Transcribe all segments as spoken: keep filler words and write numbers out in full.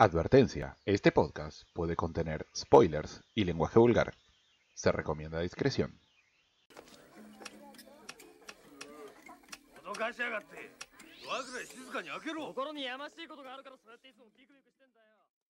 Advertencia, este podcast puede contener spoilers y lenguaje vulgar. Se recomienda discreción. 脅かしやがってドアぐらい静かに開けろ。心にやましいことがあるからそうやっていつもビクビクしてんだよ。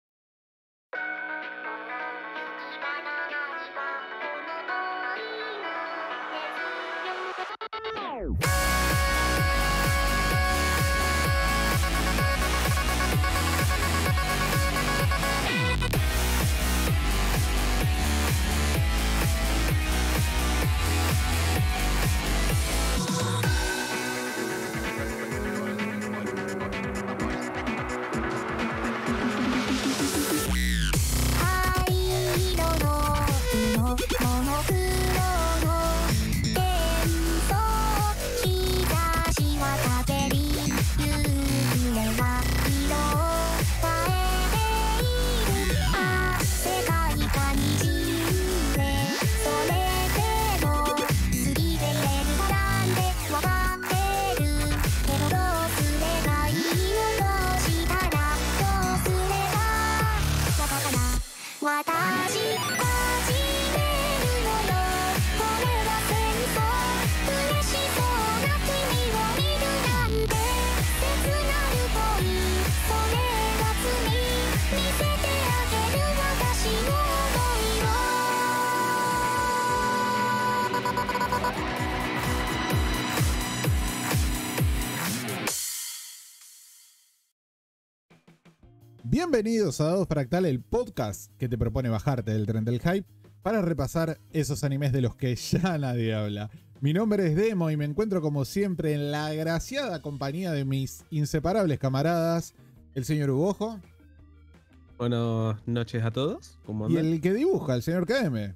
Bienvenidos a Dados Fractal, el podcast que te propone bajarte del tren del hype para repasar esos animes de los que ya nadie habla. Mi nombre es Demo y me encuentro como siempre en la agraciada compañía de mis inseparables camaradas, el señor Ugojo. Buenas noches a todos. ¿Cómo y andan? el que dibuja, el señor K M.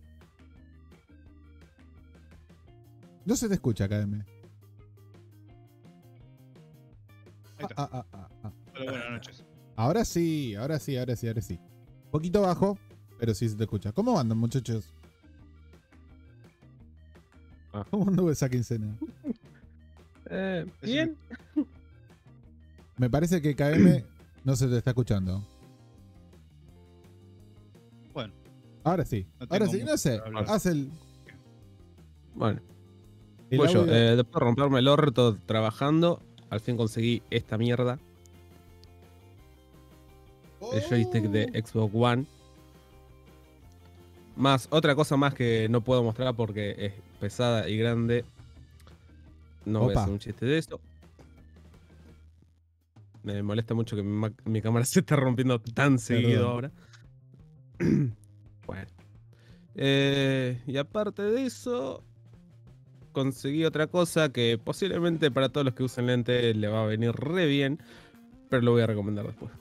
No se te escucha, K M. Ahí está. Ah, ah, ah, ah, ah. Hola, buenas noches. Ahora sí, ahora sí, ahora sí, ahora sí. Un poquito bajo, pero sí se te escucha. ¿Cómo andan, muchachos? Ah. ¿Cómo anduvo esa quincena? Eh, bien. Me parece que K M no se te está escuchando. Bueno, Ahora sí, No tengo ahora sí, mucho no sé. para hablar. Haz el. Bueno, el voy yo. audio. Eh, después de romperme el orto trabajando, al fin conseguí esta mierda. El joystick de Xbox One. Más otra cosa más que no puedo mostrar porque es pesada y grande. No voy Opa. a hacer un chiste de esto. Me molesta mucho que mi, ma- mi cámara se esté rompiendo tan seguido ahora. Bueno. Eh, y aparte de eso, conseguí otra cosa que posiblemente para todos los que usen lente le va a venir re bien, pero lo voy a recomendar después.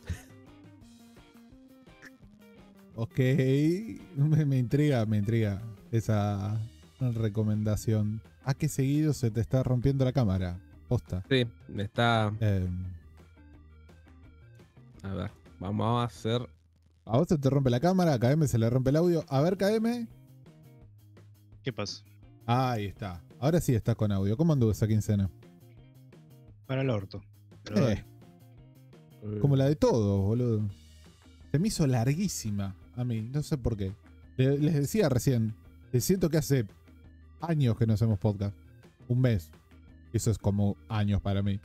Ok. Me, me intriga, me intriga esa recomendación. ¿A qué seguido se te está rompiendo la cámara? Posta. Sí, está. Eh, A ver, vamos a hacer. a vos se te rompe la cámara, a K M se le rompe el audio. A ver, K M. ¿qué pasa? Ahí está. Ahora sí estás con audio. ¿Cómo anduvo esa quincena? Para el orto. Pero Eh, dale. como la de todos, boludo. Se me hizo larguísima a mí, no sé por qué. Le- Les decía recién, que siento que hace años que no hacemos podcast. Un mes. Eso es como años para mí.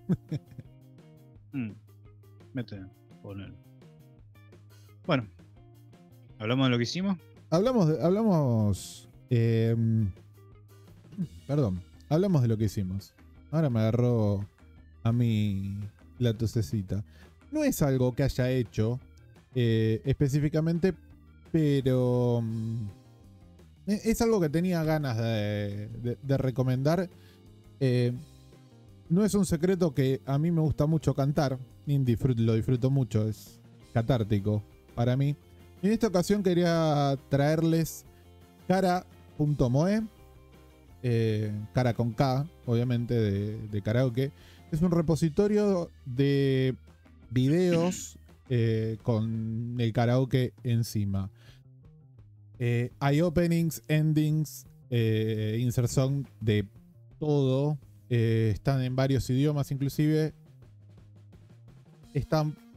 Mm, Mete, ponelo. Bueno, ¿hablamos de lo que hicimos? Hablamos de, hablamos. eh, perdón. Hablamos de lo que hicimos. Ahora me agarró a mí la tosecita. No es algo que haya hecho eh, específicamente, pero mm, e- es algo que tenía ganas de, de- de recomendar. Eh, no es un secreto que a mí me gusta mucho cantar. Y disfruto- lo disfruto mucho. Es catártico para mí. En esta ocasión quería traerles Kara.moe, eh, Kara con K, obviamente, de, de karaoke. Es un repositorio de videos eh, con el karaoke encima. Eh, hay openings, endings, eh, insert song de todo. Eh, están en varios idiomas inclusive. Están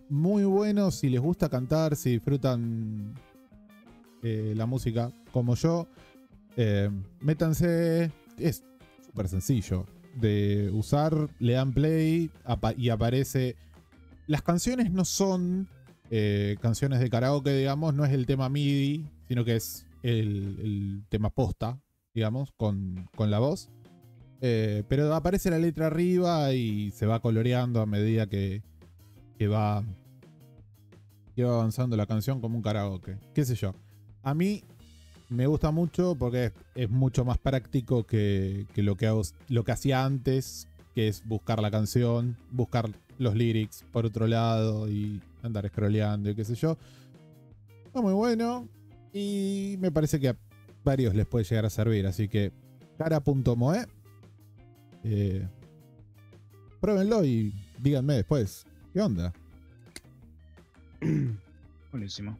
muy bueno si les gusta cantar, si disfrutan eh, la música como yo. Eh, métanse, es súper sencillo de usar, le dan play apa y aparece. Las canciones no son eh, canciones de karaoke, digamos, no es el tema MIDI, sino que es el, el tema posta, digamos, con, con la voz. Eh, pero aparece la letra arriba y se va coloreando a medida que, que, va, que va avanzando la canción como un karaoke. ¿Qué sé yo? A mí me gusta mucho porque es, es mucho más práctico que, que lo que hago, lo que hacía antes, que es buscar la canción, buscar los lyrics por otro lado y andar scrolleando y qué sé yo. Está muy bueno y me parece que a varios les puede llegar a servir, así que cara punto moe, eh, pruébenlo y díganme después qué onda. Buenísimo.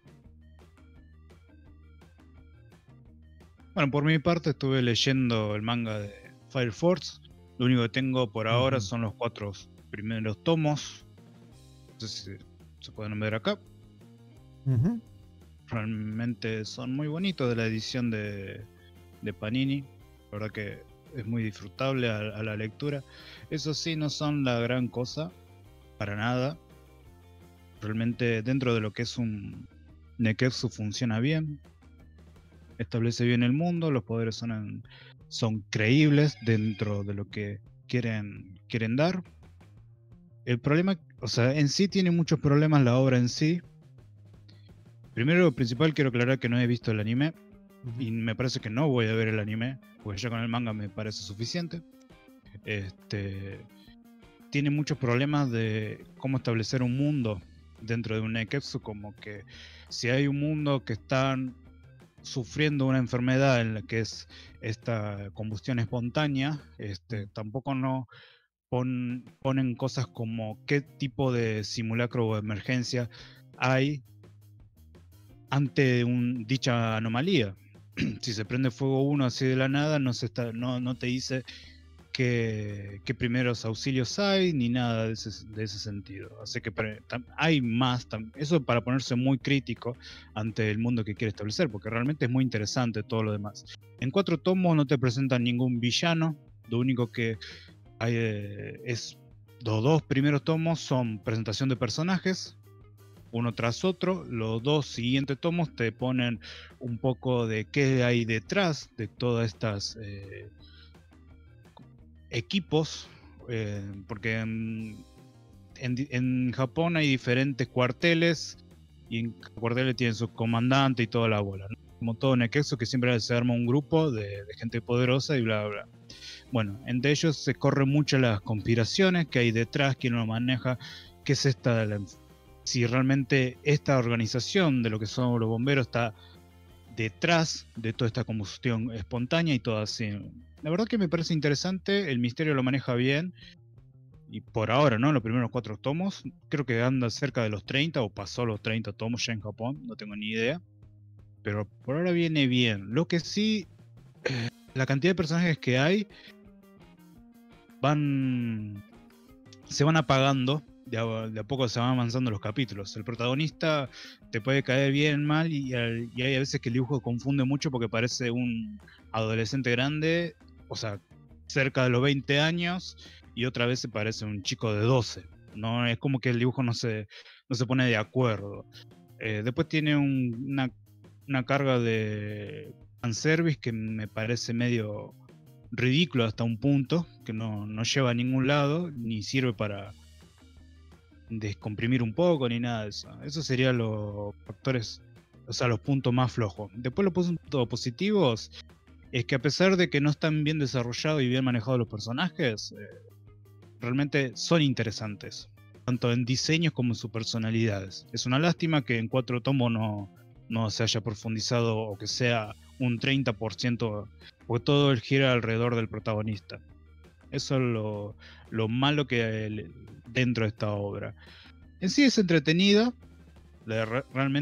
Bueno, por mi parte estuve leyendo el manga de Fire Force. Lo único que tengo por ahora uh-huh. son los cuatro primeros tomos. No sé si se pueden ver acá. Uh-huh. Realmente son muy bonitos de la edición de, de Panini. La verdad que es muy disfrutable a, a la lectura. Eso sí, no son la gran cosa. Para nada. Realmente dentro de lo que es un Neketsu funciona bien. Establece bien el mundo, los poderes son, en, son creíbles dentro de lo que quieren, quieren dar. El problema, o sea, en sí tiene muchos problemas la obra en sí. Primero, lo principal, quiero aclarar que no he visto el anime. Uh-huh. Y me parece que no voy a ver el anime, porque ya con el manga me parece suficiente. Este, tiene muchos problemas de cómo establecer un mundo dentro de un Neketsu, como que si hay un mundo que están sufriendo una enfermedad en la que es esta combustión espontánea, este, tampoco no pon, ponen cosas como qué tipo de simulacro o emergencia hay ante un, dicha anomalía. Si se prende fuego uno así de la nada, no, se está, no, no te dice qué, qué primeros auxilios hay, ni nada de ese, de ese sentido. Así que para, tam, hay más, tam, eso para ponerse muy crítico ante el mundo que quiere establecer, porque realmente es muy interesante todo lo demás. En cuatro tomos no te presentan ningún villano, lo único que hay eh, es, los dos primeros tomos son presentación de personajes, uno tras otro. Los dos siguientes tomos te ponen un poco de qué hay detrás de todas estas eh, equipos, eh, porque en, en, en Japón hay diferentes cuarteles y en cada cuartel tienen su comandante y toda la bola, ¿no? Como todo Neketsu, que siempre se arma un grupo de, de gente poderosa y bla bla. Bueno, entre ellos se corren mucho las conspiraciones que hay detrás, quién lo maneja, qué es esta, la, si realmente esta organización de lo que son los bomberos está detrás de toda esta combustión espontánea y todo así. La verdad que me parece interesante, el misterio lo maneja bien, y por ahora, ¿no? Los primeros cuatro tomos, creo que anda cerca de los treinta o pasó los treinta tomos ya en Japón, no tengo ni idea, pero por ahora viene bien. Lo que sí, eh, la cantidad de personajes que hay van, se van apagando, de a, de a poco se van avanzando los capítulos. El protagonista te puede caer bien, mal, y, y hay a veces que el dibujo confunde mucho porque parece un adolescente grande, o sea, cerca de los veinte años, y otra vez se parece un chico de doce. No es como que el dibujo no se, no se pone de acuerdo. Eh, después tiene un, una, una carga de fanservice que me parece medio ridículo hasta un punto, que no, no lleva a ningún lado, ni sirve para descomprimir un poco, ni nada de eso. Esos serían los factores, o sea, los puntos más flojos. Después los puntos positivos es que a pesar de que no están bien desarrollados y bien manejados los personajes, eh, realmente son interesantes, tanto en diseños como en sus personalidades. Es una lástima que en cuatro tomos no, no se haya profundizado, o que sea un treinta por ciento, porque todo gira alrededor del protagonista. Eso es lo, lo malo que hay dentro de esta obra. En sí es entretenida.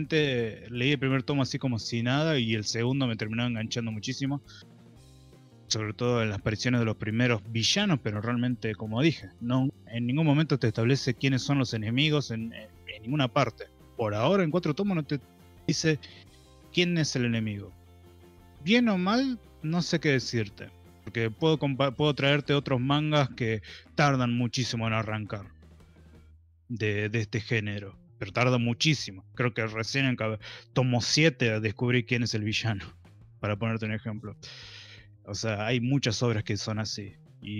Realmente leí el primer tomo así como si nada, y el segundo me terminó enganchando muchísimo. sobre todo en las apariciones de los primeros villanos, pero realmente, como dije, no en ningún momento te establece quiénes son los enemigos en, en, en ninguna parte. Por ahora, en cuatro tomos no te dice quién es el enemigo. Bien o mal, no sé qué decirte, porque puedo, puedo traerte otros mangas que tardan muchísimo en arrancar de, de este género, pero tarda muchísimo. Creo que recién en tomo siete descubrí quién es el villano, para ponerte un ejemplo. O sea, hay muchas obras que son así.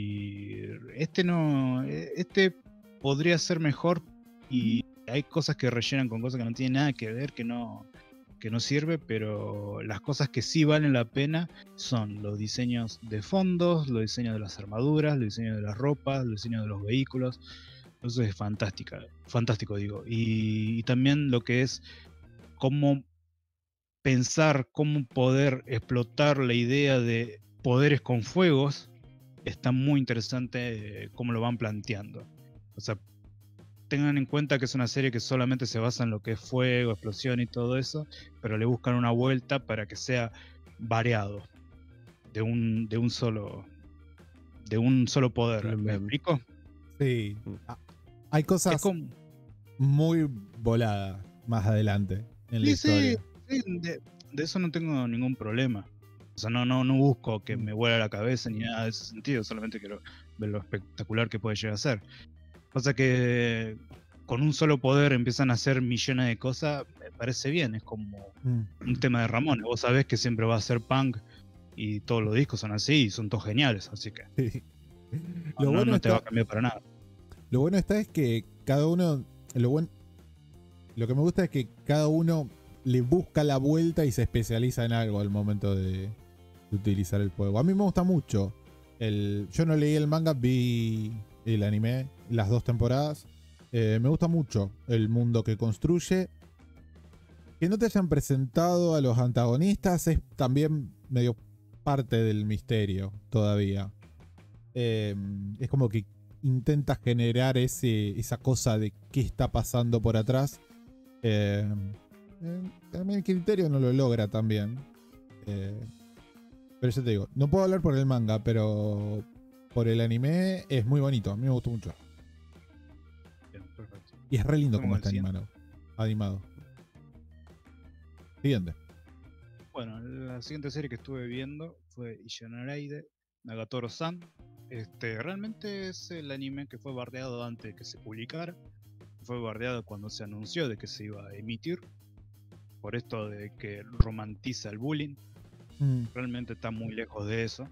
Y este no. Este podría ser mejor. Y hay cosas que rellenan con cosas que no tienen nada que ver, que no, que no sirve. Pero las cosas que sí valen la pena son los diseños de fondos, los diseños de las armaduras, los diseños de las ropas, los diseños de los vehículos. Eso es fantástica, fantástico, digo. Y, y también lo que es cómo pensar, cómo poder explotar la idea de poderes con fuegos, está muy interesante eh, cómo lo van planteando. O sea, tengan en cuenta que es una serie que solamente se basa en lo que es fuego, explosión y todo eso, pero le buscan una vuelta para que sea variado, de un, de un solo de un solo poder. ¿Me explico? Sí. Hay cosas como... muy voladas más adelante en la sí, historia. Sí, sí de, de eso no tengo ningún problema. O sea, no, no, no busco que me vuela la cabeza ni nada de ese sentido, solamente quiero ver lo espectacular que puede llegar a ser. Pasa que con un solo poder empiezan a hacer millones de cosas, me parece bien, es como mm. un tema de Ramones. Vos sabés que siempre va a ser punk y todos los discos son así y son todos geniales, así que sí. no, lo bueno no, no está, te va a cambiar para nada. Lo bueno está es que cada uno, lo, buen, lo que me gusta es que cada uno le busca la vuelta y se especializa en algo al momento de utilizar el fuego. A mí me gusta mucho. El, yo no leí el manga, vi el anime, las dos temporadas. Eh, me gusta mucho el mundo que construye. Que no te hayan presentado a los antagonistas es también medio parte del misterio todavía. Eh, es como que intenta generar ese, esa cosa de qué está pasando por atrás. Eh, eh, también el criterio no lo logra también. Eh, Pero yo te digo, no puedo hablar por el manga, pero por el anime es muy bonito. A mí me gustó mucho. Bien, perfecto. Y es re lindo como está animado. animado. Siguiente. Bueno, la siguiente serie que estuve viendo fue Ishanaraide Nagatoro-san. Este, realmente es el anime que fue bardeado antes de que se publicara. Fue bardeado cuando se anunció de que se iba a emitir. Por esto de que romantiza el bullying. Mm. Realmente está muy lejos de eso.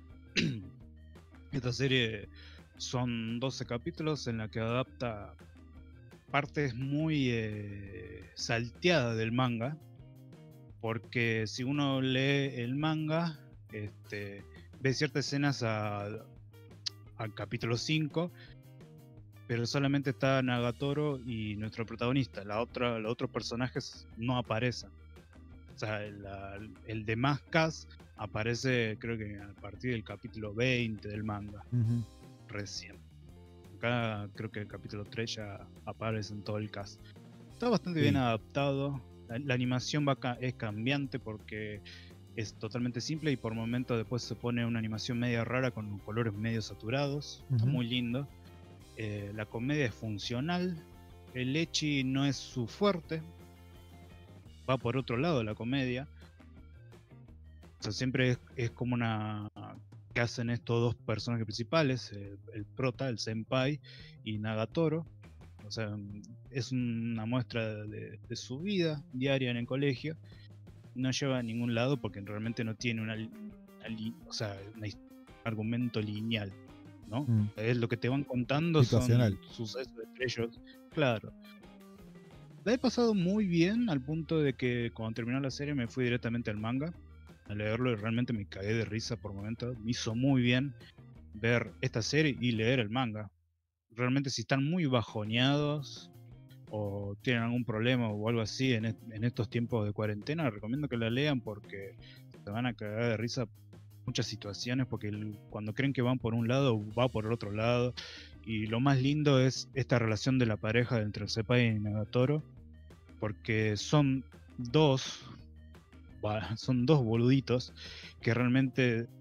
Esta serie son doce capítulos en la que adapta partes muy eh, salteadas del manga. Porque si uno lee el manga, este, ve ciertas escenas al capítulo cinco, pero solamente está Nagatoro y nuestro protagonista. La otra, los otros personajes no aparecen. O sea, la, el demás cast aparece, creo que a partir del capítulo veinte del manga. Uh-huh. Recién. Acá creo que el capítulo tres ya aparece en todo el cast. Está bastante sí. bien adaptado. La, la animación va ca- es cambiante porque es totalmente simple y por momentos después se pone una animación media rara con colores medio saturados. Uh-huh. Está muy lindo. Eh, la comedia es funcional. El ecchi no es su fuerte. Va por otro lado la comedia. O sea, siempre es, es como una que hacen estos dos personajes principales, el, el prota, el senpai y Nagatoro. O sea, es una muestra de, de su vida diaria en el colegio. No lleva a ningún lado porque realmente no tiene una, una, o sea, un argumento lineal, ¿no? Mm. Es lo que te van contando son sucesos entre ellos, claro. La he pasado muy bien al punto de que cuando terminó la serie me fui directamente al manga a leerlo y realmente me cagué de risa por momentos. Me hizo muy bien ver esta serie y leer el manga. Realmente si están muy bajoneados o tienen algún problema o algo así en, est- en estos tiempos de cuarentena, les recomiendo que la lean porque se van a cagar de risa muchas situaciones porque el, cuando creen que van por un lado va por el otro lado. Y lo más lindo es esta relación de la pareja entre el senpai y Nagatoro, porque son dos son dos boluditos que realmente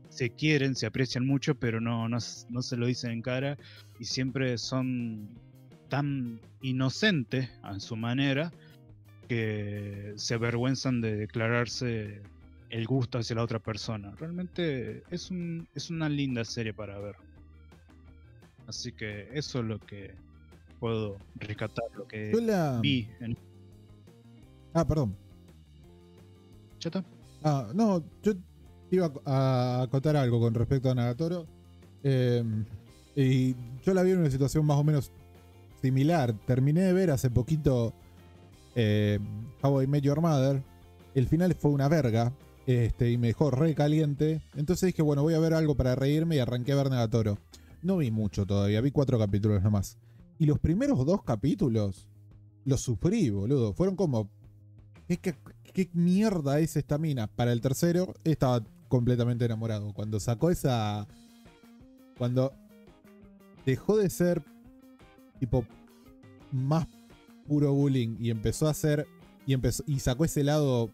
se quieren, se aprecian mucho, pero no, no, no se lo dicen en cara y siempre son tan inocentes a su manera que se avergüenzan de declararse el gusto hacia la otra persona. Realmente es, un, es una linda serie para ver. Así que eso es lo que puedo rescatar, lo que Yo la... vi en... Ah, perdón. ¿Chata? Ah, no, yo iba a acotar algo con respecto a Nagatoro. Eh, y yo la vi en una situación más o menos similar. Terminé de ver hace poquito eh, How I Met Your Mother. El final fue una verga. Este, y me dejó re caliente. Entonces dije, bueno, voy a ver algo para reírme y arranqué a ver Nagatoro. No vi mucho todavía, vi cuatro capítulos nomás. Y los primeros dos capítulos los sufrí, boludo. Fueron como... ¿Qué, qué, qué mierda es esta mina? Para el tercero estaba completamente enamorado. Cuando sacó esa... Cuando dejó de ser tipo más puro bullying y empezó a hacer... Y, empezó, y sacó ese lado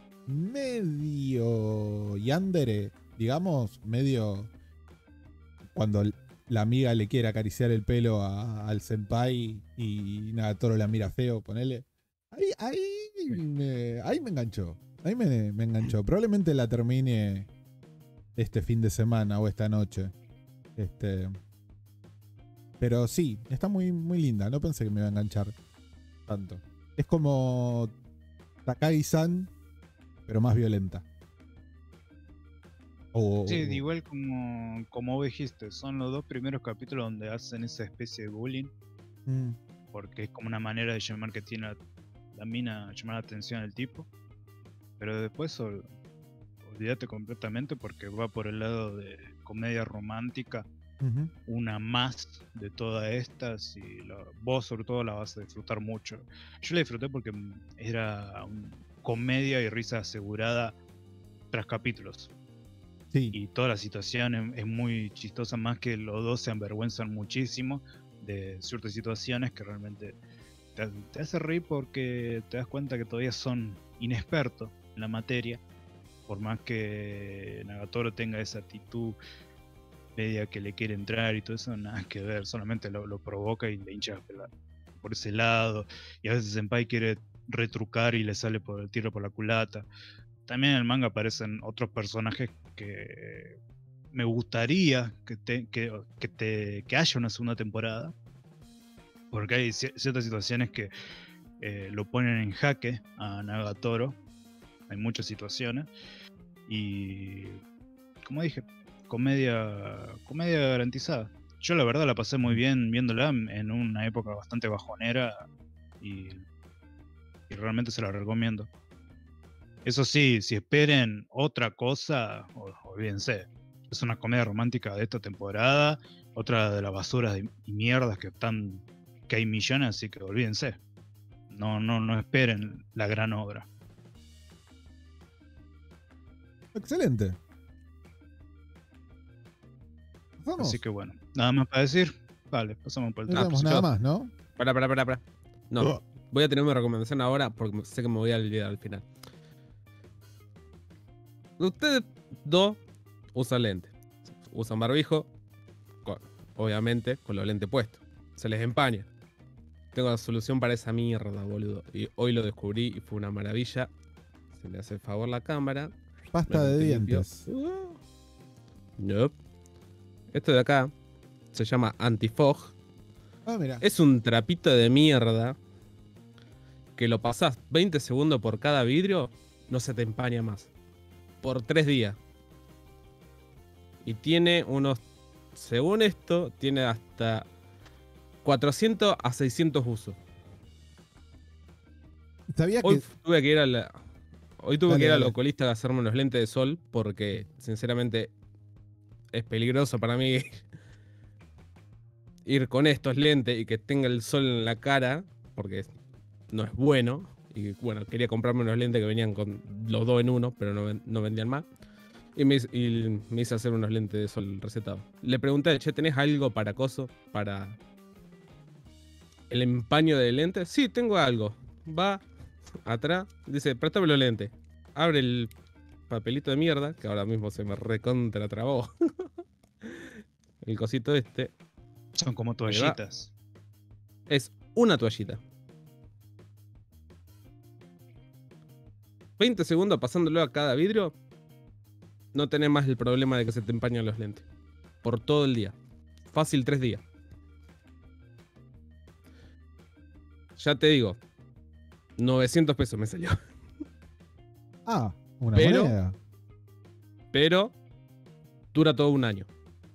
medio yandere, digamos, medio... Cuando la amiga le quiere acariciar el pelo a, al senpai y Nagatoro la mira feo, ponele. Ahí, ahí, me, ahí me enganchó. Ahí me, me enganchó. Probablemente la termine este fin de semana o esta noche. Este, pero sí, está muy, muy linda. No pensé que me iba a enganchar tanto. Es como Takagi-san, pero más violenta. O, Sí, igual como, como vos dijiste, son los dos primeros capítulos donde hacen esa especie de bullying, mm, porque es como una manera de llamar que tiene la, la mina, llamar la atención al tipo, pero después ol- olvídate completamente porque va por el lado de comedia romántica, ujú. una más de todas estas y la- vos sobre todo la vas a disfrutar mucho. Yo la disfruté porque mm, era un- comedia y risa asegurada tras capítulos. Sí, Y toda la situación es, es muy chistosa, más que los dos se avergüenzan muchísimo de ciertas situaciones que realmente te, te hace reír porque te das cuenta que todavía son inexpertos en la materia, por más que Nagatoro tenga esa actitud media que le quiere entrar y todo eso, nada que ver, solamente lo, lo provoca y le hincha la- por ese lado, y a veces Senpai quiere retrucar y le sale por el tiro por la culata. También en el manga aparecen otros personajes que me gustaría que, te, que, que, te, que haya una segunda temporada. Porque hay cier- ciertas situaciones que eh, lo ponen en jaque a Nagatoro. Hay muchas situaciones. Y como dije, comedia, comedia garantizada. Yo la verdad la pasé muy bien viéndola en una época bastante bajonera. Y, y realmente se la recomiendo. Eso sí, si esperen otra cosa, ol- olvídense. Es una comedia romántica de esta temporada, otra de las basuras de- y mierdas que están, que hay millones, así que olvídense. No, no, no esperen la gran obra. excelente. Pasamos. Así que bueno, nada más para decir. Vale, pasamos por el No Ah, trapo. tenemos pues, nada chicos. más, ¿no? Pará, pará, pará, pará. No, Oh. voy a tener una recomendación ahora porque sé que me voy a olvidar al final. Ustedes dos usan lentes. Usan barbijo, con- obviamente, con los lentes puestos. Se les empaña. Tengo la solución para esa mierda, boludo. Y hoy lo descubrí y fue una maravilla. Se me hace el favor la cámara. Pasta de Realmente limpio. dientes. Uh. Nope. Esto de acá se llama antifog. Ah, mira. Es un trapito de mierda que lo pasás veinte segundos por cada vidrio, no se te empaña más. Por tres días. Y tiene unos, según esto, tiene hasta cuatrocientos a seiscientos usos. Sabía Hoy que. tuve que ir a la, hoy tuve Dale, que ir al dale. oculista a hacerme unos lentes de sol porque, sinceramente, es peligroso para mí ir con estos lentes y que tenga el sol en la cara, porque no es bueno. Y bueno, quería comprarme unos lentes que venían con los dos en uno, pero no, ven- no vendían más. Y me, hice- y me hice hacer unos lentes de sol recetados. Le pregunté, che, ¿tenés algo para coso? Para el empaño de lentes. Sí, tengo algo. Va atrás, dice, préstame los lentes. Abre el papelito de mierda, que ahora mismo se me recontra trabó. El cosito este. Son como va. toallitas. Es una toallita. veinte segundos pasándolo a cada vidrio. No tenés más el problema de que se te empañan los lentes. Por todo el día. Fácil tres días. Ya te digo. novecientos pesos me salió. Ah, una Pero- moneda. Pero dura todo un año.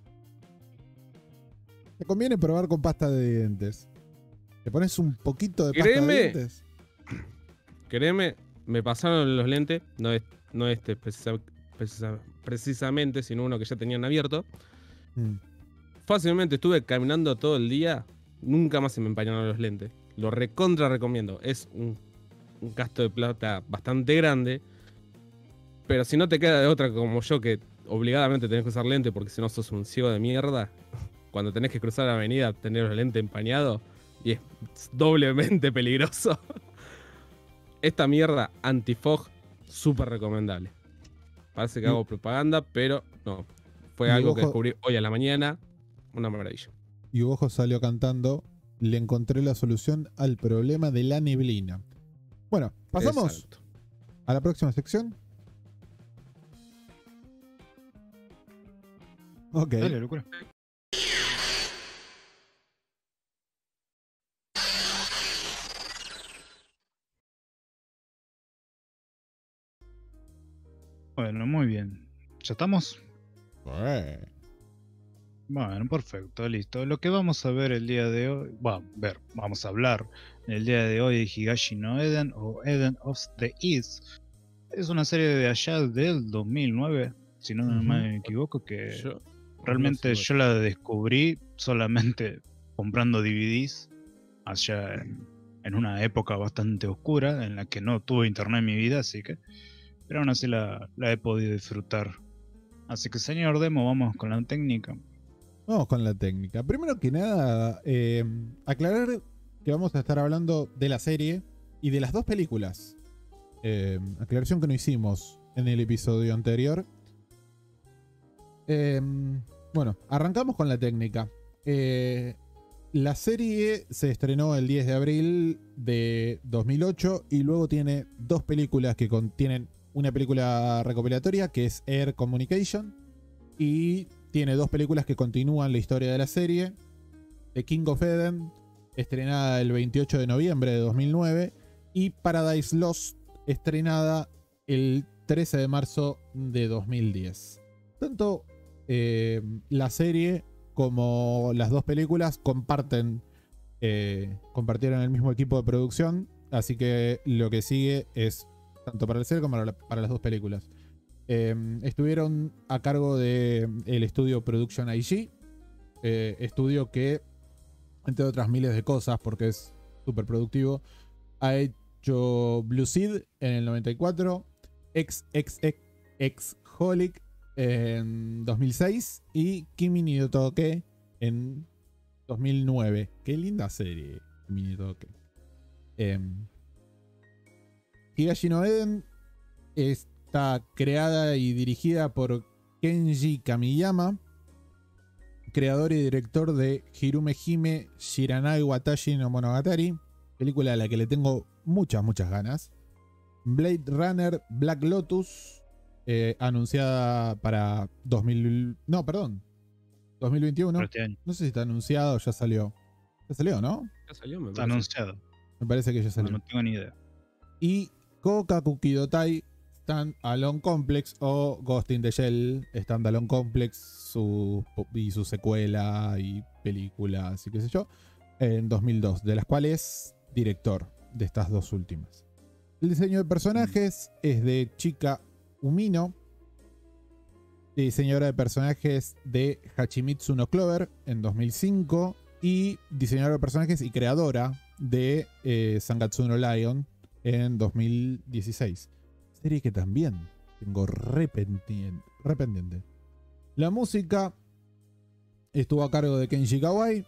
Te conviene probar con pasta de dientes. Te pones un poquito de pasta Créeme. de dientes. Créeme, me pasaron los lentes. No, es, no este precisa- precisa- precisamente, sino uno que ya tenían abierto. Mm. Fácilmente estuve caminando todo el día. Nunca más se me empañaron los lentes. Lo recontra recomiendo. Es un, un gasto de plata bastante grande. Pero si no te queda de otra como yo, que obligadamente tenés que usar lente porque si no sos un ciego de mierda. Cuando tenés que cruzar la avenida, tener los lentes empañados. Y es doblemente peligroso. Esta mierda anti-fog, súper recomendable. Parece que Y- hago propaganda, pero no. Fue y algo que ojo- descubrí hoy a la mañana. Una maravilla. Y Ojo salió cantando. Le encontré la solución al problema de la neblina. Bueno, pasamos Exacto. a la próxima sección. Ok. Dale, locura. Bueno, muy bien. ¿Ya estamos? Eh, Bueno, perfecto, listo. Lo que vamos a ver el día de hoy, bueno, ver, vamos a hablar el día de hoy de Higashi no Eden o Eden of the East. Es una serie de allá del dos mil nueve, si no Ujú. me equivoco, que Yo- realmente no sé, yo la descubrí solamente comprando D V Ds allá en, en una época bastante oscura en la que no tuve internet en mi vida, así que, pero aún así la, la he podido disfrutar. Así que señor Demo, vamos con la técnica. Vamos con la técnica. Primero que nada, eh, aclarar que vamos a estar hablando de la serie y de las dos películas. Eh, aclaración que no hicimos en el episodio anterior. Eh, bueno, arrancamos con la técnica. Eh, la serie se estrenó el diez de abril de dos mil ocho y luego tiene dos películas que contienen una película recopilatoria que es Air Communication y tiene dos películas que continúan la historia de la serie. The King of Eden, estrenada el veintiocho de noviembre de dos mil nueve, y Paradise Lost, estrenada el trece de marzo de dos mil diez. Tanto eh, la serie como las dos películas comparten eh, compartieron el mismo equipo de producción, así que lo que sigue es tanto para el serie como para, la- para las dos películas. Eh, estuvieron a cargo de el estudio Production I G, eh, estudio que, entre otras miles de cosas, porque es súper productivo, ha hecho Blue Seed en el noventa y cuatro, X X X Holic en dos mil seis y Kimi ni no Todoke en dos mil nueve. Qué linda serie, Kimi ni Todoke. Eh, Higashi no Eden está creada y dirigida por Kenji Kamiyama, creador y director de Hirume Hime Shiranai Watashi no Monogatari, película a la que le tengo muchas, muchas ganas. Blade Runner Black Lotus, eh, anunciada para dos mil... No, perdón. dos mil veintiuno. Para este año. No sé si está anunciado o ya salió. Ya salió, ¿no? Ya salió, me Está parece. anunciado. Me parece que ya No, salió. no tengo ni idea. Y Kokakukidotai Stand Alone Complex o Ghost in the Shell Stand Alone Complex su, y su secuela y películas y qué sé yo, en dos mil dos, de las cuales director de estas dos últimas. El diseño de personajes es de Chika Umino, diseñadora de personajes de Hachimitsu no Clover en dos mil cinco y diseñadora de personajes y creadora de eh, Sangatsu no Lion en dos mil dieciséis. Serie que también tengo re pendiente. re pendiente. La música estuvo a cargo de Kenji Kawai.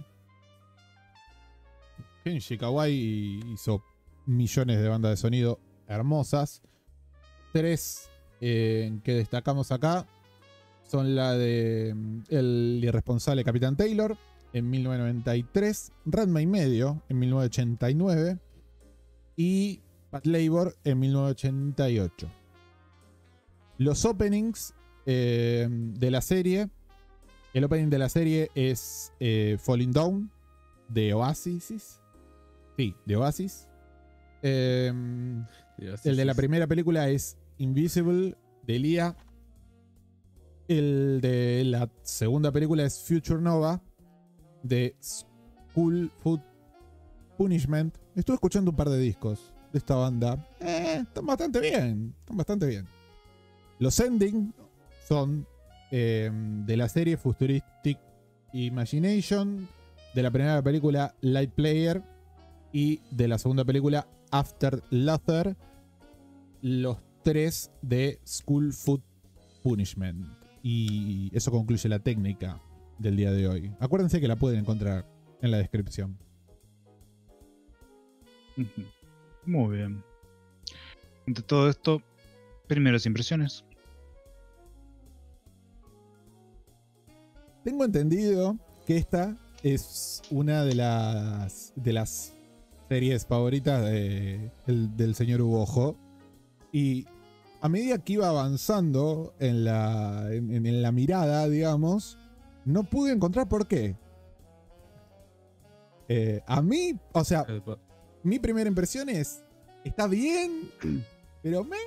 Kenji Kawai hizo millones de bandas de sonido hermosas. Tres eh, que destacamos acá son la de mm, El irresponsable Capitán Taylor en mil novecientos noventa y tres, Ranma y medio en mil novecientos ochenta y nueve y Bad Labor en mil novecientos ochenta y ocho. Los openings eh, de la serie, el opening de la serie es eh, Falling Down de Oasis. Sí, de Oasis. Eh, Dios, sí, el de sí, la sí. primera película es Invisible de Lia. El de la segunda película es Future Nova de School Food Punishment. Estuve escuchando un par de discos de esta banda. Eh, están bastante bien. Están bastante bien. Los endings son eh, de la serie Futuristic Imagination, de la primera película Light Player y de la segunda película After Luther, los tres de School Food Punishment. Y eso concluye la técnica del día de hoy. Acuérdense que la pueden encontrar en la descripción. Ujú. Muy bien. Ante todo esto, primeras impresiones. Tengo entendido que esta es una de las de las series favoritas de- del, del señor Ubojo. Y a medida que iba avanzando en la, en, en- en la mirada, digamos, no pude encontrar por qué. Eh, a mí, o sea, Eh, pa- mi primera impresión es, está bien, pero me...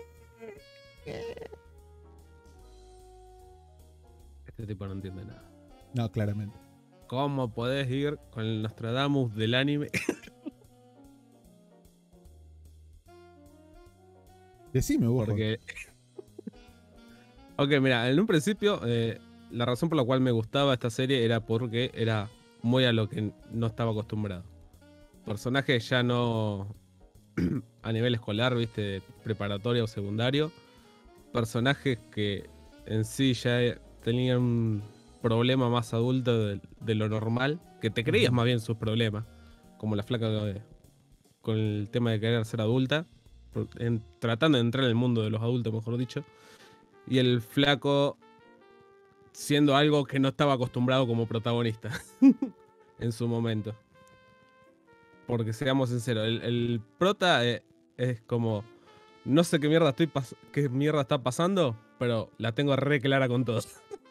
Este tipo no entiende nada. No, claramente. ¿Cómo podés ir con el Nostradamus del anime? Decime, Ubojo. Porque. Ok, mira, en un principio, eh, la razón por la cual me gustaba esta serie era porque era muy a lo que no estaba acostumbrado. Personajes ya no a nivel escolar, viste, preparatorio o secundario. Personajes que en sí ya tenían un problema más adulto de, de lo normal, que te creías Ujú. más bien sus problemas, como la flaca de- con el tema de querer ser adulta, por- en- tratando de entrar en el mundo de los adultos, mejor dicho, y el flaco siendo algo que no estaba acostumbrado como protagonista en su momento. Porque seamos sinceros, el, el prota eh, es como, no sé qué mierda estoy pas- qué mierda está pasando, pero la tengo re clara con todos.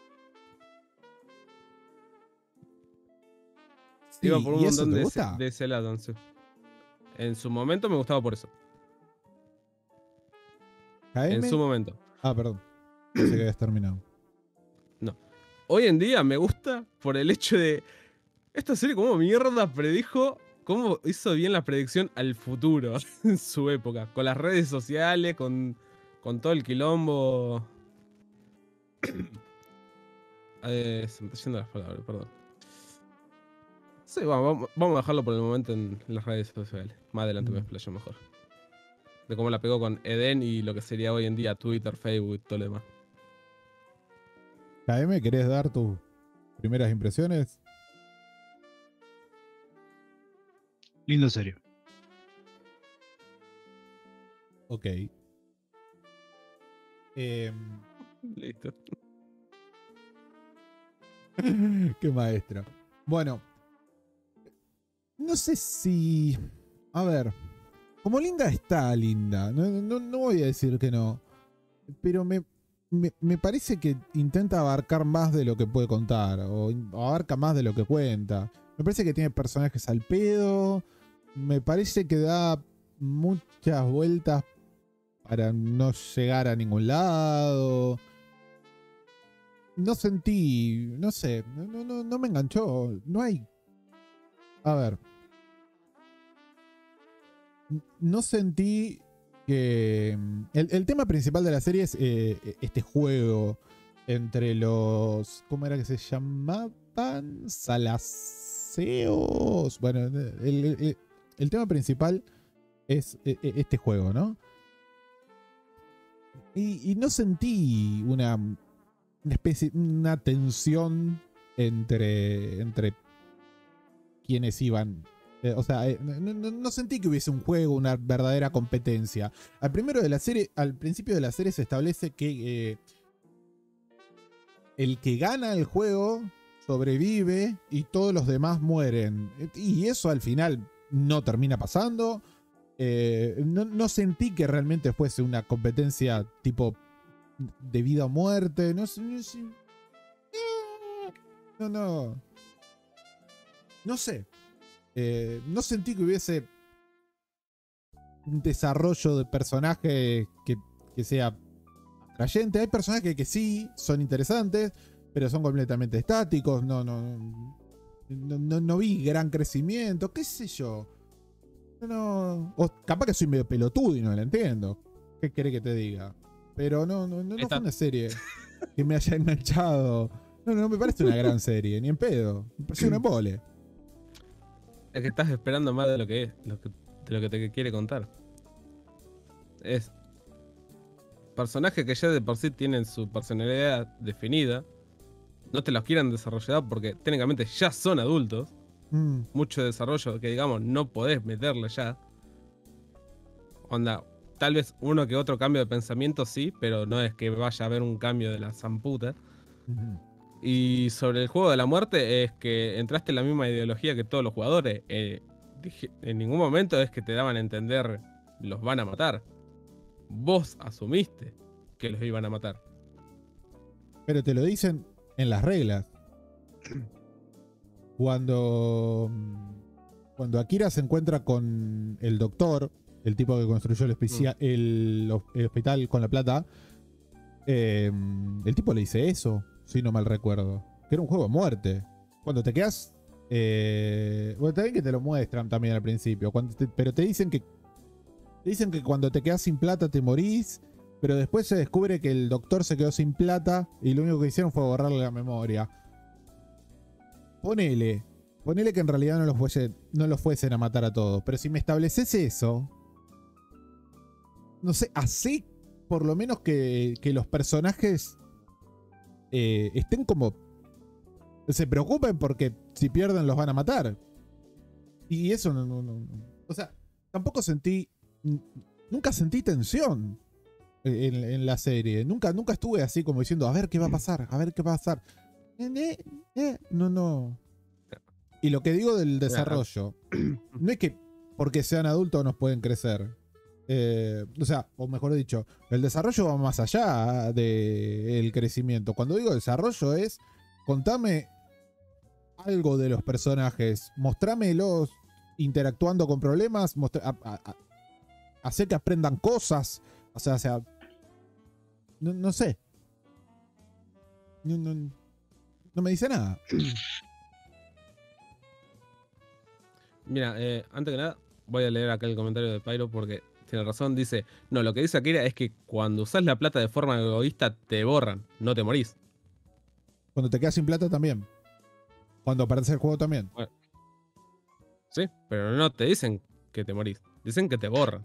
Sí, Iba por un ¿y eso montón te de ese, gusta? de ese lado. En su, en su momento me gustaba por eso. K M. En su momento. Ah, perdón. Pensé que habías terminado. Hoy en día me gusta por el hecho de. Esta serie, como mierda predijo. Cómo hizo bien la predicción al futuro en su época. Con las redes sociales, con, con todo el quilombo. Eh, se me está yendo las palabras, perdón. Sí, bueno, vamos, vamos a dejarlo por el momento en las redes sociales. Más adelante me Mm. explayo mejor. De cómo la pegó con Eden y lo que sería hoy en día Twitter, Facebook y todo lo demás. K M, ¿querés dar tus primeras impresiones? Lindo serio. Ok. Em, Listo. Qué maestro. Bueno. No sé si... A ver. Como linda está linda. No, no- no voy a decir que no. Pero me, me, me parece que intenta abarcar más de lo que puede contar. O, o abarca más de lo que cuenta. Me parece que tiene personajes al pedo. Me parece que da muchas vueltas para no llegar a ningún lado. No sentí, no sé, no, no, no, no me enganchó. No hay. A ver. N- No sentí que. El, el tema principal de la serie es eh, este juego entre los. ¿Cómo era que se llamaban? Salaceos. Bueno, el, el- el tema principal es eh, eh, este juego, ¿no? Y, y no sentí una, una especie, una tensión entre, entre quienes iban Eh, o sea, eh, no, no- no sentí que hubiese un juego, una verdadera competencia. Al primero de la serie, al principio de la serie se establece que eh, el que gana el juego sobrevive y todos los demás mueren. Y eso al final no termina pasando. Eh, no, no sentí que realmente fuese una competencia tipo de vida o muerte. No sé. No, sé. no. No, no sé. Eh, no sentí que hubiese un desarrollo de personaje que, que sea atrayente. Hay personajes que sí son interesantes, pero son completamente estáticos. No, no, no, no, no vi gran crecimiento. ¿Qué sé yo? No, o capaz que soy medio pelotudo y no lo entiendo. ¿Qué querés que te diga? Pero no, no, no, no Esta- fue una serie que me haya enganchado. No, no, no me parece una gran serie, ni en pedo. Me pareció un embole. Es que estás esperando más de lo que es, lo que, de lo que te quiere contar. Es personajes que ya de por sí tienen su personalidad definida. No te los quieran desarrollar porque técnicamente ya son adultos. Mm, Mucho desarrollo que digamos no podés meterle ya. Onda, tal vez uno que otro cambio de pensamiento sí, pero no es que vaya a haber un cambio de la zamputa. ujú. Y sobre el juego de la muerte es que entraste en la misma ideología que todos los jugadores. Eh, dije- en ningún momento es que te daban a entender los van a matar. Vos asumiste que los iban a matar. Pero te lo dicen en las reglas. Cuando. Cuando Akira se encuentra con el doctor, el tipo que construyó el, especia- el, el hospital con la plata, eh, el tipo le dice eso, si no mal recuerdo. Que era un juego de muerte. Cuando te quedas. Eh, bueno, también que te lo muestran también al principio. Cuando te- pero te dicen que. Te dicen que cuando te quedas sin plata te morís. Pero después se descubre que el doctor se quedó sin plata y lo único que hicieron fue borrarle la memoria. Ponele. Ponele que en realidad no los, fuese, no los fuesen a matar a todos. Pero si me estableces eso. No sé, así por lo menos que, que los personajes eh, estén como. Se preocupen porque si pierden los van a matar. Y eso no. no, no, no. O sea, tampoco sentí. Nunca sentí tensión en, en la serie. Nunca, nunca estuve así como diciendo, a ver qué va a pasar, a ver qué va a pasar. Eh, eh, eh, No, no. Y lo que digo del desarrollo, no es que porque sean adultos nos pueden crecer. Eh, o sea, o mejor dicho, el desarrollo va más allá del crecimiento. Cuando digo desarrollo es, contame algo de los personajes, mostrámelos interactuando con problemas, mostra- a- a- a- hacer que aprendan cosas. O sea, o sea no, no sé. No, no, no me dice nada. Mira, eh, antes que nada, voy a leer acá el comentario de Pyro porque tiene razón. Dice: no, lo que dice Akira es que cuando usás la plata de forma egoísta te borran, no te morís. Cuando te quedas sin plata también. Cuando aparece el juego también. Sí, pero no te dicen que te morís, dicen que te borran.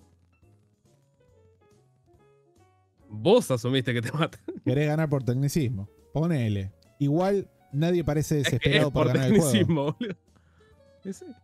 Vos asumiste que te matan. Querés ganar por tecnicismo. Ponele. Igual nadie parece Es que desesperado es por, por ganar el juego. tecnicismo, boludo. Y sí.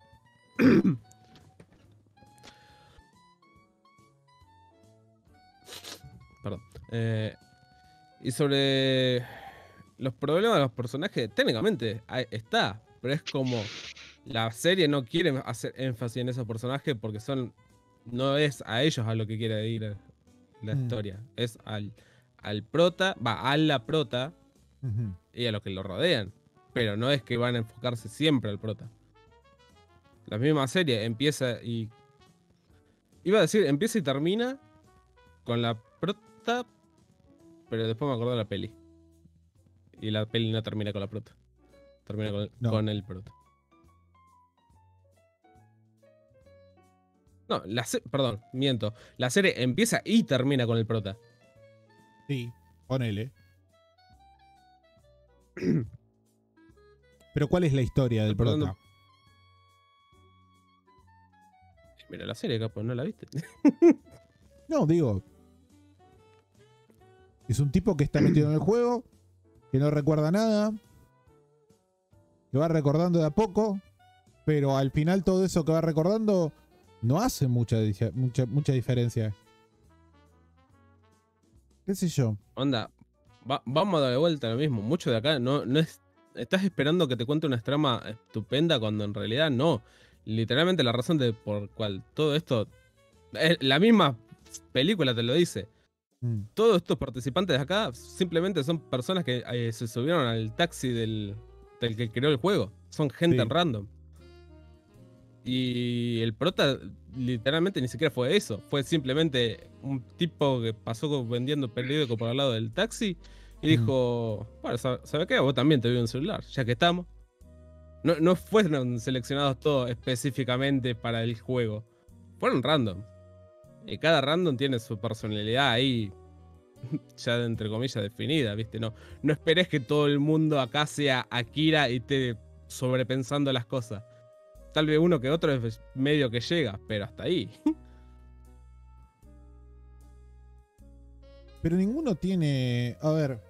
Perdón. Eh, y sobre los problemas de los personajes, técnicamente ahí está, pero es como la serie no quiere hacer énfasis en esos personajes porque son no es a ellos a lo que quiere ir la Mm. historia, es al, al prota, va a la prota Ujú. y a los que lo rodean, pero no es que van a enfocarse siempre al prota. La misma serie empieza y iba a decir empieza y termina con la prota, pero después me acordé de la peli. Y la peli no termina con la prota. Termina con el, No. con el prota. No, la se- perdón, miento. La serie empieza y termina con el prota. Sí, ponele. Pero ¿cuál es la historia del Perdón, prota? Mira la serie, capo, ¿no la viste? No, digo. Es un tipo que está metido en el juego, que no recuerda nada, que va recordando de a poco, pero al final todo eso que va recordando no hace mucha, mucha, mucha diferencia. ¿Qué sé yo? Onda, va, vamos a dar de vuelta a lo mismo. Mucho de acá no, no es. Estás esperando que te cuente una trama estupenda cuando en realidad no. Literalmente la razón de por cual todo esto. Es, la misma película te lo dice. Mm. Todos estos participantes de acá simplemente son personas que eh, se subieron al taxi del, del que creó el juego. Son gente Sí. random. Y el prota literalmente ni siquiera fue eso. Fue simplemente un tipo que pasó vendiendo periódico por al lado del taxi y dijo, bueno, ¿sabes qué? Vos también te doy un celular, ya que estamos. No, no fueron seleccionados todos específicamente para el juego. Fueron random. Y cada random tiene su personalidad ahí, ya entre comillas definida, ¿viste? No, no esperes que todo el mundo acá sea Akira y esté sobrepensando las cosas. Tal vez uno que otro es medio que llega, pero hasta ahí. Pero ninguno tiene... A ver...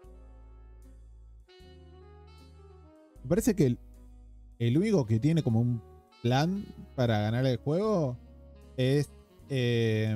Me parece que el, el único que tiene como un plan para ganar el juego es... Eh,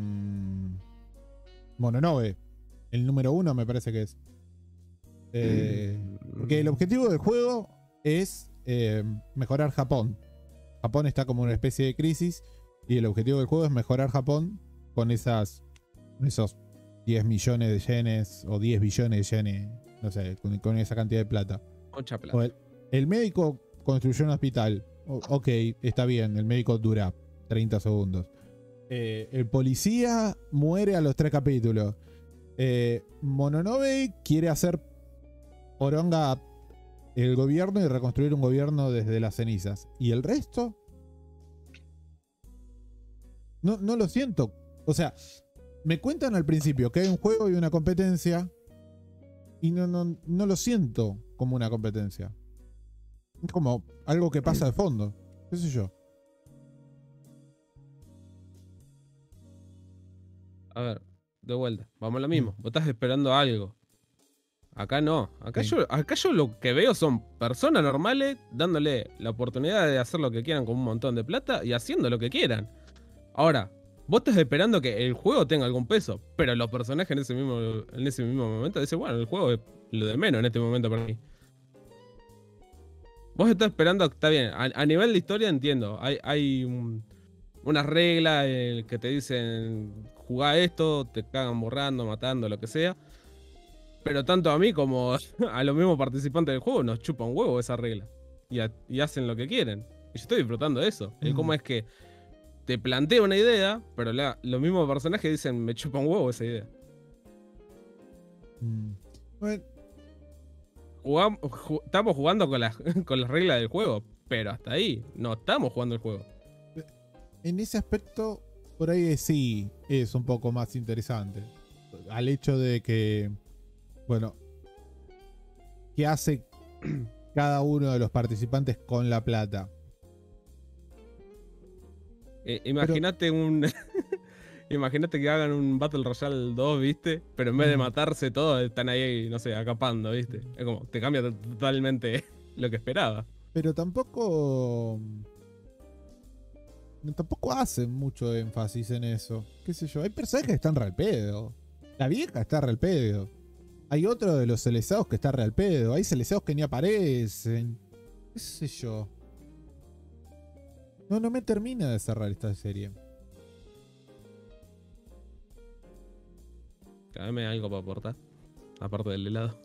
Mononobe. El número uno me parece que es. Eh, porque el objetivo del juego es eh, mejorar Japón. Japón está como en una especie de crisis y el objetivo del juego es mejorar Japón con esas esos diez millones de yenes o diez billones de yenes, no sé, con, con esa cantidad de plata. Mucha plata. O el, el médico construyó un hospital. O, ok, está bien, el médico dura treinta segundos. Eh, el policía muere a los tres capítulos. Eh, Mononobe quiere hacer poronga el gobierno y reconstruir un gobierno desde las cenizas. ¿Y el resto? No, no lo siento. O sea, me cuentan al principio que hay un juego y una competencia y no, no, no lo siento como una competencia. Es como algo que pasa de fondo. ¿Qué sé yo? A ver, de vuelta, vamos a lo mismo. Vos estás esperando algo. Acá no. Acá, Sí. yo, acá yo lo que veo son personas normales dándole la oportunidad de hacer lo que quieran con un montón de plata y haciendo lo que quieran. Ahora, vos estás esperando que el juego tenga algún peso, pero los personajes en ese mismo, en ese mismo momento dicen, bueno, el juego es lo de menos en este momento para mí. Vos estás esperando, está bien, a, a nivel de historia entiendo, hay, hay un, unas reglas eh, que te dicen, jugá esto, te cagan borrando, matando, lo que sea. Pero tanto a mí como a los mismos participantes del juego nos chupa un huevo esa regla. Y, a, y hacen lo que quieren. Y yo estoy disfrutando de eso. Mm. El cómo es que te plantea una idea, pero la, los mismos personajes dicen, me chupa un huevo esa idea. Mm. Bueno, Jugam- ju- estamos jugando con las, con las reglas del juego, pero hasta ahí, no estamos jugando el juego. en ese aspecto, por ahí sí es un poco más interesante. Al hecho de que, bueno, ¿qué hace cada uno de los participantes con la plata? Eh, Imagínate un. Imagínate que hagan un Battle Royale dos, ¿viste? Pero en vez de Mm. matarse todos, están ahí, no sé, acapando, ¿viste? Es como, te cambia to- totalmente lo que esperaba. Pero tampoco. Tampoco hacen mucho énfasis en eso. ¿Qué sé yo? Hay personajes que están real pedo. La vieja está real pedo. Hay otro de los celesados que está real pedo. Hay celesados que ni aparecen. ¿Qué sé yo? No, no me termina de cerrar esta serie. Dame algo para aportar. Aparte del helado.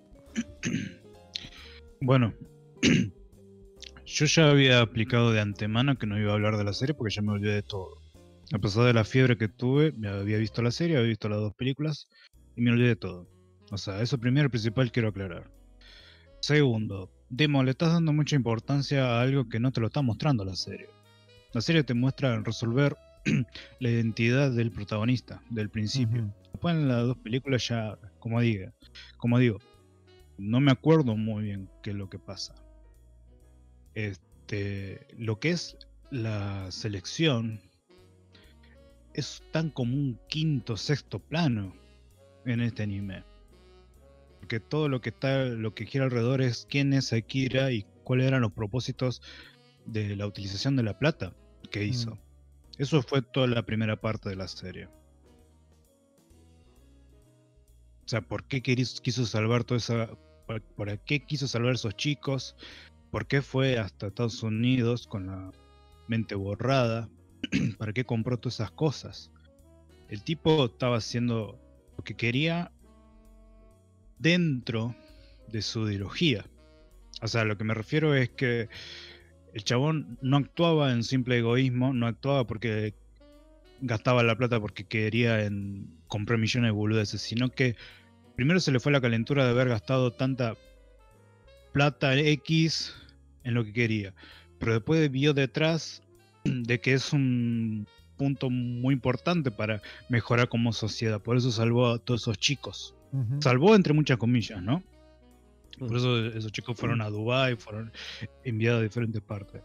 Bueno, yo ya había aplicado de antemano que no iba a hablar de la serie porque ya me olvidé de todo. A pesar de la fiebre que tuve, me había visto la serie, había visto las dos películas y me olvidé de todo. O sea, eso primero y principal quiero aclarar. Segundo, Demo, le estás dando mucha importancia a algo que no te lo está mostrando la serie. La serie te muestra resolver la identidad del protagonista, del principio. Ujú. Después en las dos películas ya, como diga, como digo, no me acuerdo muy bien qué es lo que pasa. Este, lo que es la selección es tan como un quinto, sexto plano en este anime. Porque todo lo que está, lo que gira alrededor es quién es Akira y cuáles eran los propósitos de la utilización de la plata que hizo. Mm. Eso fue toda la primera parte de la serie. O sea, ¿por qué queris- quiso salvar toda esa... ¿Por, por qué quiso salvar a esos chicos? ¿Por qué fue hasta Estados Unidos con la mente borrada? ¿Para qué compró todas esas cosas? El tipo estaba haciendo lo que quería dentro de su ideología. O sea, lo que me refiero es que el chabón no actuaba en simple egoísmo, no actuaba porque gastaba la plata porque quería en comprar millones de boludeces, sino que primero se le fue la calentura de haber gastado tanta plata X en lo que quería, pero después vio detrás de que es un punto muy importante para mejorar como sociedad, por eso salvó a todos esos chicos. Ujú. Salvó entre muchas comillas, ¿no? Mm. Por eso esos chicos fueron a Dubái, fueron enviados a diferentes partes.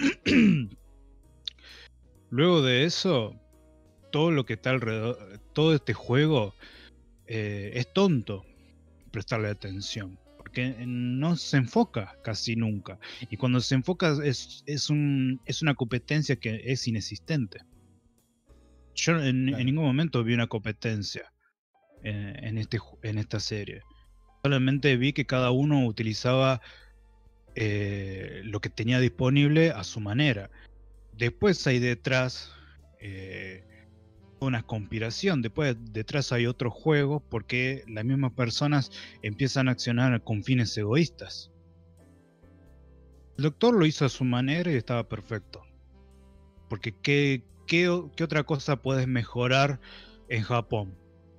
Luego de eso, todo lo que está alrededor, todo este juego eh, es tonto prestarle atención, porque no se enfoca casi nunca. Y cuando se enfoca es, es, un, es una competencia que es inexistente. Yo en, Claro. en ningún momento vi una competencia en, en, este, ju- en esta serie. Solamente vi que cada uno utilizaba eh, lo que tenía disponible a su manera. Después hay detrás eh, una conspiración, después detrás hay otro juego porque las mismas personas empiezan a accionar con fines egoístas. El doctor lo hizo a su manera y estaba perfecto. Porque ¿qué, qué, o- qué otra cosa puedes mejorar en Japón?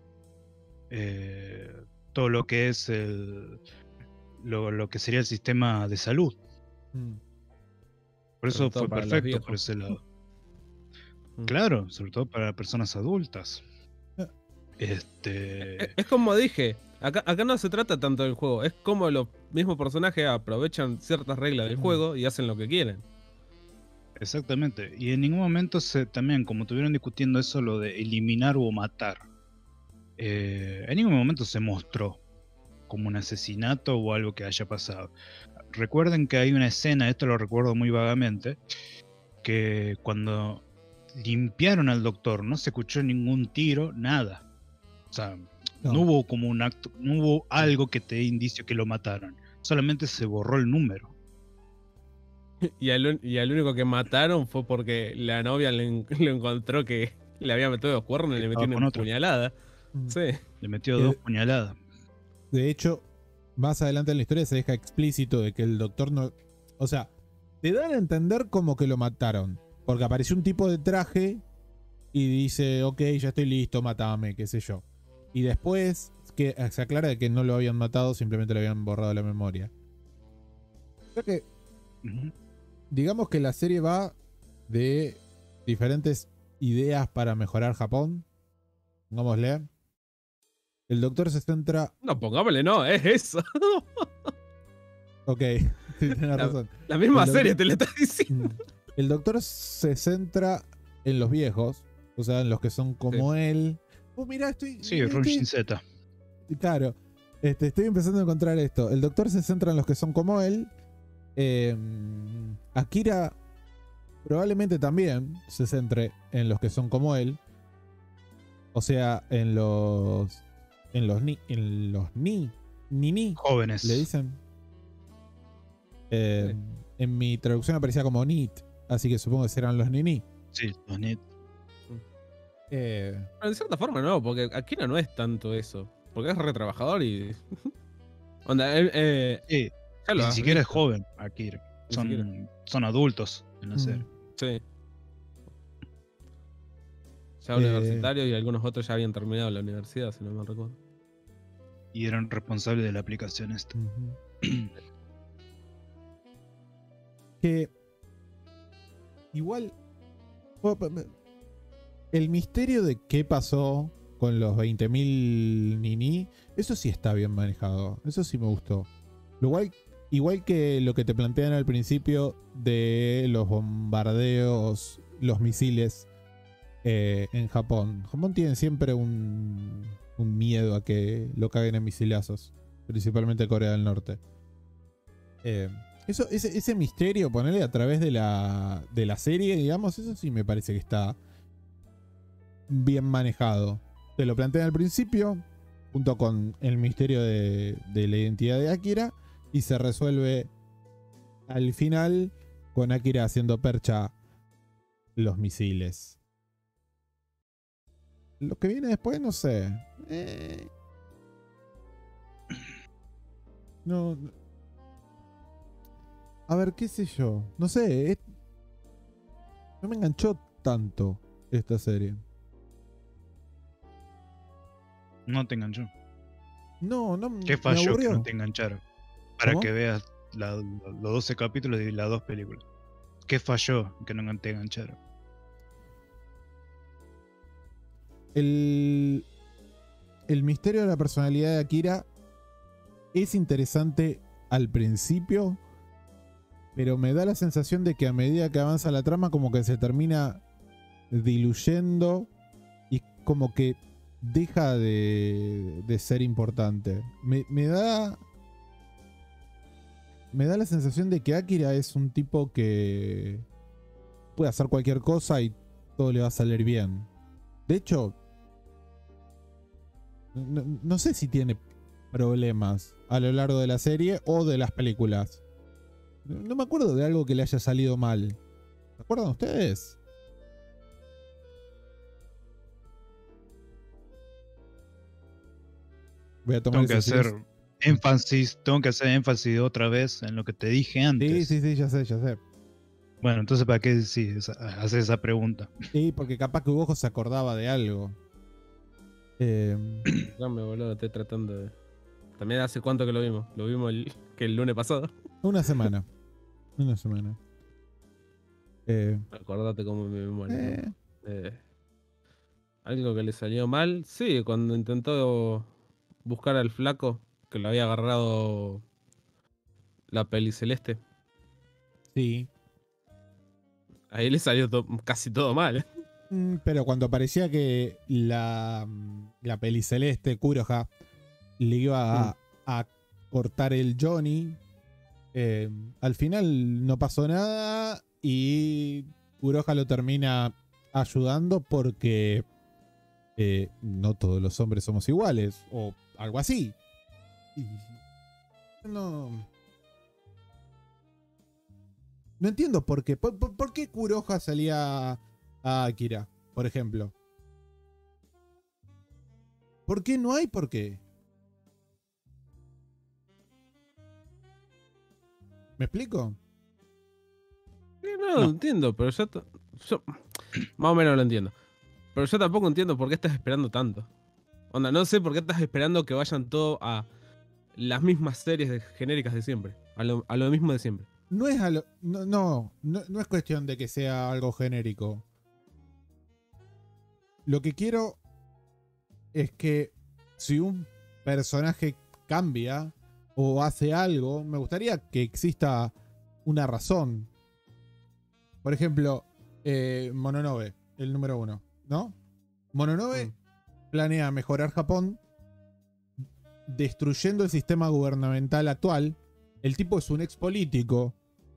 Eh, todo lo que es el, lo, lo que sería el sistema de salud. Mm. Por Sobre eso todo fue para los perfecto por viejos. ese lado. Mm. Claro, sobre todo para personas adultas. Eh. Este. Es, es como dije, acá, acá no se trata tanto del juego, es como los mismos personajes aprovechan ciertas reglas del Mm. juego y hacen lo que quieren. Exactamente. Y en ningún momento se también, como estuvieron discutiendo eso, lo de eliminar o matar. eh, en ningún momento se mostró como un asesinato o algo que haya pasado. Recuerden que hay una escena, esto lo recuerdo muy vagamente, que cuando limpiaron al doctor no se escuchó ningún tiro, nada. O sea, no, No. hubo como un acto, no hubo algo que te dé indicio que lo mataron. Solamente se borró el número. Y al, un- y al único que mataron fue porque la novia le, en- le encontró que le había metido los cuernos y le metió Estaba con una otro. puñalada. Mm. Sí. Le metió Eh, dos puñaladas. De hecho, más adelante en la historia se deja explícito de que el doctor no... O sea, te dan a entender como que lo mataron. Porque apareció un tipo de traje y dice, ok, ya estoy listo, mátame, qué sé yo. Y después que se aclara de que no lo habían matado, simplemente le habían borrado la memoria. Creo que, Ujú. digamos que la serie va de diferentes ideas para mejorar Japón. Pongámosle. El doctor se centra... No, pongámosle, no, es eso. Ok, sí, tenés La- razón. La misma El serie doctor- te la está diciendo. Mm. El doctor se centra en los viejos, o sea, en los que son como él. Oh, mirá, estoy. Sí, estoy- Runshin Z. Claro, este, estoy empezando a encontrar esto. El doctor se centra en los que son como él. Eh, Akira probablemente también se centre en los que son como él. O sea, en los. En los ni. En los ni. Ni ni. Jóvenes. Le dicen. Eh, Sí. En mi traducción aparecía como Nit. Así que supongo que serán los Nini. Sí, los net. Eh, Pero de cierta forma no, porque Akira no es tanto eso. Porque es retrabajador y. Onda, él, eh, Sí, ya y lo ni has siquiera es visto. joven, Akira. Ni Son, siquiera. son adultos en la mm, serie. Sí. Ya Eh. universitarios y algunos otros ya habían terminado la universidad, si no me recuerdo. Y eran responsables de la aplicación esta. ujú. Que igual bueno, pa- pa- el misterio de qué pasó con los veinte mil Nini, eso sí está bien manejado. Eso sí me gustó. Lo igual, igual que lo que te plantean al principio de los bombardeos, los misiles eh, en Japón. Japón tiene siempre un, un miedo a que lo caguen en misilazos. Principalmente Corea del Norte. Eh, Eso, ese, ese misterio, ponerle a través de la, de la serie, digamos, eso sí me parece que está bien manejado. Te lo plantean al principio, junto con el misterio de, de la identidad de Akira, y se resuelve al final con Akira haciendo percha los misiles. Lo que viene después, no sé. Eh... No. A ver, qué sé yo. No sé. Es... No me enganchó tanto esta serie. No te enganchó. No, no. ¿Qué me falló que aburrió. no te engancharon? Para ¿Cómo? que veas la- los doce capítulos y las dos películas. ¿Qué falló que no te engancharon? El, el misterio de la personalidad de Akira es interesante al principio, pero me da la sensación de que a medida que avanza la trama como que se termina diluyendo y como que deja de, de ser importante. Me, me da me da la sensación de que Akira es un tipo que puede hacer cualquier cosa y todo le va a salir bien. De hecho, no, no sé si tiene problemas a lo largo de la serie o de las películas. No me acuerdo de algo que le haya salido mal. ¿Se acuerdan ustedes? Voy a tomar Tengo que ese hacer silencio. énfasis, tengo que hacer énfasis otra vez en lo que te dije Sí, antes. sí, sí, ya sé, ya sé. Bueno, entonces ¿para qué sí, esa- hacer esa pregunta? Sí, porque capaz que Hugo se acordaba de algo. Eh, Dame, boludo, estoy tratando de. También hace cuánto que lo vimos. Lo vimos el, que el lunes pasado. una semana. Una semana. Eh, Acordate cómo me memoria. ¿no? eh, Eh, algo que le salió mal. Sí, cuando intentó buscar al flaco que lo había agarrado la peli celeste. sí. Ahí le salió to- casi todo mal. ¿eh? Mm, Pero cuando parecía que la, la peli celeste, Kuroha, le iba a, a cortar el Johnny, eh, al final no pasó nada y Kuroha lo termina ayudando porque eh, no todos los hombres somos iguales o algo así. Y no. No entiendo por qué. ¿Por, por, por qué Kuroha salía a Akira, por ejemplo? ¿Por qué no hay por qué? ¿Me explico? Sí, no, No. entiendo, pero yo, ta- yo más o menos lo entiendo. Pero yo tampoco entiendo por qué estás esperando tanto. Onda, no sé por qué estás esperando que vayan todo a las mismas series de- genéricas de siempre. A lo, a lo mismo de siempre. No es, a lo- no, no, no, no es cuestión de que sea algo genérico. Lo que quiero es que si un personaje cambia o hace algo, me gustaría que exista una razón. Por ejemplo, eh, Mononobe, el número uno, ¿no? Mononobe Mm. planea mejorar Japón destruyendo el sistema gubernamental actual. El tipo es un ex político,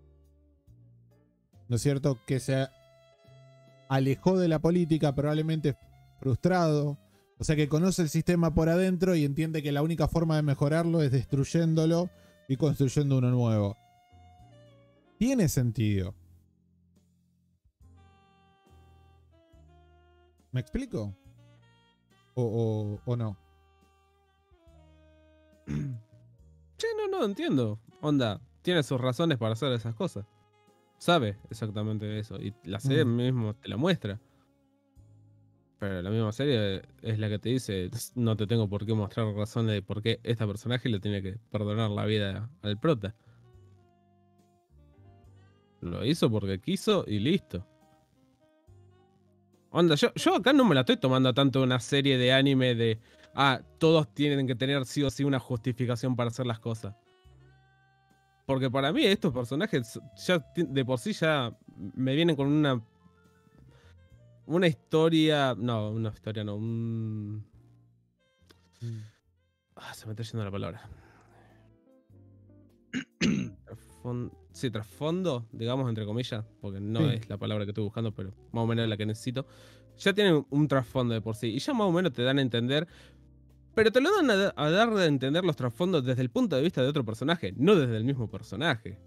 ¿no es cierto? Que se alejó de la política, probablemente frustrado. O sea que conoce el sistema por adentro y entiende que la única forma de mejorarlo es destruyéndolo y construyendo uno nuevo. Tiene sentido. ¿Me explico? ¿O, o, o no? Che, no, no, entiendo. Onda, tiene sus razones para hacer esas cosas. Sabe exactamente eso. Y la serie Mm. mismo te la muestra. Pero la misma serie es la que te dice, no te tengo por qué mostrar razones de por qué esta personaje le tiene que perdonar la vida al prota. Lo hizo porque quiso y listo. Onda, yo, yo acá no me la estoy tomando tanto una serie de anime de, ah, todos tienen que tener sí o sí una justificación para hacer las cosas. Porque para mí estos personajes ya ti- de por sí ya me vienen con una una historia, no, una historia no, un ah, se me está yendo la palabra. trasfondo, sí, trasfondo, digamos, entre comillas, porque no Sí. es la palabra que estoy buscando, pero más o menos es la que necesito. Ya tienen un trasfondo de por sí, y ya más o menos te dan a entender, pero te lo dan a, da- a dar de entender los trasfondos desde el punto de vista de otro personaje, no desde el mismo personaje.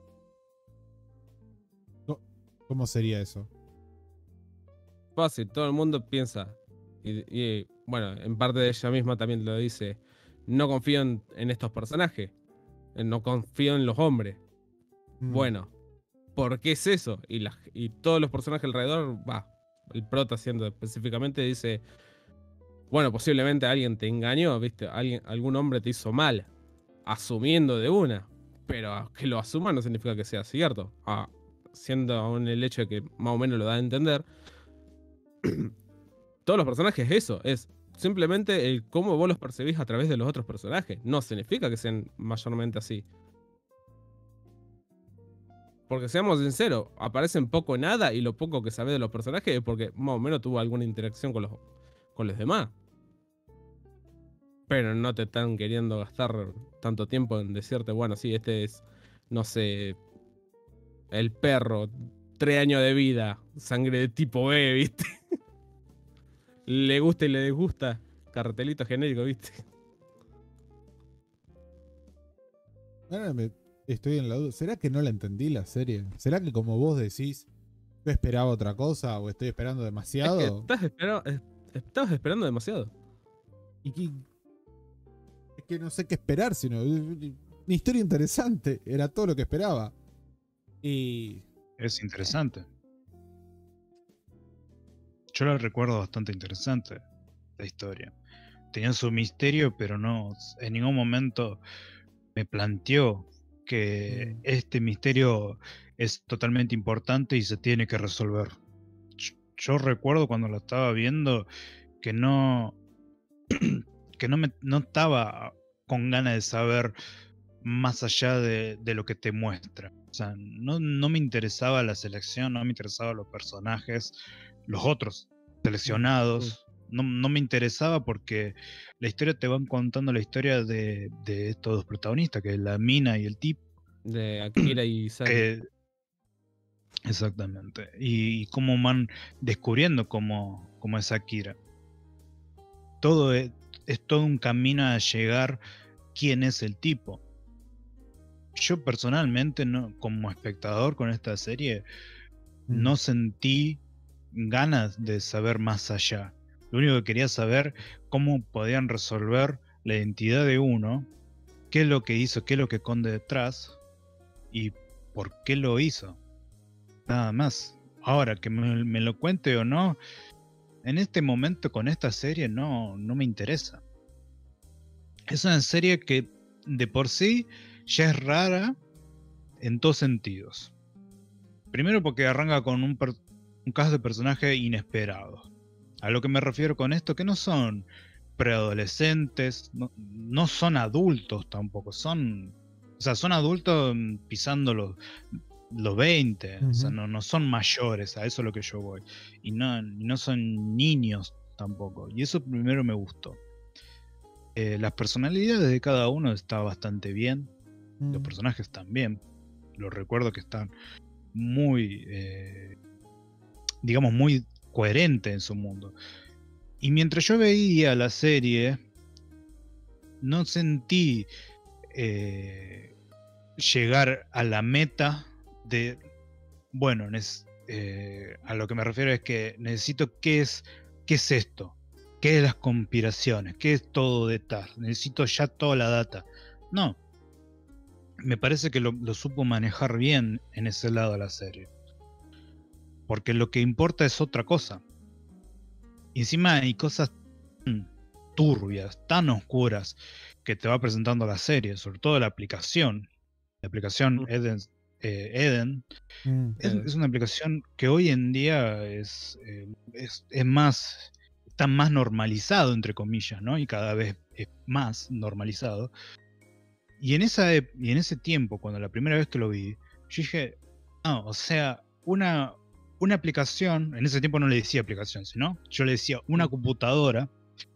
¿Cómo sería eso? Fácil, todo el mundo piensa, y, y, bueno, en parte de ella misma también lo dice, no confío en, en estos personajes, eh, no confío en los hombres. Mm. Bueno, ¿por qué es eso? Y, la- y todos los personajes alrededor, va, el prota siendo específicamente dice, bueno, posiblemente alguien te engañó, ¿viste? Alguien, algún hombre te hizo mal, asumiendo de una, pero que lo asuma no significa que sea cierto. Ah, siendo aún el hecho de que más o menos lo da a entender, todos los personajes eso, es simplemente el cómo vos los percibís a través de los otros personajes. No significa que sean mayormente así. Porque seamos sinceros, aparecen poco o nada y lo poco que sabés de los personajes es porque más o menos tuvo alguna interacción con los, con los demás. Pero no te están queriendo gastar tanto tiempo en decirte, bueno, sí, este es, no sé, el perro, tres años de vida, sangre de tipo B, ¿viste? Le gusta y le disgusta, cartelito genérico, ¿viste? Ahora me- estoy en la duda. ¿Será que no la entendí la serie? ¿Será que como vos decís, yo esperaba otra cosa o estoy esperando Es demasiado? que estás espera- es- estabas esperando demasiado. Y que, es que no sé qué esperar, sino una historia interesante. Era todo lo que esperaba. Y Es interesante. Yo la recuerdo bastante interesante, la historia. Tenía su misterio, pero no, en ningún momento me planteó que Mm. este misterio es totalmente importante y se tiene que resolver. Yo, yo recuerdo cuando lo estaba viendo que no, que no, me, no estaba con ganas de saber más allá de, de lo que te muestra. O sea, no, no me interesaba la selección, no me interesaban los personajes, los otros seleccionados. No, no me interesaba porque la historia te van contando la historia de, de estos dos protagonistas, que es la mina y el tipo. De Akira y Saki. que- exactamente. Y, y cómo van descubriendo cómo, cómo es Akira. Todo es, es todo un camino a llegar quién es el tipo. Yo personalmente, no, como espectador con esta serie, Mm. no sentí ganas de saber más allá. Lo único que quería saber cómo podían resolver la identidad de uno, qué es lo que hizo, qué es lo que esconde detrás y por qué lo hizo. Nada más. Ahora, que me, me lo cuente o no, en este momento con esta serie no, no me interesa. Es una serie que de por sí ya es rara en dos sentidos. Primero porque arranca con un, per- un cast de personajes inesperado. A lo que me refiero con esto, que no son preadolescentes, no, no son adultos tampoco, son... O sea, son adultos mm, pisando los, los veinte, o sea, Ujú. no, no son mayores, a eso es lo que yo voy. Y no, y no son niños tampoco, y eso primero me gustó. Eh, las personalidades de cada uno está bastante bien, los Mm. personajes también, los recuerdo que están muy, eh, digamos, muy coherentes en su mundo. Y mientras yo veía la serie, no sentí eh, llegar a la meta de, bueno, nes- eh, a lo que me refiero es que necesito qué es, qué es esto, qué es las conspiraciones, qué es todo detrás, necesito ya toda la data. No, me parece que lo, lo supo manejar bien en ese lado de la serie. Porque lo que importa es otra cosa. Y encima hay cosas tan turbias, tan oscuras, que te va presentando la serie, sobre todo la aplicación. La aplicación Mm. Eden, eh, Eden Mm. es, Eden. es una aplicación que hoy en día es, eh, es, es más, está más normalizado, entre comillas, ¿no? Y cada vez es más normalizado. Y en, esa, ep- y en ese tiempo, cuando la primera vez que lo vi, yo dije, ah, o sea, una, una aplicación, en ese tiempo no le decía aplicación, sino yo le decía una Mm. computadora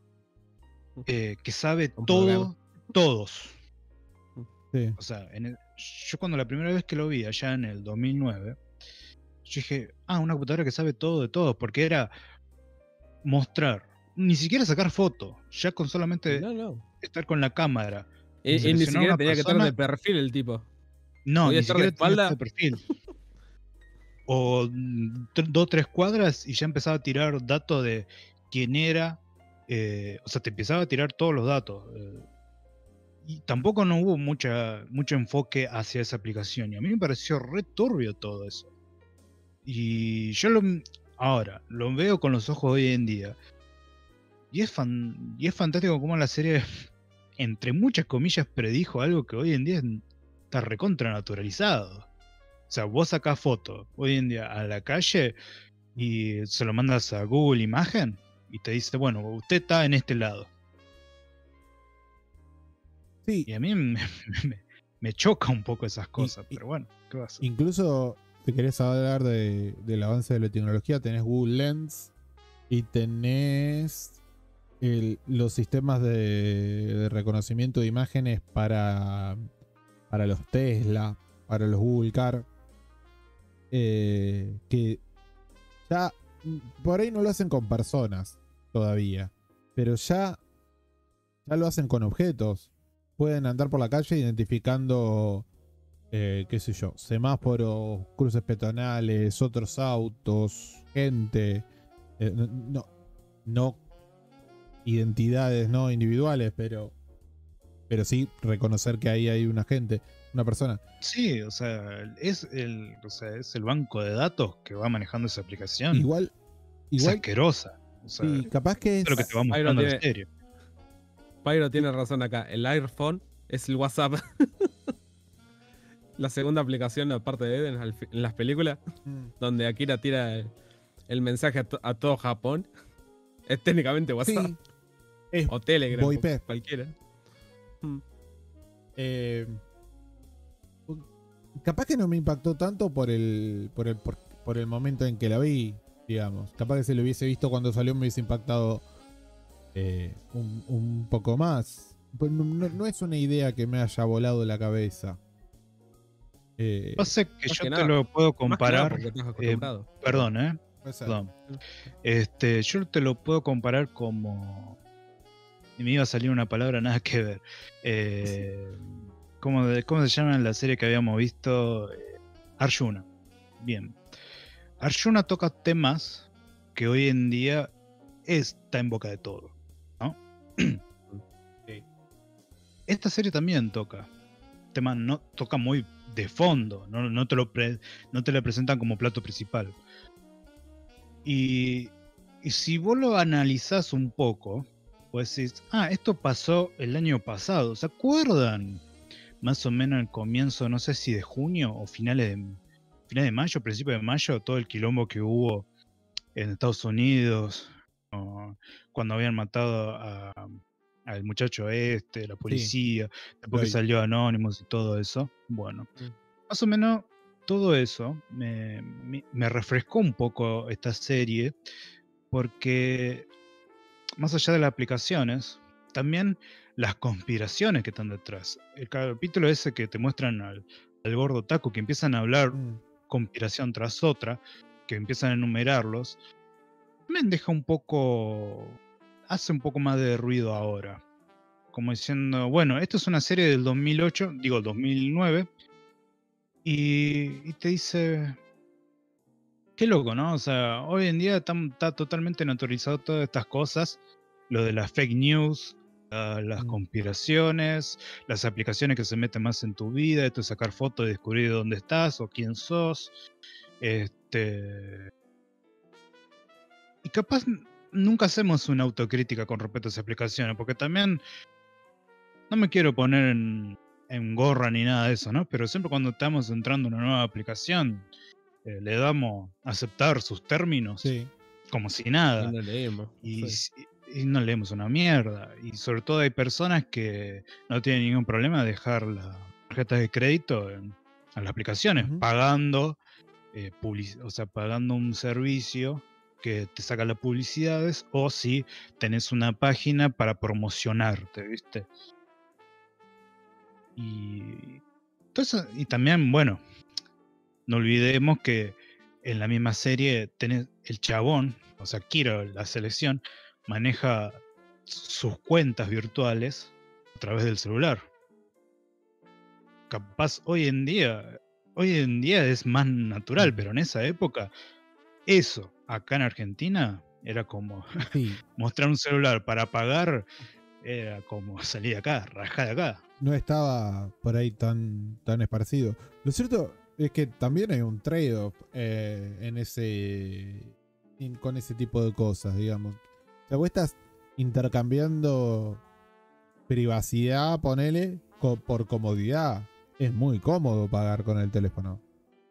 eh, que sabe Un todo, todos. Sí. O sea, en el- yo cuando la primera vez que lo vi, allá en el dos mil nueve, yo dije, ah, una computadora que sabe todo de todo, porque era mostrar, ni siquiera sacar fotos, ya con solamente No, no. estar con la cámara. Él, él ni seleccionar siquiera una tenía que estar persona- de perfil el tipo. No, podía ni estar de siquiera tenía espalda. este perfil. O mm, tr- dos, tres cuadras y ya empezaba a tirar datos de quién era. eh, o sea, te empezaba a tirar todos los datos. eh, y tampoco no hubo mucha, mucho enfoque hacia esa aplicación. Y a mí me pareció re turbio todo eso. Y yo lo, ahora lo veo con los ojos de hoy en día. Y es, fan, y es fantástico cómo la serie, entre muchas comillas, predijo algo que hoy en día está recontra naturalizado. O sea, vos sacás fotos hoy en día a la calle y se lo mandas a Google Imagen y te dice, bueno, usted está en este lado. Sí, Y a mí me, me- me choca un poco esas cosas, y- pero bueno, ¿qué va a hacer? incluso si querés hablar de- del avance de la tecnología, tenés Google Lens y tenés el- los sistemas de, de reconocimiento de imágenes para, para los Tesla, para los Google Car, eh, que ya mm, por ahí no lo hacen con personas todavía, pero ya, ya lo hacen con objetos. Pueden andar por la calle identificando, eh, qué sé yo, semáforos, cruces peatonales, otros autos, gente, eh, no, no, no identidades no individuales, pero, pero sí reconocer que ahí hay una gente, una persona. Sí, o sea, es el, o sea, es el banco de datos que va manejando esa aplicación. Igual, es igual, asquerosa. O sea, sí, capaz que es lo que es, te va Pyro mostrando la tiene- serie. Pyro tiene razón acá. El iPhone es el WhatsApp. La segunda aplicación, aparte de Eden, al fi- en las películas, Mm, donde Akira tira el, el mensaje a, to- a todo Japón. Es técnicamente WhatsApp. sí, es O Telegram. V I P. o Cualquiera. Mm. Eh, capaz que no me impactó tanto por el, por el, por, por el momento en que la vi, digamos. Capaz que si lo hubiese visto cuando salió me hubiese impactado eh, un, un poco más. Pues no, no- no es una idea que me haya volado la cabeza. Eh, Pasa que Más yo que te nada. lo puedo Más que nada comparar. porque estás acostumbrado. Perdón, eh. puede ser. Perdón. Este, yo te lo puedo comparar como. Y me iba a salir una palabra nada que ver. Eh, ¿cómo, de- ¿Cómo se llama en la serie que habíamos visto? Eh, Arjuna. Bien. Arjuna toca temas que hoy en día está en boca de todo, ¿no? Sí. Esta serie también toca. Temas no toca muy de fondo, no, no te lo pre- no te lo presentan como plato principal. Y, y si vos lo analizás un poco, pues decís, ah, esto pasó el año pasado. ¿Se acuerdan? Más o menos al comienzo, no sé si de junio o finales de, finales de mayo, principio de mayo, todo el quilombo que hubo en Estados Unidos, o cuando habían matado a, al muchacho este, la policía, después que Floyd. salió Anonymous y todo eso. Bueno, Mm. más o menos todo eso me, me- me refrescó un poco esta serie, porque más allá de las aplicaciones, también las conspiraciones que están detrás. El capítulo ese que te muestran al, al gordo taco, que empiezan a hablar Mm, conspiración tras otra, que empiezan a enumerarlos, me deja un poco, hace un poco más de ruido ahora. Como diciendo, bueno, esto es una serie del dos mil ocho, digo dos mil nueve, y, y te dice, qué loco, ¿no? O sea, hoy en día está, está totalmente naturalizado todas estas cosas, lo de las fake news, ah, las Mm. conspiraciones, las aplicaciones que se meten más en tu vida, esto de sacar fotos y descubrir dónde estás o quién sos. Este. Y capaz n- nunca hacemos una autocrítica con respecto a esas aplicaciones, porque también no me quiero poner en, en gorra ni nada de eso, ¿no? Pero siempre cuando estamos entrando en una nueva aplicación, eh, le damos a aceptar sus términos sí. como si Y nada. no leemos. Y, Sí. si- y no leemos una mierda. Y sobre todo hay personas que no tienen ningún problema de dejar las tarjetas de crédito en, en las aplicaciones, Ujú. pagando, eh, publici- o sea, pagando un servicio que te saca las publicidades, o si tenés una página para promocionarte, ¿viste? Y, Entonces, y también, bueno, no olvidemos que en la misma serie tenés el chabón, o sea, Kiro, la selección, maneja sus cuentas virtuales a través del celular. Capaz hoy en día, hoy en día es más natural, pero en esa época, eso, acá en Argentina, era como Sí, mostrar un celular para pagar, era como salir de acá, rajar de acá. no estaba por ahí tan, tan esparcido. Lo cierto es que también hay un trade-off eh, en ese, en- con ese tipo de cosas, digamos. O sea, vos estás intercambiando privacidad, ponele, co- por comodidad. Es muy cómodo pagar con el teléfono.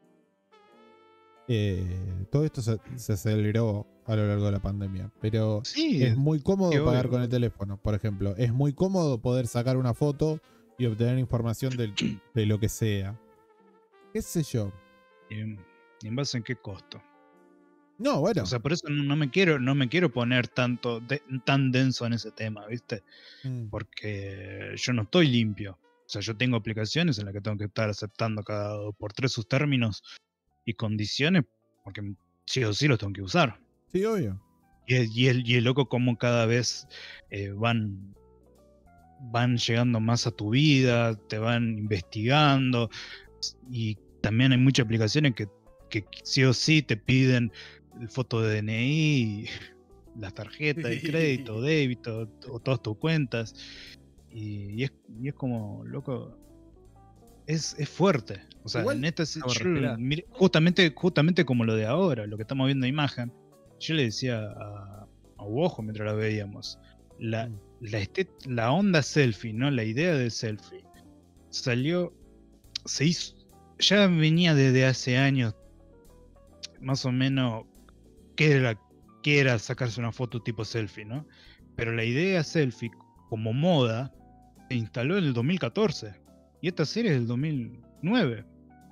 Eh, todo esto se, se aceleró a lo largo de la pandemia, pero Sí, es muy cómodo sí, pagar obvio. con el teléfono, por ejemplo. Es muy cómodo poder sacar una foto y obtener información del- de lo que sea. ¿Qué sé yo? ¿Y en, y en base en qué costo? No, bueno. O sea, por eso no, no me quiero, no me quiero poner tanto, de- tan denso en ese tema, ¿viste? Mm, Porque yo no estoy limpio. O sea, yo tengo aplicaciones en las que tengo que estar aceptando cada dos por tres sus términos y condiciones, porque sí o sí los tengo que usar. sí, obvio. Y el, y el, y el loco como cada vez eh, van, van llegando más a tu vida, te van investigando. Y también hay muchas aplicaciones que, que sí o sí te piden el foto de D N I, las tarjetas de crédito, débito, o todas tus cuentas. Y, y es, y es como, loco, es, es fuerte. O sea, Igual, en esta, se- vamos a yo, respirar. mire, justamente, justamente como lo de ahora, lo que estamos viendo en imagen, yo le decía a, a Wojo mientras la veíamos, la, Mm. la, estet- la onda selfie, ¿no? La idea del selfie salió, se hizo, ya venía desde hace años, más o menos, que era, que era sacarse una foto tipo selfie, ¿no? Pero la idea selfie como moda se instaló en el dos mil catorce y esta serie es del dos mil nueve.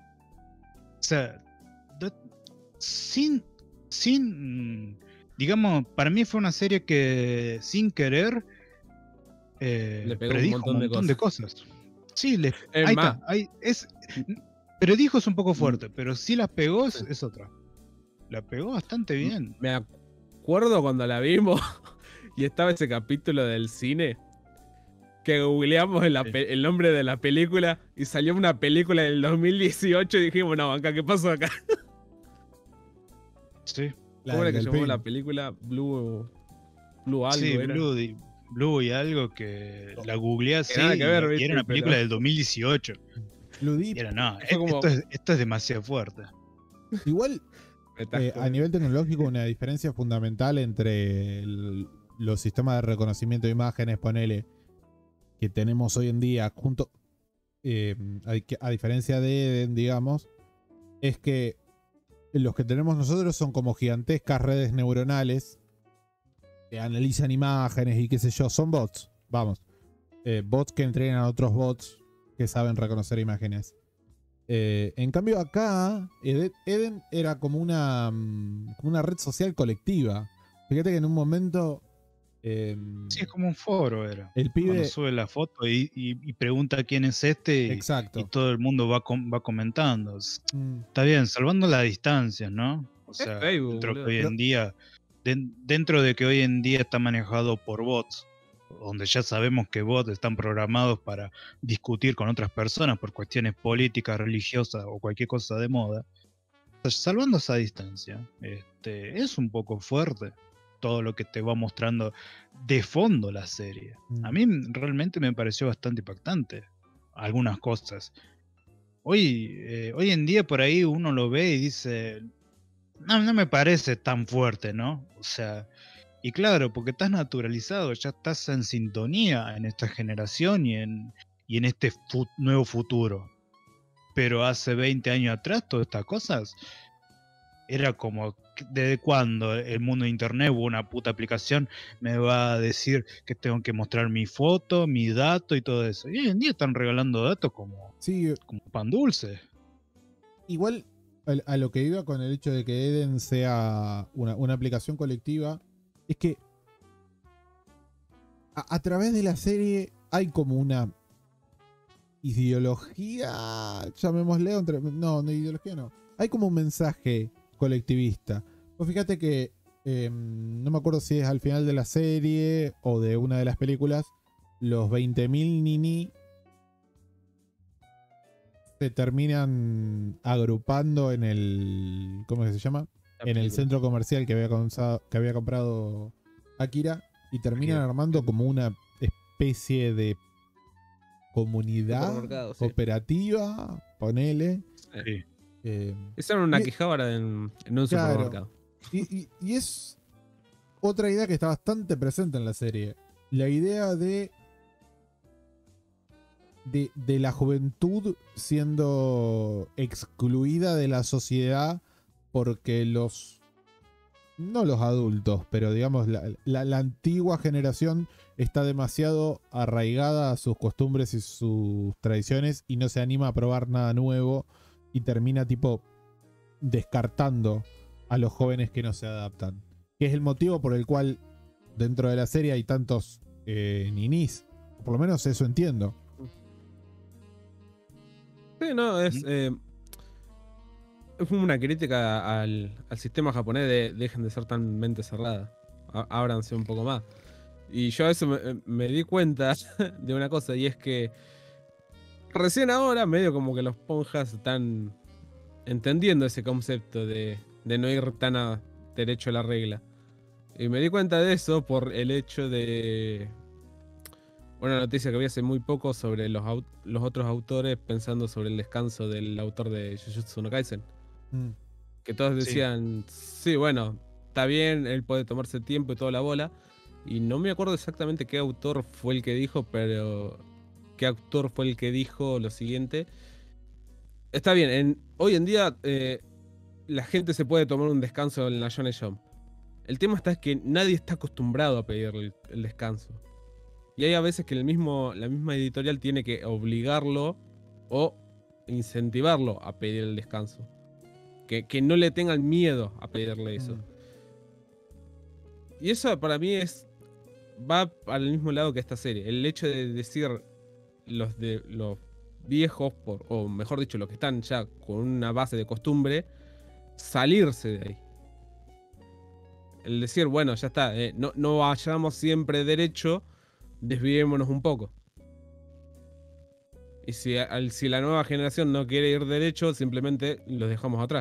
O sea, de- sin, sin, mm, digamos, para mí fue una serie que sin querer eh, Le pegó un predijo montón un de montón de cosas. Sí, le, Es ahí más, está. Ahí, es, predijo es un poco Mm. fuerte, pero sí las pegó es, Sí. es otra. La pegó bastante bien. me acuerdo cuando la vimos y estaba ese capítulo del cine que googleamos el, Sí. el nombre de la película y salió una película del dos mil dieciocho y dijimos, no, banca, ¿qué pasó acá? Sí, La ¿Cómo era del que llamó delfín. la película? Blue, Blue algo sí, era. Blue, y- Blue y algo que la googleé así nada que ver, y, y ¿viste? era una película Pero- del dos mil dieciocho. Blue Deep. Y era, no, Fue como- esto, es, esto es demasiado fuerte. Igual, Me estás eh, a jodiendo. nivel tecnológico, una diferencia fundamental entre el- los sistemas de reconocimiento de imágenes, ponele, que tenemos hoy en día, junto, eh, a, a diferencia de Eden, digamos, es que los que tenemos nosotros son como gigantescas redes neuronales que analizan imágenes y qué sé yo, son bots, vamos, eh, bots que entrenan a otros bots que saben reconocer imágenes. Eh, en cambio acá, Ed- Eden era como una, mm, como una red social colectiva. Fíjate que en un momento eh, Sí, es como un foro era. el Cuando pibe... sube la foto y, y- y pregunta quién es este y, Exacto. y todo el mundo va, com- va comentando. S- Mm, Está bien, salvando las distancias, ¿no? O Es sea, Facebook, dentro que boludo. hoy en día, den- dentro de que hoy en día está manejado por bots, donde ya sabemos que bots están programados para discutir con otras personas por cuestiones políticas, religiosas o cualquier cosa de moda. O sea, salvando esa distancia, este, es un poco fuerte todo lo que te va mostrando de fondo la serie. Mm. A mí realmente me pareció bastante impactante algunas cosas. Hoy, eh, hoy en día por ahí uno lo ve y dice, no, no me parece tan fuerte, ¿no? O sea, y claro, porque estás naturalizado, ya estás en sintonía en esta generación y en, y en este fu- nuevo futuro. Pero hace veinte años atrás todas estas cosas era como, ¿desde cuándo el mundo de internet hubo una puta aplicación? Me va a decir que tengo que mostrar mi foto, mi dato y todo eso. Y hoy en día están regalando datos como, sí, como pan dulce. igual a, a lo que iba con el hecho de que Eden sea una, una aplicación colectiva, es que a, a través de la serie hay como una ideología, llamémosle, entre- no, no ideología no. Hay como un mensaje colectivista. Pues fíjate que eh, no me acuerdo si es al final de la serie o de una de las películas, los veinte mil Nini se terminan agrupando en el, ¿cómo es que se llama? La En el película. centro comercial que había, comenzado- que había comprado Akira y terminan Akira. armando como una especie de comunidad Supermercado, sí. cooperativa, ponele. Sí. eh, Hicieron una Y- quijabara en, en un Claro. supermercado. y, y- y es otra idea que está bastante presente en la serie. La idea de de, de la juventud siendo excluida de la sociedad porque los, no los adultos, pero digamos la, la- la antigua generación está demasiado arraigada a sus costumbres y sus tradiciones y no se anima a probar nada nuevo y termina tipo descartando a los jóvenes que no se adaptan. Que es el motivo por el cual dentro de la serie hay tantos eh, ninis. Por lo menos eso entiendo. Sí, no, es. Ujú. eh, es como una crítica al, al sistema japonés de dejen de ser tan mente cerrada. á- Ábranse un poco más. Y yo a eso me, me di cuenta de una cosa, y es que recién ahora, medio como que los ponjas están entendiendo ese concepto de, de no ir tan a derecho a la regla. Y me di cuenta de eso por el hecho de una noticia que vi hace muy poco sobre los, au- los otros autores pensando sobre el descanso del autor de Jujutsu no Kaisen. Mm. Que todos Sí. decían, sí, bueno, está bien, él puede tomarse tiempo y toda la bola. Y no me acuerdo exactamente qué autor fue el que dijo, pero qué autor fue el que dijo lo siguiente. Está bien, en, hoy en día eh, la gente se puede tomar un descanso en la Shonen Jump. El tema está es que nadie está acostumbrado a pedir el, el descanso. Y hay a veces que el mismo, la misma editorial tiene que obligarlo o incentivarlo a pedir el descanso. Que, que no le tengan miedo a pedirle eso. Mm. Y eso para mí es. Va al mismo lado que esta serie. El hecho de decir los de los viejos, por, o mejor dicho, los que están ya con una base de costumbre, salirse de ahí. El decir, bueno, ya está, eh, no, no vayamos siempre derecho, desviémonos un poco. Y si, al- si la nueva generación no quiere ir derecho, simplemente los dejamos atrás.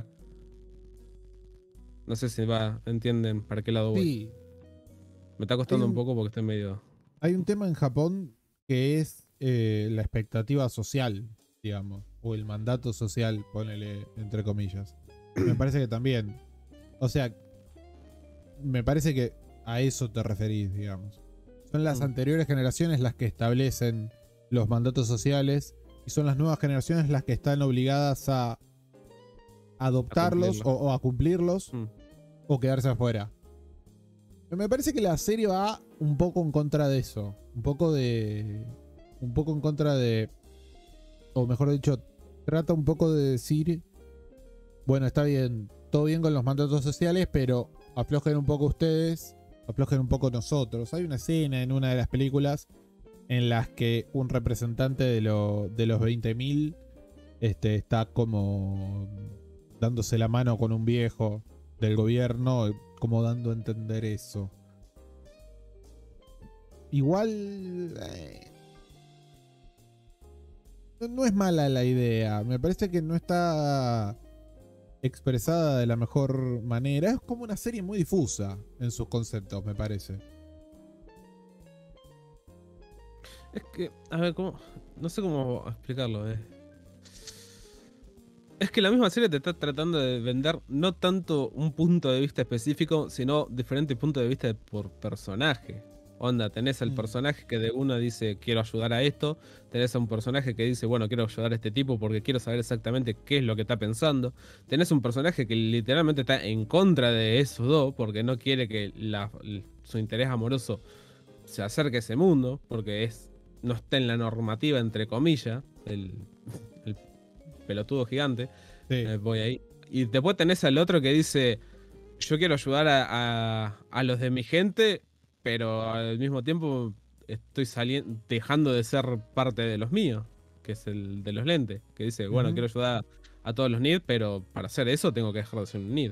No sé si va, entienden para qué lado voy. Sí, Me está costando Hay un un- poco porque estoy medio. hay un tema en Japón que es eh, la expectativa social, digamos, o el mandato social, ponele entre comillas. Me parece que también, o sea, me parece que a eso te referís, digamos. Son las Mm. anteriores generaciones las que establecen los mandatos sociales y son las nuevas generaciones las que están obligadas a adoptarlos cumplirlos. o, o a cumplirlos Mm. o quedarse afuera. Me parece que la serie va un poco en contra de eso. Un poco de. Un poco en contra de. O mejor dicho, trata un poco de decir. Bueno, está bien, todo bien con los mandatos sociales, pero aflojen un poco ustedes, aflojen un poco nosotros. Hay una escena en una de las películas en las que un representante de, lo- de los veinte mil este, está como dándose la mano con un viejo del gobierno, como dando a entender eso. Igual eh, no, no es mala la idea. Me parece que no está expresada de la mejor manera. Es como una serie muy difusa en sus conceptos, me parece. Es que, a ver, ¿cómo? No sé cómo explicarlo. Eh. Es que la misma serie te está tratando de vender no tanto un punto de vista específico, sino diferentes puntos de vista por personaje. Onda, tenés al Mm. personaje que de uno dice quiero ayudar a esto, tenés a un personaje que dice bueno quiero ayudar a este tipo porque quiero saber exactamente qué es lo que está pensando, tenés un personaje que literalmente está en contra de esos dos porque no quiere que la- su interés amoroso se acerque a ese mundo porque es no está en la normativa entre comillas el, el pelotudo gigante. Sí. Eh, voy ahí. Y después tenés al otro que dice: yo quiero ayudar a, a- a los de mi gente, pero al mismo tiempo estoy saliendo, dejando de ser parte de los míos. que es el de los lentes, que dice, bueno, Ujú. quiero ayudar a todos los N I D, pero para hacer eso tengo que dejar de ser un N I D.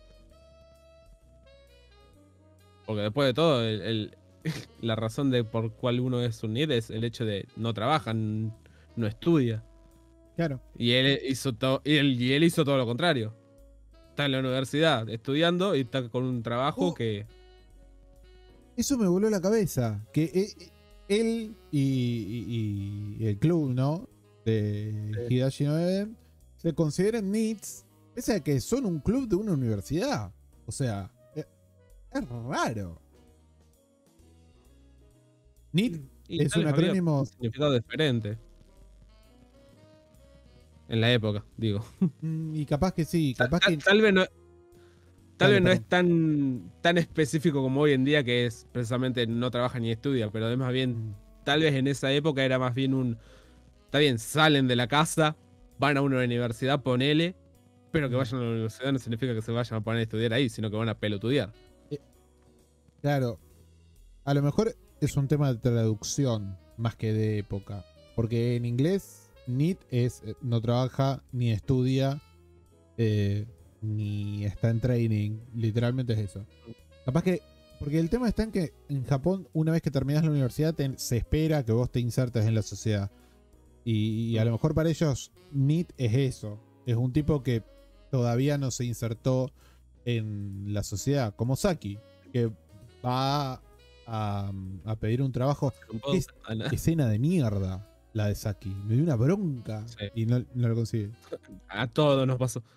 Porque después de todo, el, el- la razón de por cual uno es un N I D es el hecho de no trabaja, n- no estudia. Claro. Y él hizo todo, y él, y él hizo todo lo contrario. Está en la universidad estudiando y está con un trabajo Oh. que. Eso me voló la cabeza. Que eh, él y, y- y el club, ¿no? De Sí. Hidashi no Eden se consideran N I Ds, pese a que son un club de una universidad. O sea, eh, es raro. N I D y es tal un vez había acrónimo. un significado diferente. En la época, digo. mm, Y capaz que sí, Tal, capaz que. tal- tal vez no. Tal Dale, vez no perdón. es tan, tan específico como hoy en día, que es precisamente no trabaja ni estudia, pero es más bien, Mm, tal vez en esa época era más bien un. Está bien, salen de la casa, van a una universidad, ponele, pero que Mm. vayan a la universidad no significa que se vayan a poner a estudiar ahí, sino que van a pelotudear. Claro, a lo mejor es un tema de traducción más que de época. Porque en inglés, N I D es eh, no trabaja ni estudia eh, ni está en training. Literalmente es eso. Capaz que. Porque el tema está en que en Japón, una vez que terminas la universidad, te- se espera que vos te insertes en la sociedad. Y, y a lo mejor para ellos, N I D es eso. Es un tipo que todavía no se insertó en la sociedad. Como Saki, que va a, a pedir un trabajo. ¿Qué es- Ah, no. escena de mierda la de Saki? Me dio una bronca Sí. y no, no lo consigue. A todos nos pasó.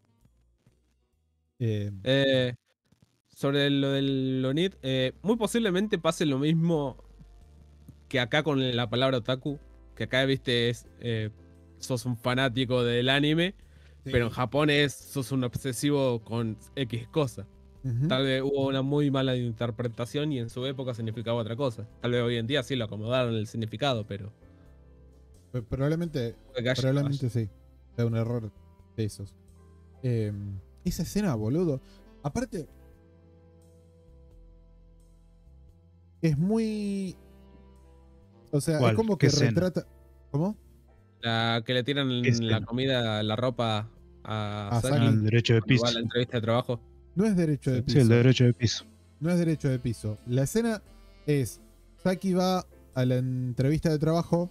Eh, Eh, sobre lo del N I D, eh, muy posiblemente pase lo mismo que acá con la palabra otaku, que acá, viste, es eh, sos un fanático del anime, pero en Japón es sos un obsesivo con X cosa. ujú. Tal vez hubo una muy mala interpretación y en su época significaba otra cosa. Tal vez hoy en día sí lo acomodaron el significado, pero Pues probablemente, puede que haya- probablemente sí. Sea un error de esos. Eh, esa escena, boludo. Aparte. Es muy. O sea, ¿Cuál? es como ¿Qué que escena? retrata. ¿Cómo? la que le tiran ¿Qué la escena? comida, la ropa a A Saki Saki. Ah, el derecho de cuando va piso. a la entrevista de trabajo. No es derecho de Sí, piso. Sí, el derecho de piso. No es derecho de piso. La escena es. Saki va a la entrevista de trabajo.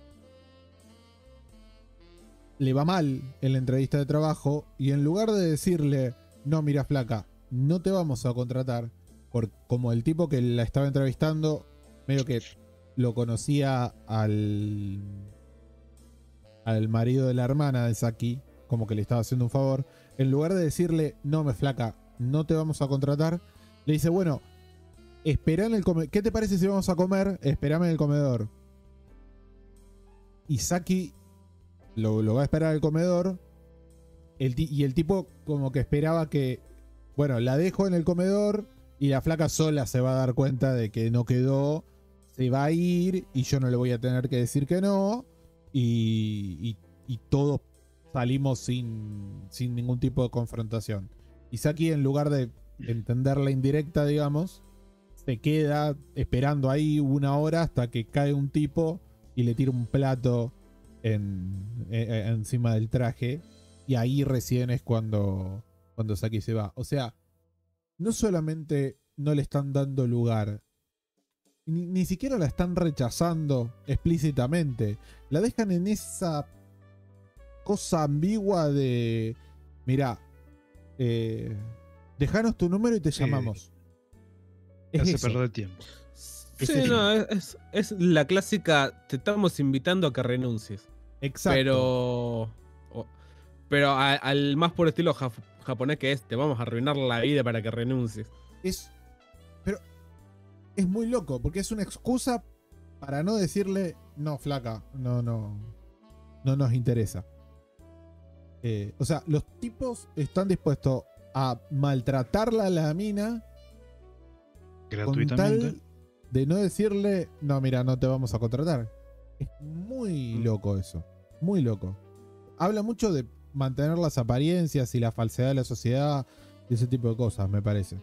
Le va mal en la entrevista de trabajo. Y en lugar de decirle, no, mira, flaca, no te vamos a contratar. Por, como el tipo que la estaba entrevistando, medio que lo conocía al. al marido de la hermana de Saki. Como que le estaba haciendo un favor. En lugar de decirle, no, me flaca, no te vamos a contratar, le dice, bueno, espera en el comedor. ¿Qué te parece si vamos a comer? Esperame en el comedor. Y Saki lo, lo va a esperar al comedor. El ti- y el tipo como que esperaba que, bueno, la dejo en el comedor y la flaca sola se va a dar cuenta de que no quedó. Se va a ir y yo no le voy a tener que decir que no. Y, y, y todos salimos sin, sin ningún tipo de confrontación. Y Saki, en lugar de entender la indirecta, digamos, se queda esperando ahí una hora hasta que cae un tipo y le tira un plato en, eh, encima del traje. Y ahí recién es cuando, cuando Saki se va. O sea, no solamente no le están dando lugar, ni, ni siquiera la están rechazando explícitamente. La dejan en esa cosa ambigua de, mirá, eh, dejanos tu número y te Sí. llamamos. Te Es hace eso. perder tiempo. Es Sí, eso. no, es, es- es la clásica, te estamos invitando a que renuncies. Exacto. Pero. o- pero a- al más por estilo jaf- japonés que es, te vamos a arruinar la vida para que renuncies. Es. Pero. Es muy loco, porque es una excusa para no decirle, no, flaca, no, no. No nos interesa. Eh, o sea, los tipos están dispuestos a maltratarla a la mina con Gratuitamente. tal de no decirle, no, mira, no te vamos a contratar. Es muy Mm. loco eso. Muy loco. Habla mucho de mantener las apariencias y la falsedad de la sociedad y ese tipo de cosas, me parece.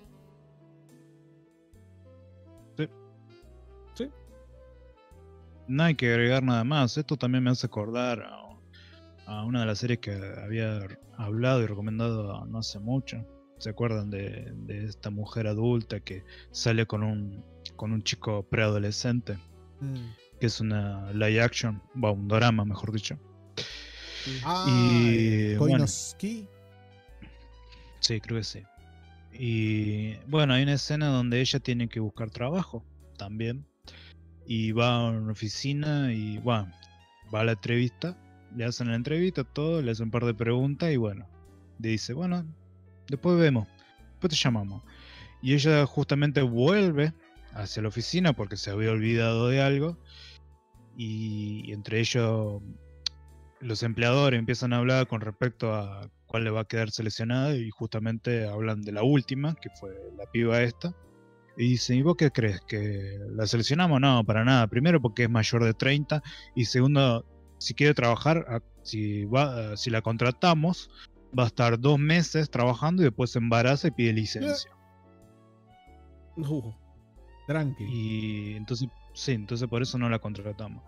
no hay que agregar nada más. Esto también me hace acordar a, a una de las series que había hablado y recomendado no hace mucho. ¿Se acuerdan de, de esta mujer adulta que sale con un, con un chico preadolescente? Mm. Que es una live action, bueno, un drama, mejor dicho. Ah, Y, eh, bueno. Koinosuke. Sí, creo que sí. Y bueno, hay una escena donde ella tiene que buscar trabajo también. Y va a una oficina y bueno, va a la entrevista. Le hacen la entrevista, todo, le hacen un par de preguntas y bueno, le dice, bueno, después vemos, después te llamamos. Y ella justamente vuelve hacia la oficina porque se había olvidado de algo. Y entre ellos los empleadores empiezan a hablar con respecto a cuál le va a quedar seleccionada y justamente hablan de la última, que fue la piba esta. Y dicen, ¿y vos qué crees? ¿Que la seleccionamos? No, para nada. Primero porque es mayor de treinta y segundo, si quiere trabajar, si, va, si la contratamos, va a estar dos meses trabajando y después se embaraza y pide licencia. Uh, Tranqui. Y entonces, sí, entonces por eso no la contratamos.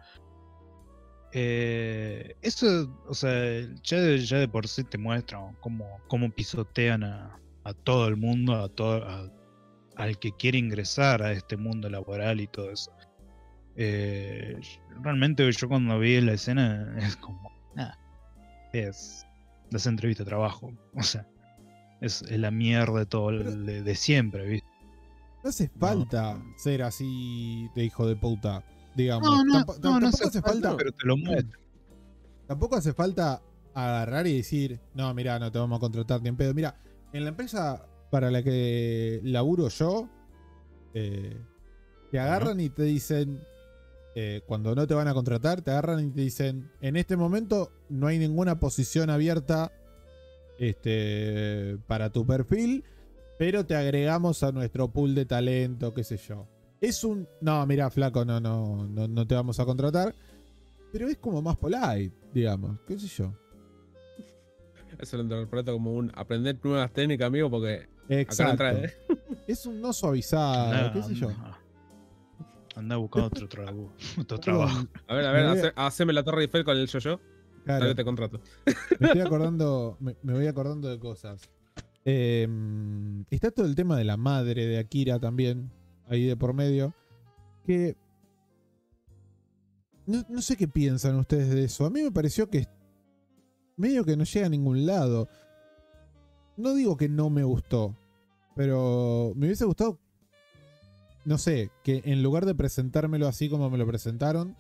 Eh, eso, o sea, ya de, ya de por sí te muestra cómo, cómo pisotean a, a todo el mundo, a todo, a, al que quiere ingresar a este mundo laboral y todo eso. Eh, realmente yo cuando vi la escena es como, nada, es las entrevistas de trabajo, o sea, es, es la mierda de todo el- de, de siempre, ¿viste? No hace falta ser así de hijo de puta, digamos. No, no, Tampo- no, tampoco no hace hace falta. falta, pero te lo muestra. Tampoco hace falta agarrar y decir, no, mira, no te vamos a contratar ni en pedo. Mira, en la empresa para la que laburo yo, eh, te agarran y te dicen, eh, cuando no te van a contratar, te agarran y te dicen, en este momento no hay ninguna posición abierta este, para tu perfil, pero te agregamos a nuestro pool de talento, qué sé yo. Es un, no, mira, flaco, no, no, no, no te vamos a contratar, pero es como más polite, digamos, qué sé yo. Eso lo interpreto como un aprender nuevas técnicas, amigo, porque acá no Exacto. entra, ¿eh? Es un no suavizado, Anda, qué sé yo. anda, anda buscando otro, trabajo, otro Perdón, trabajo. A ver, a Me ver, voy a- hace- haceme la Torre Eiffel con el yo-yo. claro, Tal vez te contrato. me estoy acordando, me, me voy acordando de cosas. Eh, está todo el tema de la madre de Akira también, ahí de por medio, que no, no sé qué piensan ustedes de eso. A mí me pareció que medio que no llega a ningún lado. No digo que no me gustó, pero me hubiese gustado, no sé, que en lugar de presentármelo así como me lo presentaron,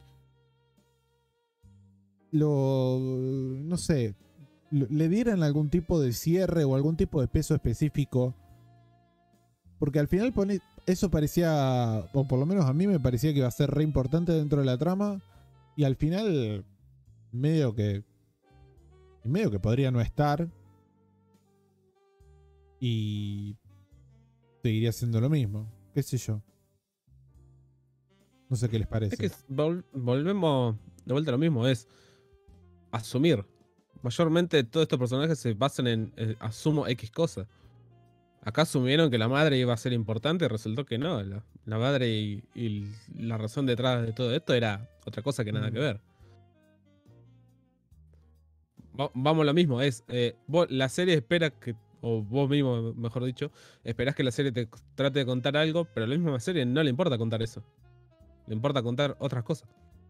lo, no sé, lo- le dieran algún tipo de cierre o algún tipo de peso específico. Porque al final pone, eso parecía, o por lo menos a mí me parecía que iba a ser re importante dentro de la trama. Y al final, medio que, medio que podría no estar. Y seguiría siendo lo mismo. ¿Qué sé yo? No sé qué les parece. Es que vol- volvemos de vuelta a lo mismo, es asumir. Mayormente todos estos personajes se basan en, eh, asumo X cosa. Acá asumieron que la madre iba a ser importante y resultó que no. La, la madre y, y la razón detrás de todo esto era otra cosa que nada Mm. que ver. Va- vamos a lo mismo, es eh, vos- la serie espera que, o vos mismo, mejor dicho, esperás que la serie te trate de contar algo, pero a la misma serie no le importa contar eso. Le importa contar otras cosas.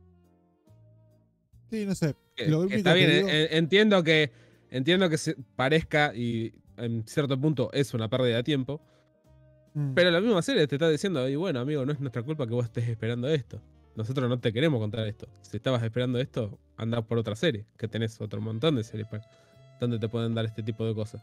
Sí, no sé. Que, Lo que único está que bien, digo- eh, eh, entiendo que entiendo que se parezca y en cierto punto es una pérdida de tiempo, Mm. pero la misma serie te está diciendo, y bueno, amigo, no es nuestra culpa que vos estés esperando esto. Nosotros no te queremos contar esto. Si estabas esperando esto, anda por otra serie, que tenés otro montón de series para- donde te pueden dar este tipo de cosas.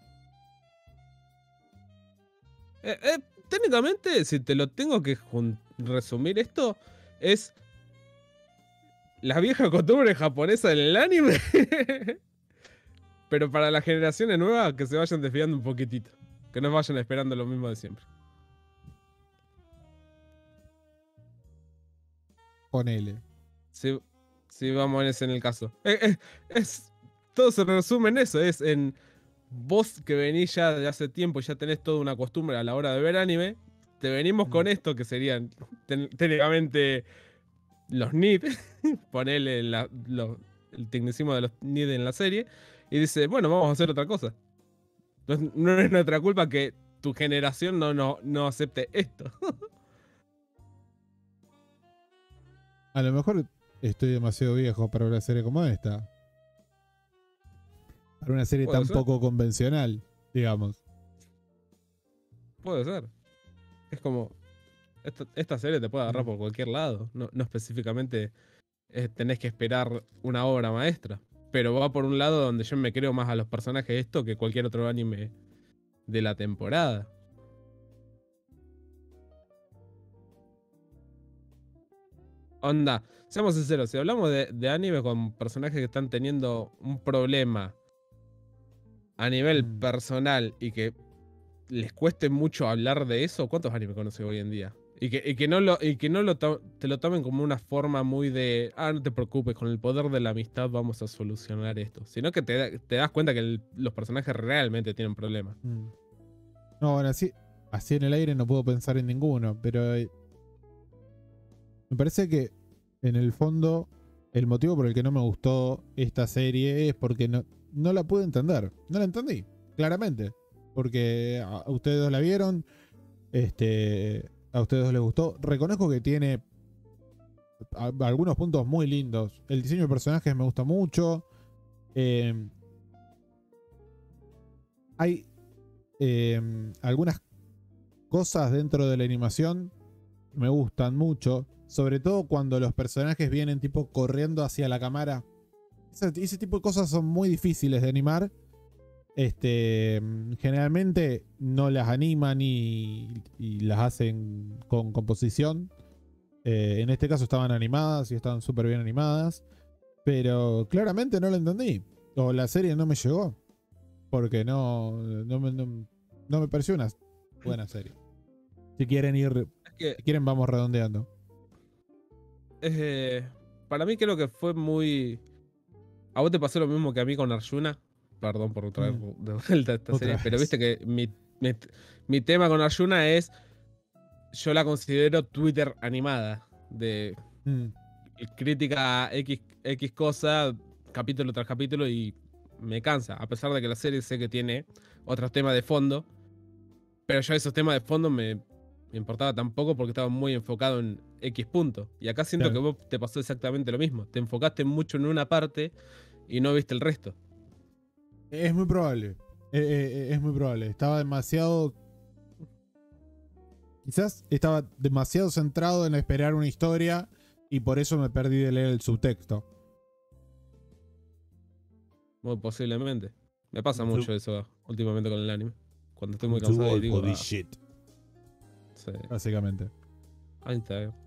Eh, eh, técnicamente, si te lo tengo que jun- resumir esto, es la vieja costumbre japonesa del anime. Pero para las generaciones nuevas, que se vayan desviando un poquitito. Que no vayan esperando lo mismo de siempre. Ponele. Si, si vamos en ese en el caso. Eh, eh, es, todo se resume en eso. Es en vos que venís ya de hace tiempo y ya tenés toda una costumbre a la hora de ver anime. Te venimos con esto que serían ten- técnicamente los N I D, ponele la, lo- el tecnicismo de los N I D en la serie, y dice, bueno, vamos a hacer otra cosa. No, es- no es nuestra culpa que tu generación no, no, no acepte esto. A lo mejor estoy demasiado viejo para una serie como esta. Para una serie Puede tan ser. poco convencional, digamos. Puede ser. Es como, esta, esta serie te puede agarrar Mm. por cualquier lado. No, no específicamente eh, tenés que esperar una obra maestra. Pero va por un lado donde yo me creo más a los personajes de esto que cualquier otro anime de la temporada. Onda, seamos sinceros, si hablamos de, de anime con personajes que están teniendo un problema a nivel Mm. personal y que les cueste mucho hablar de eso, ¿cuántos animes conoces hoy en día? Y que, y que no, lo, y que no lo to- te lo tomen como una forma muy de, ah, no te preocupes, con el poder de la amistad vamos a solucionar esto. Sino que te, da- te das cuenta que el- los personajes realmente tienen problemas. Mm. No, bueno, así, así en el aire no puedo pensar en ninguno, pero eh, me parece que en el fondo el motivo por el que no me gustó esta serie es porque no, no la pude entender. No la entendí, claramente. Porque a, a ustedes dos la vieron, este, a ustedes dos les gustó. Reconozco que tiene a- algunos puntos muy lindos. El diseño de personajes me gusta mucho. Eh, hay eh, algunas cosas dentro de la animación que me gustan mucho. Sobre todo cuando los personajes vienen tipo corriendo hacia la cámara. Ese, ese tipo de cosas son muy difíciles de animar. Este, generalmente no las animan y, y las hacen con composición. Eh, en este caso estaban animadas y estaban súper bien animadas. Pero claramente no lo entendí. O la serie no me llegó. Porque no, no, me- no- no me pareció una buena serie. Si quieren ir, Es que si quieren vamos redondeando. eh, para mí creo que fue muy... ¿A vos te pasó lo mismo que a mí con Arjuna? Perdón por traer Mm. de vuelta esta Otra serie, pero vez. viste que mi, mi, mi tema con Arjuna es, yo la considero Twitter animada, de Mm, crítica a X, X cosa, capítulo tras capítulo, y me cansa, a pesar de que la serie sé que tiene otros temas de fondo, pero yo esos temas de fondo me, me importaba tampoco porque estaba muy enfocado en X punto. Y acá siento Claro. que vos te pasó exactamente lo mismo, te enfocaste mucho en una parte y no viste el resto. Es muy probable. Eh, eh, eh, es muy probable. Estaba demasiado. Quizás estaba demasiado centrado en esperar una historia y por eso me perdí de leer el subtexto. Muy posiblemente. Me pasa Du- mucho eso últimamente con el anime. Cuando estoy muy cansado y digo, ah, shit. sí, Básicamente. ahí está. eh.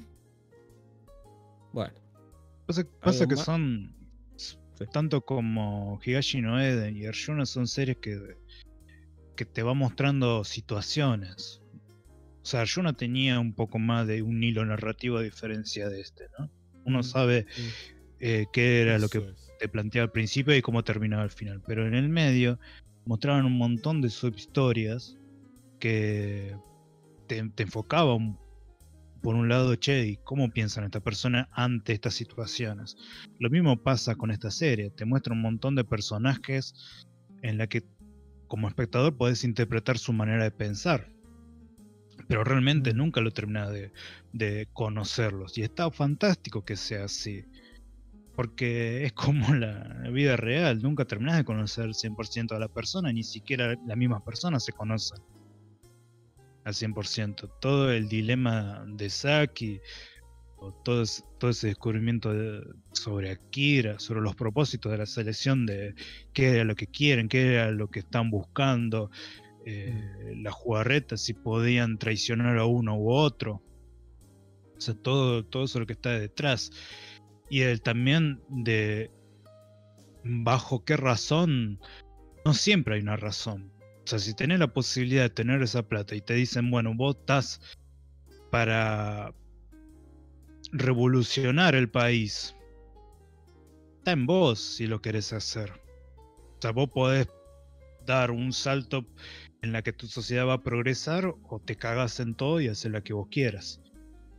Bueno, Pasa, pasa que más? son, Sí. tanto como Higashi no Eden y Arjuna, son series que, que te va mostrando situaciones. O sea, Arjuna tenía un poco más de un hilo narrativo a diferencia de este, ¿no? Uno Mm. sabe Mm. eh, qué era lo que Eso es. te planteaba al principio y cómo terminaba al final. Pero en el medio mostraban un montón de subhistorias que te, te enfocaban por un lado, che, ¿y cómo piensan esta persona ante estas situaciones? Lo mismo pasa con esta serie, te muestra un montón de personajes en la que como espectador podés interpretar su manera de pensar, pero realmente Mm. nunca lo terminás de, de conocerlos, y está fantástico que sea así, porque es como la vida real, nunca terminás de conocer cien por ciento a la persona, ni siquiera las mismas personas se conocen al cien por ciento. Todo el dilema de Saki, o todo, es- todo ese descubrimiento de- sobre Akira, sobre los propósitos de la selección, de qué era lo que quieren, qué era lo que están buscando, eh, las jugarretas, si podían traicionar a uno u otro. O sea, todo, todo eso lo que está detrás. Y el también de bajo qué razón, no siempre hay una razón. O sea, si tenés la posibilidad de tener esa plata y te dicen, bueno, vos estás para revolucionar el país, está en vos si lo querés hacer. O sea, vos podés dar un salto en la que tu sociedad va a progresar, o te cagas en todo y haces la que vos quieras.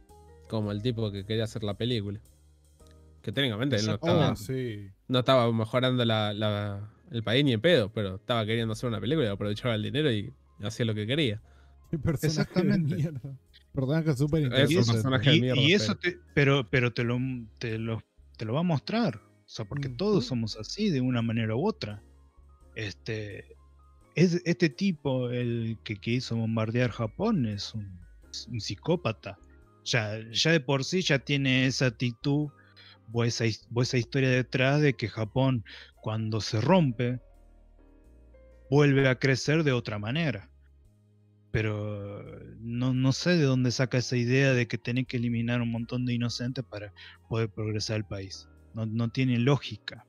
como el tipo que quería hacer la película. Que técnicamente él no Oh, estaba, sí. no estaba mejorando la, la- el país ni en pedo, pero estaba queriendo hacer una película y aprovechaba el dinero y hacía lo que quería. Qué personaje Exactamente. de mierda. Personaje súper Es un interesante. personaje de Y, mierda. y eso pero- te, pero, pero te lo, te lo, te lo va a mostrar. O sea, porque Mm. todos somos así de una manera u otra. Este, es, este tipo, el que quiso bombardear Japón, es un, es un psicópata. Ya, ya de por sí ya tiene esa actitud o esa, his- o esa historia detrás de que Japón, cuando se rompe, vuelve a crecer de otra manera. Pero no, no sé de dónde saca esa idea de que tenés que eliminar un montón de inocentes para poder progresar el país. No, no tiene lógica.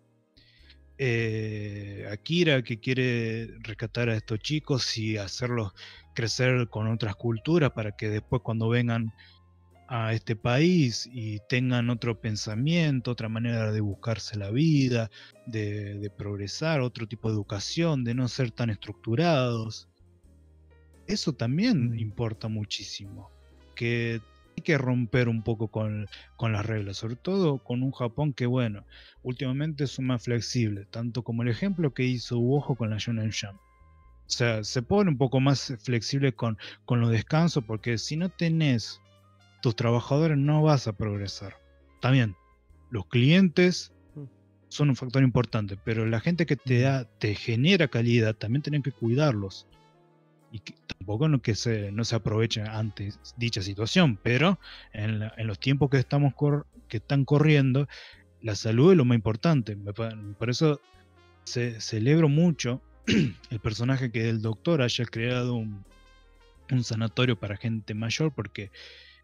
Eh, Akira, que quiere rescatar a estos chicos y hacerlos crecer con otras culturas para que después cuando vengan a este país y tengan otro pensamiento, otra manera de buscarse la vida, de, de progresar, otro tipo de educación, de no ser tan estructurados. Eso también Mm. importa muchísimo. Que hay que romper un poco con, con las reglas, sobre todo con un Japón que, bueno, últimamente son más flexibles, tanto como el ejemplo que hizo Uojo con la Shonen Jump. O sea, se pone un poco más flexible con, con los descansos, porque si no tenés tus trabajadores no vas a progresar. También, los clientes son un factor importante, pero la gente que te da, te genera calidad, también tenés que cuidarlos. Y que tampoco no que se, no se aproveche ante dicha situación, pero en, la- en los tiempos que estamos cor- que están corriendo, la salud es lo más importante. Me pa- Por eso ce- celebro mucho el personaje que el doctor haya creado un, un sanatorio para gente mayor, porque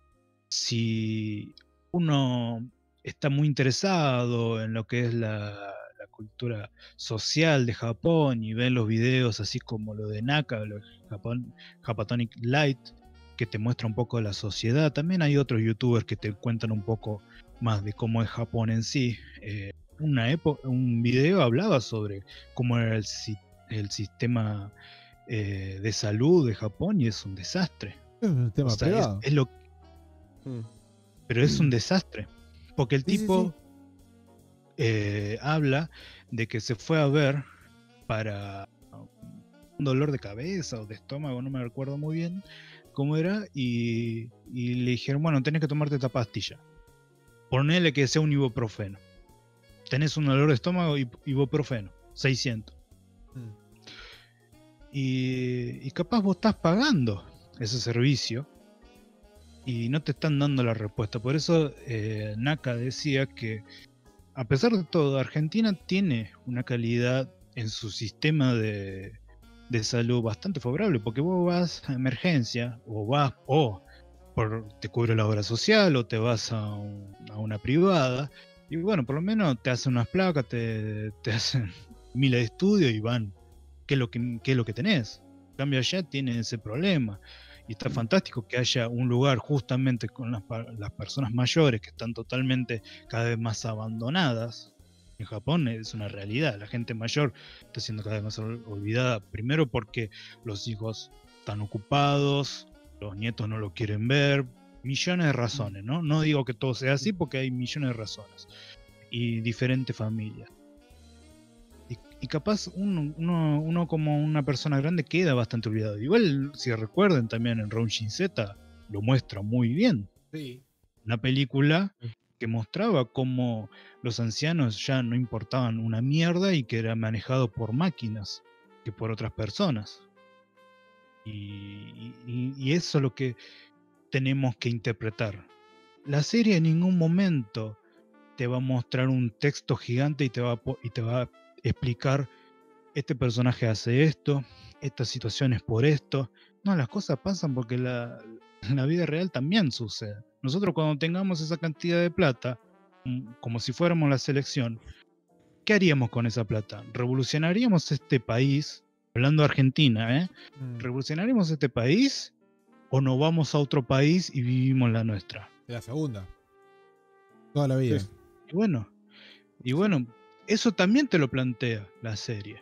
si uno está muy interesado en lo que es la, la cultura social de Japón y ve los videos así como lo de Naka, lo de Japón, Japatonic Light, que te muestra un poco de la sociedad. También hay otros youtubers que te cuentan un poco más de cómo es Japón en sí. Eh, una época, un video hablaba sobre cómo era el, si- el sistema eh, de salud de Japón y es un desastre. Es un tema O sea, es, privado. es lo Mm. pero es un desastre. Porque el Sí, sí, tipo sí. eh, habla de que se fue a ver para un dolor de cabeza o de estómago, no me recuerdo muy bien cómo era, y, y le dijeron, bueno, tenés que tomarte esta pastilla. Ponele que sea un ibuprofeno. Tenés un dolor de estómago, ib- ibuprofeno, seiscientos. Mm. Y, y capaz vos estás pagando ese servicio y no te están dando la respuesta. Por eso eh, Naka decía que, a pesar de todo, Argentina tiene una calidad en su sistema de, de salud bastante favorable, porque vos vas a emergencia, o vas, o por, te cubre la obra social, o te vas a, un- a una privada, y bueno, por lo menos te hacen unas placas, te, te hacen miles de estudios y van, ¿qué es lo que, qué es lo que tenés? En cambio allá tiene ese problema. Y está fantástico que haya un lugar justamente con las, pa- las personas mayores que están totalmente cada vez más abandonadas. En Japón es una realidad, la gente mayor está siendo cada vez más ol- olvidada, primero porque los hijos están ocupados, los nietos no lo quieren ver, millones de razones, ¿no? No digo que todo sea así porque hay millones de razones y diferentes familias. Y, y capaz uno, uno, uno como una persona grande queda bastante olvidado. Igual, si recuerden, también en Raunshin Z lo muestra muy bien. Sí. Una película que mostraba cómo los ancianos ya no importaban una mierda y que era manejado por máquinas que por otras personas. Y, y- y eso es lo que tenemos que interpretar. La serie en ningún momento te va a mostrar un texto gigante y te va a, po- y te va a explicar: este personaje hace esto, esta situación es por esto. No, las cosas pasan porque la, la vida real también sucede. Nosotros cuando tengamos esa cantidad de plata, mm, como si fuéramos la selección, ¿qué haríamos con esa plata? ¿Revolucionaríamos este país? Hablando de Argentina, ¿eh? Mm. ¿Revolucionaríamos este país o nos vamos a otro país y vivimos la nuestra? La segunda. Toda la vida. Sí. Y bueno, y bueno, eso también te lo plantea la serie.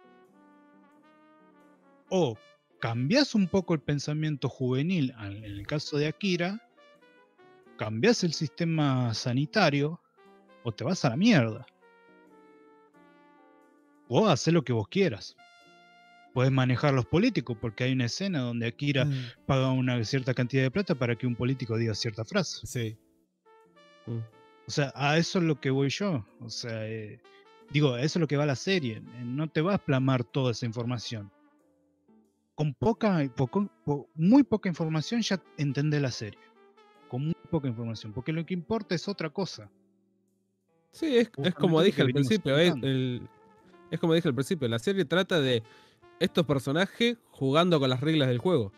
O cambias un poco el pensamiento juvenil, en el caso de Akira, cambiás el sistema sanitario o te vas a la mierda. Vos hacés lo que vos quieras. Podés manejar los políticos, porque hay una escena donde Akira Mm, paga una cierta cantidad de plata para que un político diga cierta frase. sí. Mm. O sea, a eso es lo que voy yo. O sea, eh, digo, a eso es lo que va la serie. Eh, No te va a plamar toda esa información. Con poca, poco- po- muy poca información ya entendés la serie. Con muy poca información. Porque lo que importa es otra cosa. Sí, es, es como Justamente lo dije que al venimos principio, es, comentando. el- es como dije al principio, la serie trata de estos personajes jugando con las reglas del juego.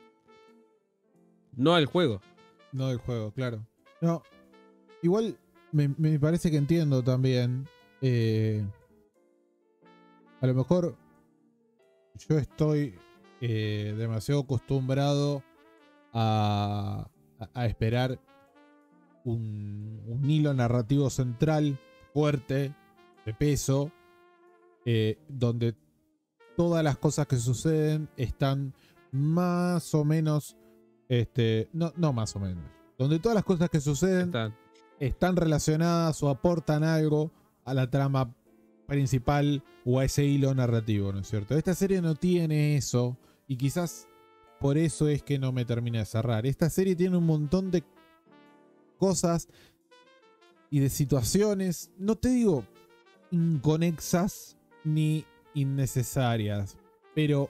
No el juego. No del juego, claro. No, igual me, me parece que entiendo también. eh, a lo mejor yo estoy eh, demasiado acostumbrado a, a- a esperar un, un hilo narrativo central, fuerte, de peso, eh, donde todas las cosas que suceden están más o menos, este, no, no más o menos, donde todas las cosas que suceden Está- están relacionadas o aportan algo a la trama principal o a ese hilo narrativo, ¿no es cierto? Esta serie no tiene eso y quizás por eso es que no me termina de cerrar. Esta serie tiene un montón de cosas y de situaciones, no te digo inconexas ni innecesarias, pero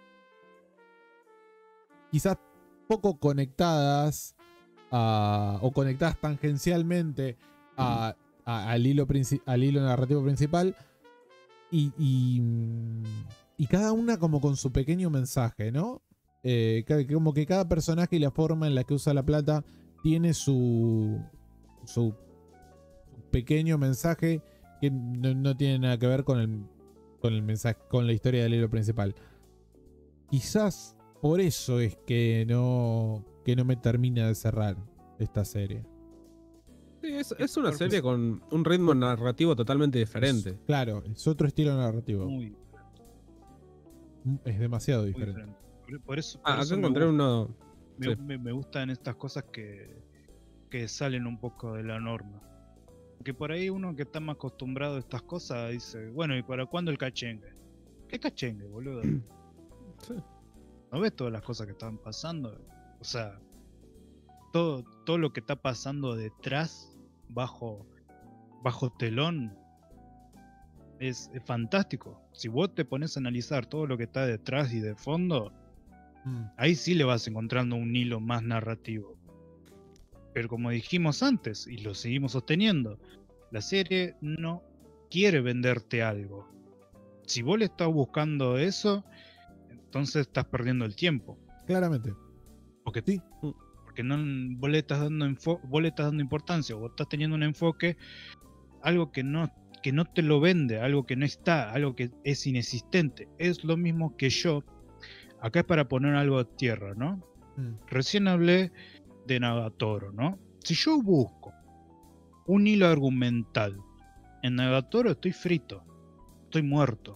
quizás poco conectadas a- o conectadas tangencialmente a- a- al, hilo princi- al hilo narrativo principal y, y, mm, y cada una como con su pequeño mensaje, ¿no? Eh, ca- como que cada personaje y la forma en la que usa la plata tiene su, su pequeño mensaje que no, no tiene nada que ver con el, con el mensaje, con la historia del hilo principal. Quizás por eso es que no, que no me termina de cerrar esta serie. sí, es, es una serie con un ritmo narrativo totalmente diferente. Es- claro, es otro estilo narrativo. Muy, Es demasiado muy diferente. diferente. Por, por eso, por Ah, acá eso me, encontré gusta, uno. me, sí. me- me gustan estas cosas que, que salen un poco de la norma. Porque por ahí uno que está más acostumbrado a estas cosas dice, bueno, ¿y para cuándo el cachengue? ¿Qué cachengue, boludo? Sí. ¿No ves todas las cosas que están pasando? O sea, todo, todo lo que está pasando detrás, bajo, bajo telón, es, es fantástico. Si vos te pones a analizar todo lo que está detrás y de fondo, Mm, ahí sí le vas encontrando un hilo más narrativo. Pero como dijimos antes, y lo seguimos sosteniendo, la serie no quiere venderte algo. Si vos le estás buscando eso, entonces estás perdiendo el tiempo. claramente. Porque, Sí. porque no, vos, le estás dando enfo- vos le estás dando importancia, vos estás teniendo un enfoque, algo que no, que no te lo vende, algo que no está, algo que es inexistente. Es lo mismo que yo. Acá es para poner algo a tierra, ¿no? Mm, Recién hablé de Nagatoro, ¿no? Si yo busco un hilo argumental en Nagatoro, estoy frito, estoy muerto.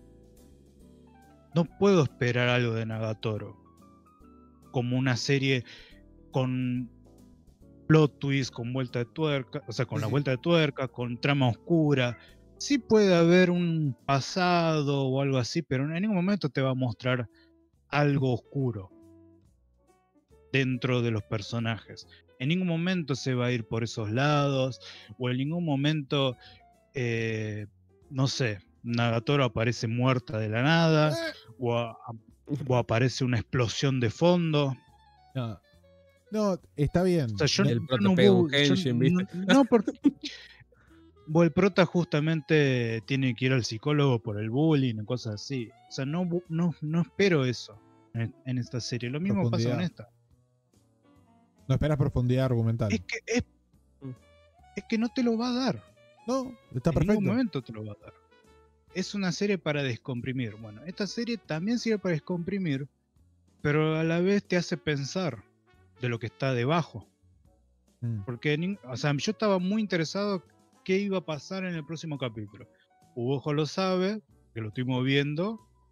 No puedo esperar algo de Nagatoro como una serie con plot twist, con vuelta de tuerca, o sea, con la Sí. vuelta de tuerca, con trama oscura. Sí puede haber un pasado o algo así, pero en ningún momento te va a mostrar algo oscuro dentro de los personajes. En ningún momento se va a ir por esos lados, o en ningún momento, eh, no sé, Nagatoro aparece muerta de la nada, o, a- o aparece una explosión de fondo. no. No, está bien. O sea, yo, No- El yo prota no pega un bu- yo Henshin, ¿viste? no, no, porque o el prota justamente tiene que ir al psicólogo por el bullying y cosas así. O sea, no, bu- no, no espero eso en, en esta serie. Lo mismo pasa con Profundidad. esta. no esperas profundidad argumental. Es que, es, Mm. es que no te lo va a dar. No, está En perfecto. ningún momento te lo va a dar. Es una serie para descomprimir. Bueno, esta serie también sirve para descomprimir, pero a la vez te hace pensar de lo que está debajo. Mm, Porque, nin- o sea, yo estaba muy interesado qué iba a pasar en el próximo capítulo. Ubojo lo sabe, que lo estuvimos viendo, Mm.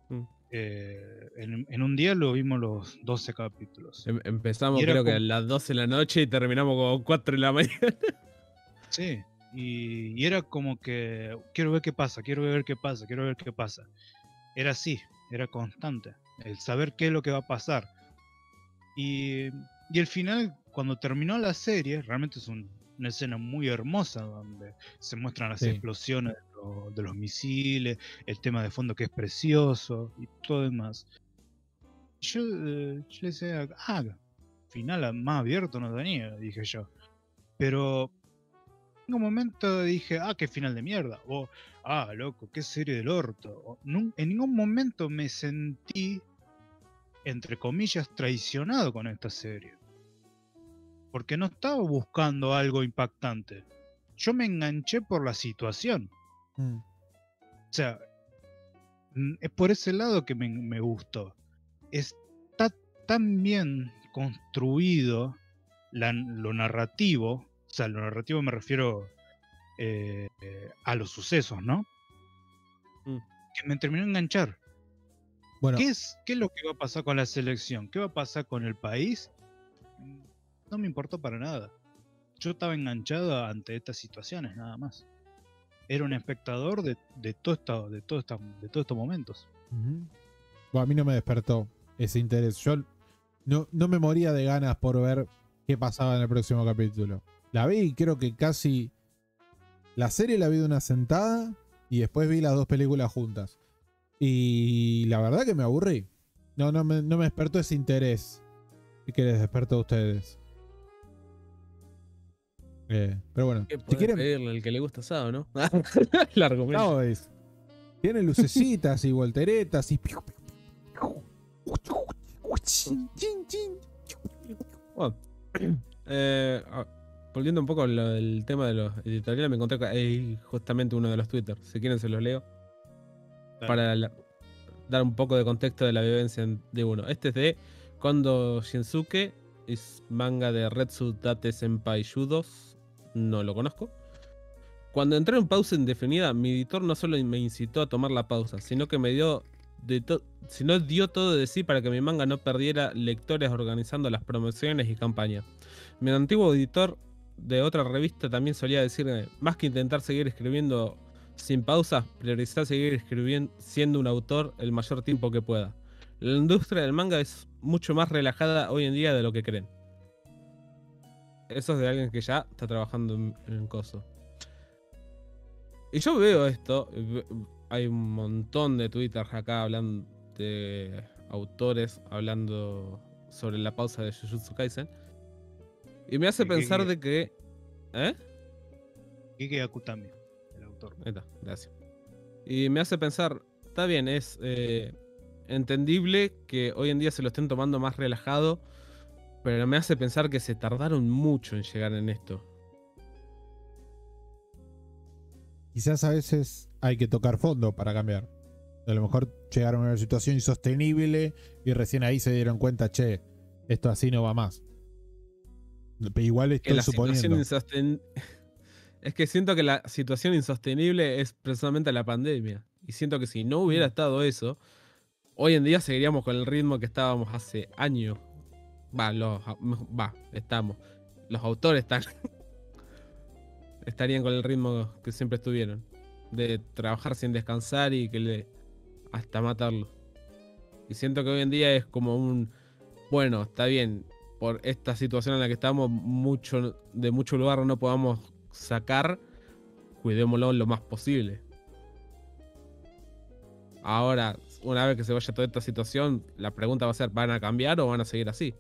Eh, en, en un día lo vimos los doce capítulos. Em- empezamos Y era creo que como- a las doce de la noche y terminamos como cuatro de la mañana. Sí, y, y era como que quiero ver qué pasa, quiero ver qué pasa, quiero ver qué pasa. Era así, era constante, el saber qué es lo que va a pasar. Y, y el final, cuando terminó la serie, realmente es un- una escena muy hermosa donde se muestran las Sí. explosiones de, lo- de los misiles, el tema de fondo que es precioso y todo demás. Yo, eh, yo le decía, ah, final más abierto no tenía, dije yo. Pero en un momento dije, ah, qué final de mierda. O, ah, loco, qué serie del orto. O, nun- en ningún momento me sentí, entre comillas, traicionado con esta serie. Porque no estaba buscando algo impactante. Yo me enganché por la situación. Mm. O sea, mm, es por ese lado que me, me gustó. Está tan bien construido la- lo narrativo. O sea, lo narrativo me refiero eh, eh, a los sucesos, ¿no? Mm. Que me terminó de enganchar. Bueno, ¿Qué es, ¿Qué es lo que va a pasar con la selección? ¿Qué va a pasar con el país? Mm, No me importó para nada. Yo estaba enganchado ante estas situaciones, nada más. Era un espectador de, de, todo esto, de, todo esta- de todos estos momentos. ujú. Bueno, a mí no me despertó ese interés. Yo no, no me moría de ganas por ver qué pasaba en el próximo capítulo. La vi y creo que casi... La serie la vi de una sentada y después vi las dos películas juntas. Y la verdad que me aburrí. No, no me, no me despertó ese interés que les despertó a ustedes. Eh, pero bueno, ¿Qué si podés quieren... pedirle al que le gusta asado, no? El argumento. No, es... Tiene lucecitas y volteretas y... Bueno, eh, ah, volviendo un poco al tema de los editoriales, me encontré que hay justamente uno de los Twitter. Si quieren se los leo. Dale. Para la- dar un poco de contexto de la vivencia en- de uno. Este es de Kondo Shinsuke. Es manga de Retsu Date Senpai Judos. No lo conozco. Cuando entré en pausa indefinida, mi editor no solo me incitó a tomar la pausa, sino que me dio de to- sino dio todo de sí para que mi manga no perdiera lectores organizando las promociones y campañas. Mi antiguo editor de otra revista también solía decirme, más que intentar seguir escribiendo sin pausa, priorizar seguir escribiendo siendo un autor el mayor tiempo que pueda. La industria del manga es mucho más relajada hoy en día de lo que creen. Eso es de alguien que ya está trabajando en, en coso. Y yo veo esto, ve- hay un montón de twitters acá hablando de autores hablando sobre la pausa de Jujutsu Kaisen. Y me hace ¿De qué pensar guía? de que... ¿Eh? Kike Akutami, el autor. Ahí está, gracias. Y me hace pensar, está bien, es eh, entendible que hoy en día se lo estén tomando más relajado, pero me hace pensar que se tardaron mucho en llegar en esto. Quizás a veces hay que tocar fondo para cambiar. A lo mejor llegaron a una situación insostenible y recién ahí se dieron cuenta, che, esto así no va más. Pero igual Que estoy la situación suponiendo. insosten- Es que siento que la situación insostenible es precisamente la pandemia. Y siento que si no hubiera Mm. estado eso, hoy en día seguiríamos con el ritmo que estábamos hace años. Va, los, va, estamos. Los autores están, estarían con el ritmo que siempre estuvieron. De trabajar sin descansar y que le. Hasta matarlo. Y siento que hoy en día es como un. Bueno, está bien. Por esta situación en la que estamos, mucho, de mucho lugar no podamos sacar. Cuidémoslo lo más posible. Ahora, una vez que se vaya toda esta situación, la pregunta va a ser: ¿van a cambiar o van a seguir así?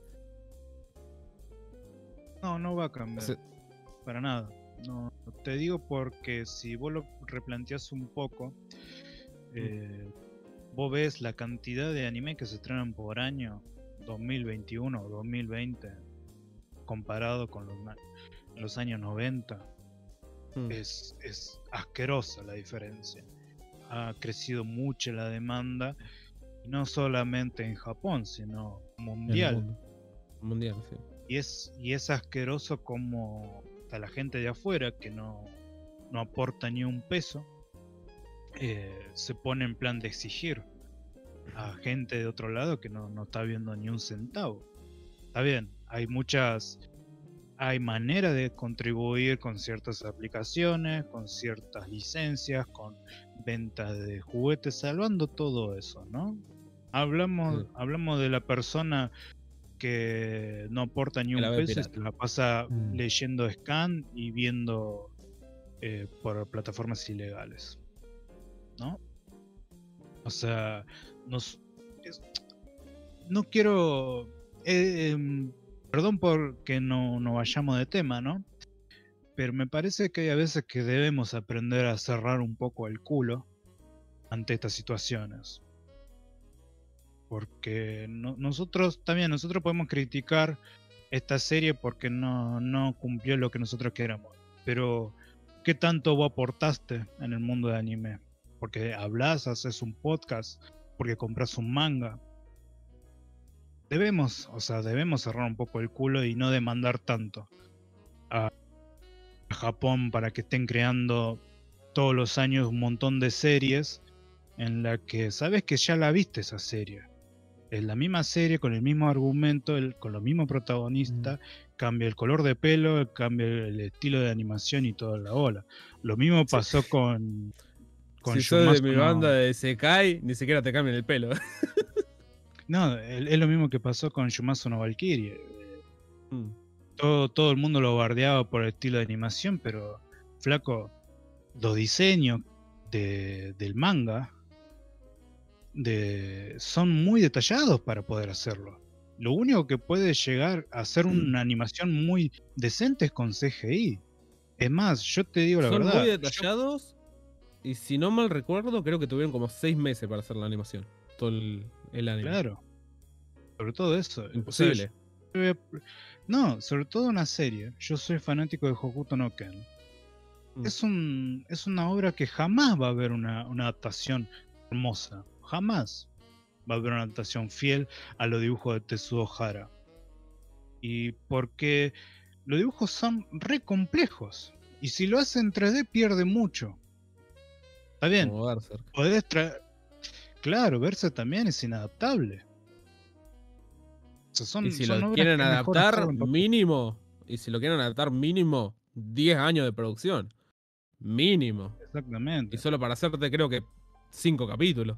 No, no va a cambiar. Se- Para nada. No, te digo porque si vos lo replanteás un poco, eh, vos ves la cantidad de anime que se estrenan por año, dos mil veintiuno o dos mil veinte, comparado con los, na- los años noventa, Hmm. es, es asquerosa la diferencia. Ha crecido mucho la demanda, y no solamente en Japón, sino En el mundial. mundo. Mundial, sí. Y es, y es asqueroso como a la gente de afuera que no, no aporta ni un peso, eh, se pone en plan de exigir a gente de otro lado que no, no está viendo ni un centavo. Está bien, hay muchas, hay maneras de contribuir con ciertas aplicaciones, con ciertas licencias, con ventas de juguetes, salvando todo eso, ¿no? Hablamos, Sí. hablamos de la persona que no aporta ni Que un la ve peso y pirata. se la pasa Mm. leyendo scan y viendo eh, por plataformas ilegales, ¿no? O sea, nos, es- no quiero, eh, em, perdón por que no, no vayamos de tema, ¿no? Pero me parece que hay a veces que debemos aprender a cerrar un poco el culo ante estas situaciones. Porque no- nosotros también, nosotros podemos criticar esta serie porque no, no cumplió lo que nosotros queramos. Pero, ¿qué tanto vos aportaste en el mundo de anime? Porque hablas, haces un podcast, porque compras un manga. Debemos, o sea, debemos cerrar un poco el culo y no demandar tanto a, a Japón para que estén creando todos los años un montón de series en la que sabes que ya la viste esa serie. Es la misma serie con el mismo argumento, el- con los mismos protagonistas, cambia el color de pelo, cambia el estilo de animación y toda la ola. Lo mismo Sí. pasó con, con Si sos de Shumatsu mi no- banda de Sekai, ni siquiera te cambian el pelo. No, el- es lo mismo que pasó con Shumatsu no Valkyrie. Mm. Todo, todo el mundo lo bardeaba por el estilo de animación, pero flaco, los diseños de- del manga de, son muy detallados para poder hacerlo. Lo único que puede llegar a ser una animación muy decente es con C G I. Es más, yo te digo la Son verdad. muy yo- detallados. Y si no mal recuerdo, creo que tuvieron como seis meses para hacer la animación. Todo el, el anime. claro. Sobre todo eso. o sea, Imposible. yo voy a- no, sobre todo una serie. Yo soy fanático de Hokuto no Ken. Mm. Es, un, es una obra que jamás va a haber una, una adaptación hermosa. Jamás va a haber una adaptación fiel a los dibujos de Tetsuo Hara. Y porque los dibujos son re complejos. Y si lo hace en tres D pierde mucho. Está bien, Como Berserk. podés traer... Claro, verse también es inadaptable. O sea, son, Y si son lo obras quieren que es mejor adaptar, hacerlo en papel. mínimo. Y si lo quieren adaptar, mínimo diez años de producción. Mínimo. Exactamente. Y solo para hacerte, creo que cinco capítulos.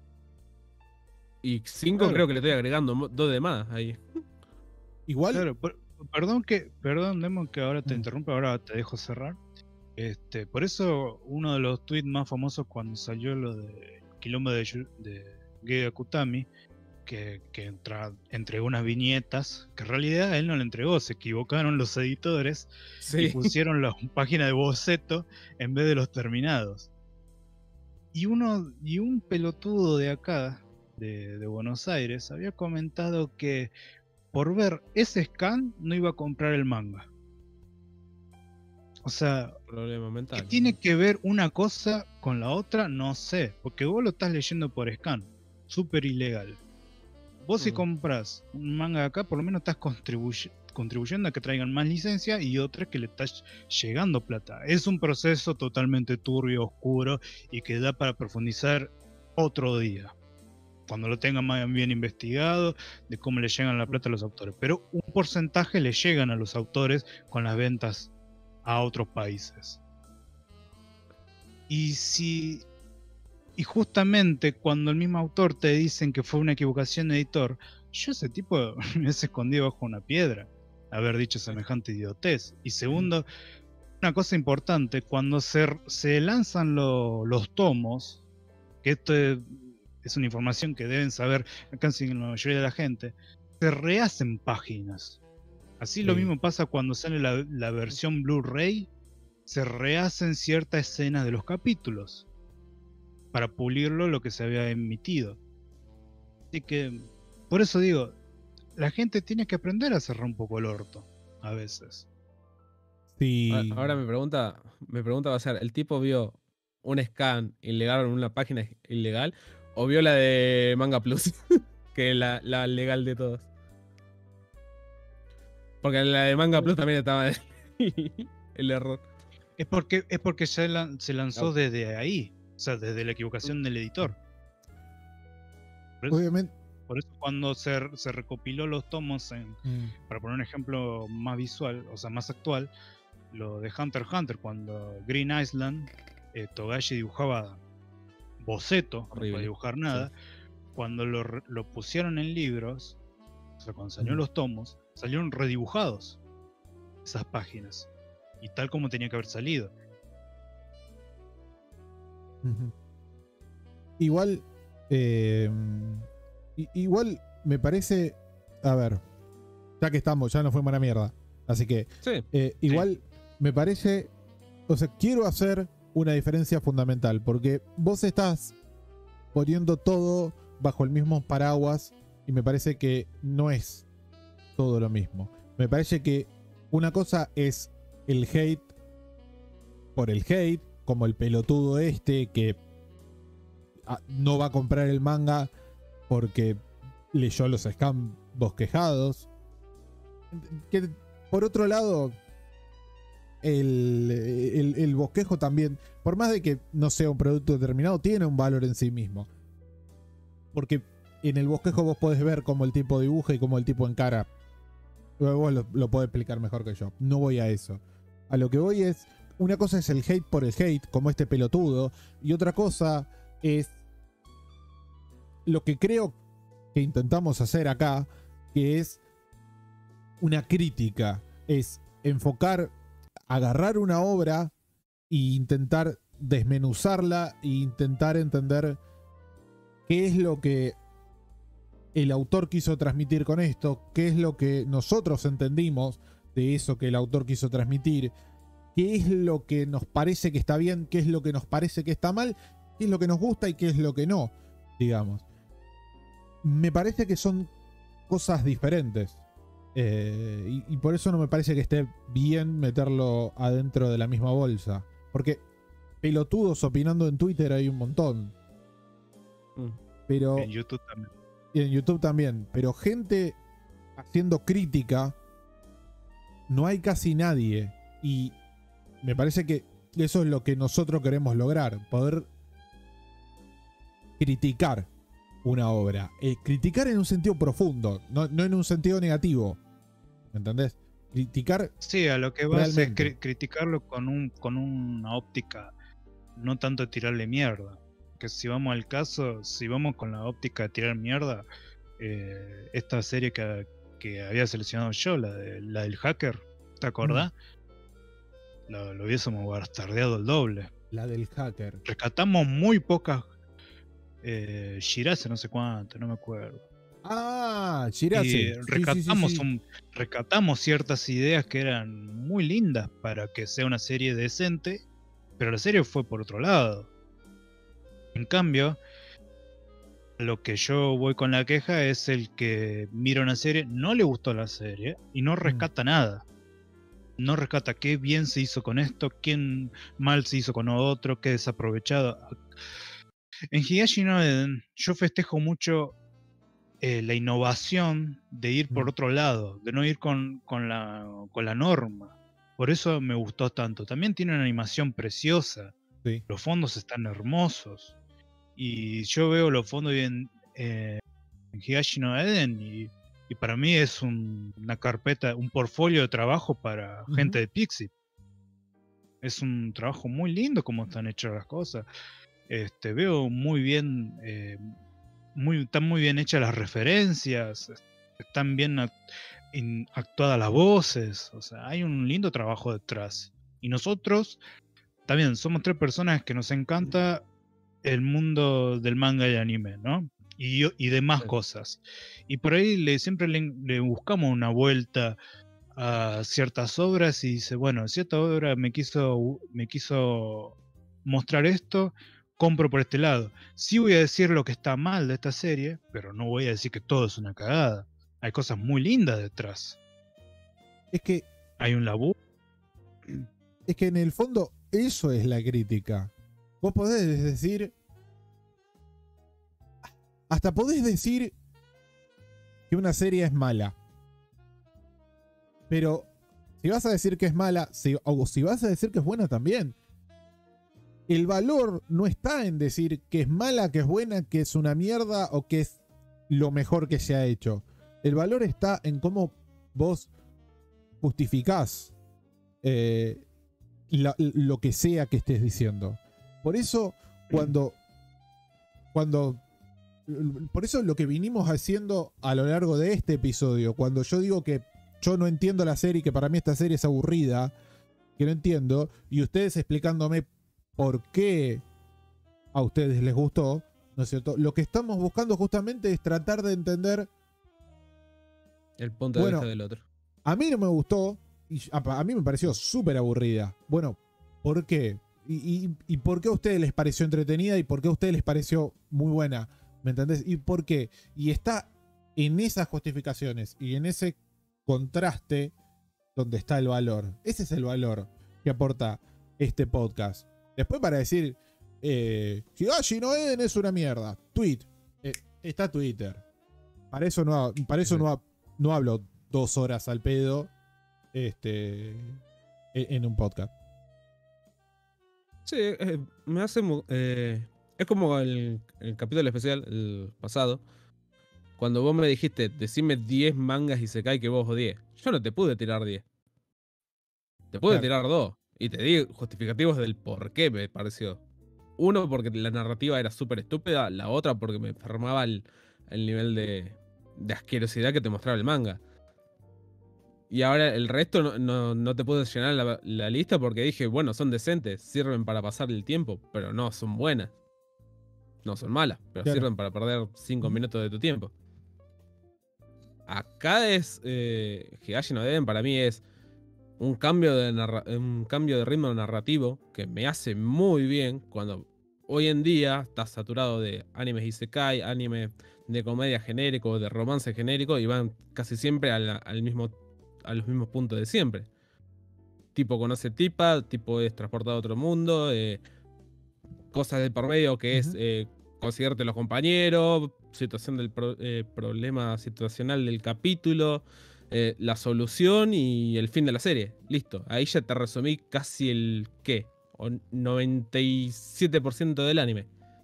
Y cinco Claro. creo que le estoy agregando mo- dos de más ahí. Igual, Claro, per- perdón que, perdón, Demon, que ahora te Mm. interrumpo, ahora te dejo cerrar. Este, por eso uno de los tweets más famosos cuando salió lo de Quilombo de, Yu- de Gege Kutami, que, que entra- entregó unas viñetas, que en realidad él no le entregó, se equivocaron los editores y Sí. pusieron la página de boceto en vez de los terminados. Y uno, y un pelotudo de acá, de, de Buenos Aires, había comentado que por ver ese scan no iba a comprar el manga. O sea, Problema ¿qué mental. tiene que ver una cosa con la otra? No sé, porque vos lo estás leyendo por scan, súper ilegal. Vos si Mm. compras un manga de acá, por lo menos estás contribuy- contribuyendo a que traigan más licencia y otra que le estás llegando plata. Es un proceso totalmente turbio, oscuro y que da para profundizar otro día. Cuando lo tengan más bien investigado, de cómo le llegan la plata a los autores. Pero un porcentaje le llegan a los autores con las ventas a otros países. Y si y justamente cuando el mismo autor te dicen que fue una equivocación de editor, yo ese tipo me hubiese escondido bajo una piedra haber dicho semejante idiotez. Y segundo, una cosa importante, cuando se, se lanzan lo- los tomos, que esto es, es una información que deben saber casi la mayoría de la gente, se rehacen páginas. Así lo Sí. mismo pasa cuando sale la, la versión Blu-ray, se rehacen ciertas escenas de los capítulos para pulirlo lo que se había emitido. Así que, por eso digo, la gente tiene que aprender a cerrar un poco el orto, a veces. sí. A- Ahora mi pregunta, mi pregunta va a ser, ¿el tipo vio un scan ilegal en una página ilegal o vio la de Manga Plus? Que es la, la legal de todos. Porque en la de Manga Plus también estaba el error. Es porque, es porque se, lan- se lanzó Claro. desde ahí, o sea, desde la equivocación del editor. Por eso, Obviamente. por eso cuando se, se recopiló los tomos, en, Mm. para poner un ejemplo más visual, o sea, más actual, lo de Hunter x Hunter, cuando Green Island, eh, Togashi dibujaba boceto, no Horrible. podía dibujar nada. Cuando lo, re- lo pusieron en libros, o sea, cuando salieron Mm. los tomos, salieron redibujados esas páginas. Y tal como tenía que haber salido. Ujú. Igual, eh, i- igual me parece, a ver, ya que estamos, ya no fue mala mierda, así que Sí. eh, igual me parece, o sea, quiero hacer una diferencia fundamental, porque vos estás poniendo todo bajo el mismo paraguas y me parece que no es todo lo mismo. Me parece que una cosa es el hate por el hate, como el pelotudo este que ah, no va a comprar el manga porque leyó los scam bosquejados. Que por otro lado, el, el, el bosquejo también, por más de que no sea un producto determinado, tiene un valor en sí mismo. Porque en el bosquejo vos podés ver cómo el tipo dibuja y cómo el tipo encara. Vos lo, lo podés explicar mejor que yo. No voy a eso. A lo que voy es, una cosa es el hate por el hate, como este pelotudo, y otra cosa es lo que creo que intentamos hacer acá, que es una crítica, es enfocar, agarrar una obra e intentar desmenuzarla e intentar entender qué es lo que el autor quiso transmitir con esto, qué es lo que nosotros entendimos de eso que el autor quiso transmitir, qué es lo que nos parece que está bien, qué es lo que nos parece que está mal, qué es lo que nos gusta y qué es lo que no, digamos. Me parece que son cosas diferentes. Eh, y, y por eso no me parece que esté bien meterlo adentro de la misma bolsa. Porque pelotudos opinando en Twitter hay un montón. Mm. Pero, En YouTube también. y en YouTube también. Pero gente haciendo crítica, no hay casi nadie. Y me parece que eso es lo que nosotros queremos lograr. Poder criticar una obra. Eh, criticar en un sentido profundo, no, no en un sentido negativo. ¿Me entendés? Criticar. Sí, a lo que vas es Realmente. cri- criticarlo con un con una óptica, no tanto tirarle mierda. Que si vamos al caso, si vamos con la óptica de tirar mierda, eh, esta serie que, que había seleccionado yo, la, de, la del hacker, ¿te acordás? Lo, lo hubiésemos bastardeado el doble. La del hacker. Rescatamos muy pocas. Eh, Shirase, no sé cuánto, no me acuerdo. Ah, Shirase. Y Sí, sí, sí, rescatamos, sí. Un, rescatamos ciertas ideas que eran muy lindas para que sea una serie decente, pero la serie fue por otro lado. En cambio, lo que yo voy con la queja es el que mira una serie, no le gustó la serie y no rescata nada. No rescata qué bien se hizo con esto, qué mal se hizo con otro, qué desaprovechado. En Higashi no Eden, yo festejo mucho eh, la innovación de ir por Mm. otro lado, de no ir con, con, la, con la norma. Por eso me gustó tanto. También tiene una animación preciosa. Sí. Los fondos están hermosos. Y yo veo los fondos en, eh, en Higashi no Eden y, y para mí es un- una carpeta, un portfolio de trabajo para Ujú. gente de Pixie. Es un trabajo muy lindo como están hechas las cosas. Este, veo muy bien, eh, muy, están muy bien hechas las referencias, es- están bien act- in- actuadas las voces, o sea, hay un lindo trabajo detrás. Y nosotros también somos tres personas que nos encanta el mundo del manga y anime, ¿no? Y, y demás Sí. cosas. Y por ahí le, siempre le, le buscamos una vuelta a ciertas obras y dice, bueno, cierta obra me quiso, me quiso mostrar esto, compro por este lado. Sí voy a decir lo que está mal de esta serie, pero no voy a decir que todo es una cagada. Hay cosas muy lindas detrás. Es que, Hay un laburo. es que en el fondo eso es la crítica. Vos podés decir. Hasta podés decir que una serie es mala. Pero si vas a decir que es mala, si, o si vas a decir que es buena también. El valor no está en decir que es mala, que es buena, que es una mierda o que es lo mejor que se ha hecho. El valor está en cómo vos justificás eh, la, lo que sea que estés diciendo. Por eso, cuando, cuando. Por eso lo que vinimos haciendo a lo largo de este episodio, cuando yo digo que yo no entiendo la serie, que para mí esta serie es aburrida, que no entiendo, y ustedes explicándome por qué a ustedes les gustó, ¿no es cierto? Lo que estamos buscando justamente es tratar de entender. El punto de Bueno, vista del otro. A mí no me gustó, y a, a mí me pareció súper aburrida. Bueno, ¿por qué? Y, y, ¿Y por qué a ustedes les pareció entretenida y por qué a ustedes les pareció muy buena? ¿Me entendés? ¿Y por qué? Y está en esas justificaciones y en ese contraste donde está el valor. Ese es el valor que aporta este podcast. Después para decir, eh, Higashi no Eden es una mierda. Tweet. Eh, está Twitter. Para eso no, para eso no, no hablo dos horas al pedo este, en un podcast. Sí, eh, me hace... Eh, es como el, el capítulo especial, el pasado, cuando vos me dijiste, decime diez mangas y se cae que vos odies. Yo no te pude tirar diez. Te pude Claro. tirar dos. Y te di justificativos del por qué me pareció. Uno, porque la narrativa era súper estúpida. La otra, porque me enfermaba el, el nivel de, de asquerosidad que te mostraba el manga. Y ahora el resto no, no, no te puedo llenar la, la lista porque dije, bueno, son decentes, sirven para pasar el tiempo, pero no son buenas. No son malas, pero Claro. sirven para perder cinco minutos de tu tiempo. Acá es... Eh, Higashi no Eden para mí es un cambio, de narra un cambio de ritmo narrativo que me hace muy bien cuando hoy en día está saturado de animes isekai, animes de comedia genérico, de romance genérico y van casi siempre a, la, al mismo, a los mismos puntos de siempre. Tipo conoce tipa, tipo es transportado a otro mundo, eh, cosas de por medio que uh-huh. es eh, conseguirte los compañeros, situación del pro, eh, problema situacional del capítulo, eh, la solución y el fin de la serie. Listo, ahí ya te resumí casi el ¿qué? O noventa y siete por ciento del anime.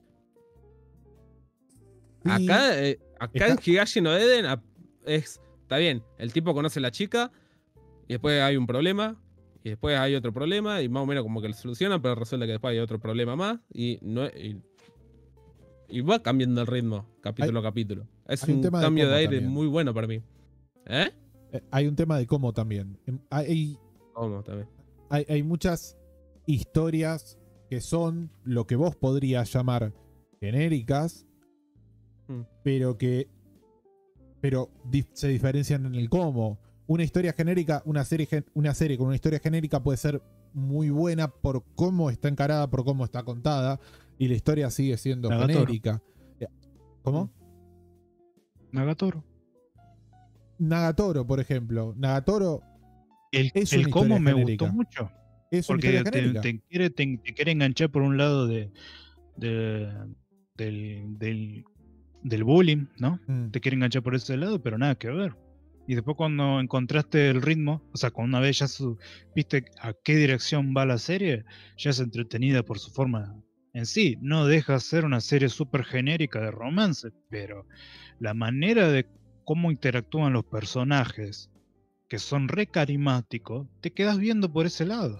Sí, acá eh, acá está... en Higashi no Eden es, está bien, el tipo conoce a la chica y después hay un problema. Y después hay otro problema y más o menos como que lo soluciona, pero resulta que después hay otro problema más y, no, y, y va cambiando el ritmo capítulo hay, a capítulo. Es un, un cambio de, de aire también. Muy bueno para mí. ¿Eh? Eh, hay un tema de cómo también. Hay, ¿Cómo también? Hay, hay muchas historias que son lo que vos podrías llamar genéricas, hmm. pero que pero dif se diferencian en el cómo. Una historia genérica, una serie, una serie con una historia genérica puede ser muy buena por cómo está encarada, por cómo está contada, y la historia sigue siendo Nagatoro. Genérica. ¿Cómo? Nagatoro. Nagatoro, por ejemplo. Nagatoro el, es el una cómo me genérica. gustó mucho. Es porque te, te, quiere, te, te quiere enganchar por un lado de, de del, del, del bullying, ¿no? Mm. Te quiere enganchar por ese lado, pero nada que ver. Y después cuando encontraste el ritmo, o sea, cuando una vez ya su, viste a qué dirección va la serie, ya es entretenida por su forma en sí. No deja de ser una serie súper genérica de romance, pero la manera de cómo interactúan los personajes, que son re carismáticos, te quedas viendo por ese lado.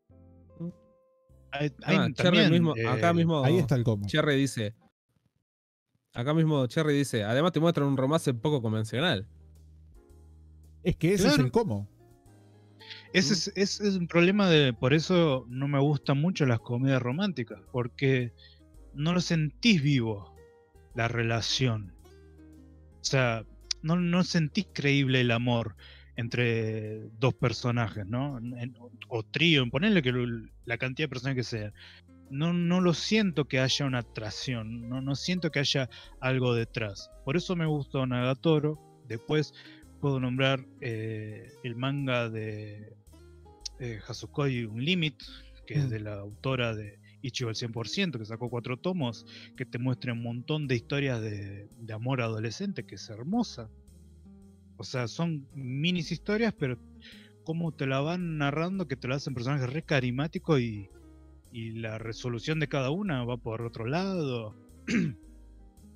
Hay, hay ah, también, mismo, eh, acá mismo, ahí está el cómo. Cherry dice, acá mismo Cherry dice, además te muestran un romance poco convencional. Es que ese claro. es el cómo. Ese es, es, es un problema de... Por eso no me gustan mucho las comedias románticas. Porque no lo sentís vivo, la relación. O sea, no, no sentís creíble el amor entre dos personajes, ¿no? En, o trío, ponerle que la cantidad de personajes que sea. No, no lo siento que haya una atracción. No, no siento que haya algo detrás. Por eso me gustó Nagatoro. Después... puedo nombrar eh, el manga de eh, Hasukoi Unlimit, que mm. es de la autora de Ichigo al cien por ciento, que sacó cuatro tomos, que te muestra un montón de historias de, de amor adolescente, que es hermosa. O sea, son minis historias, pero cómo te la van narrando, que te la hacen personajes re carismáticos y, y la resolución de cada una va por otro lado.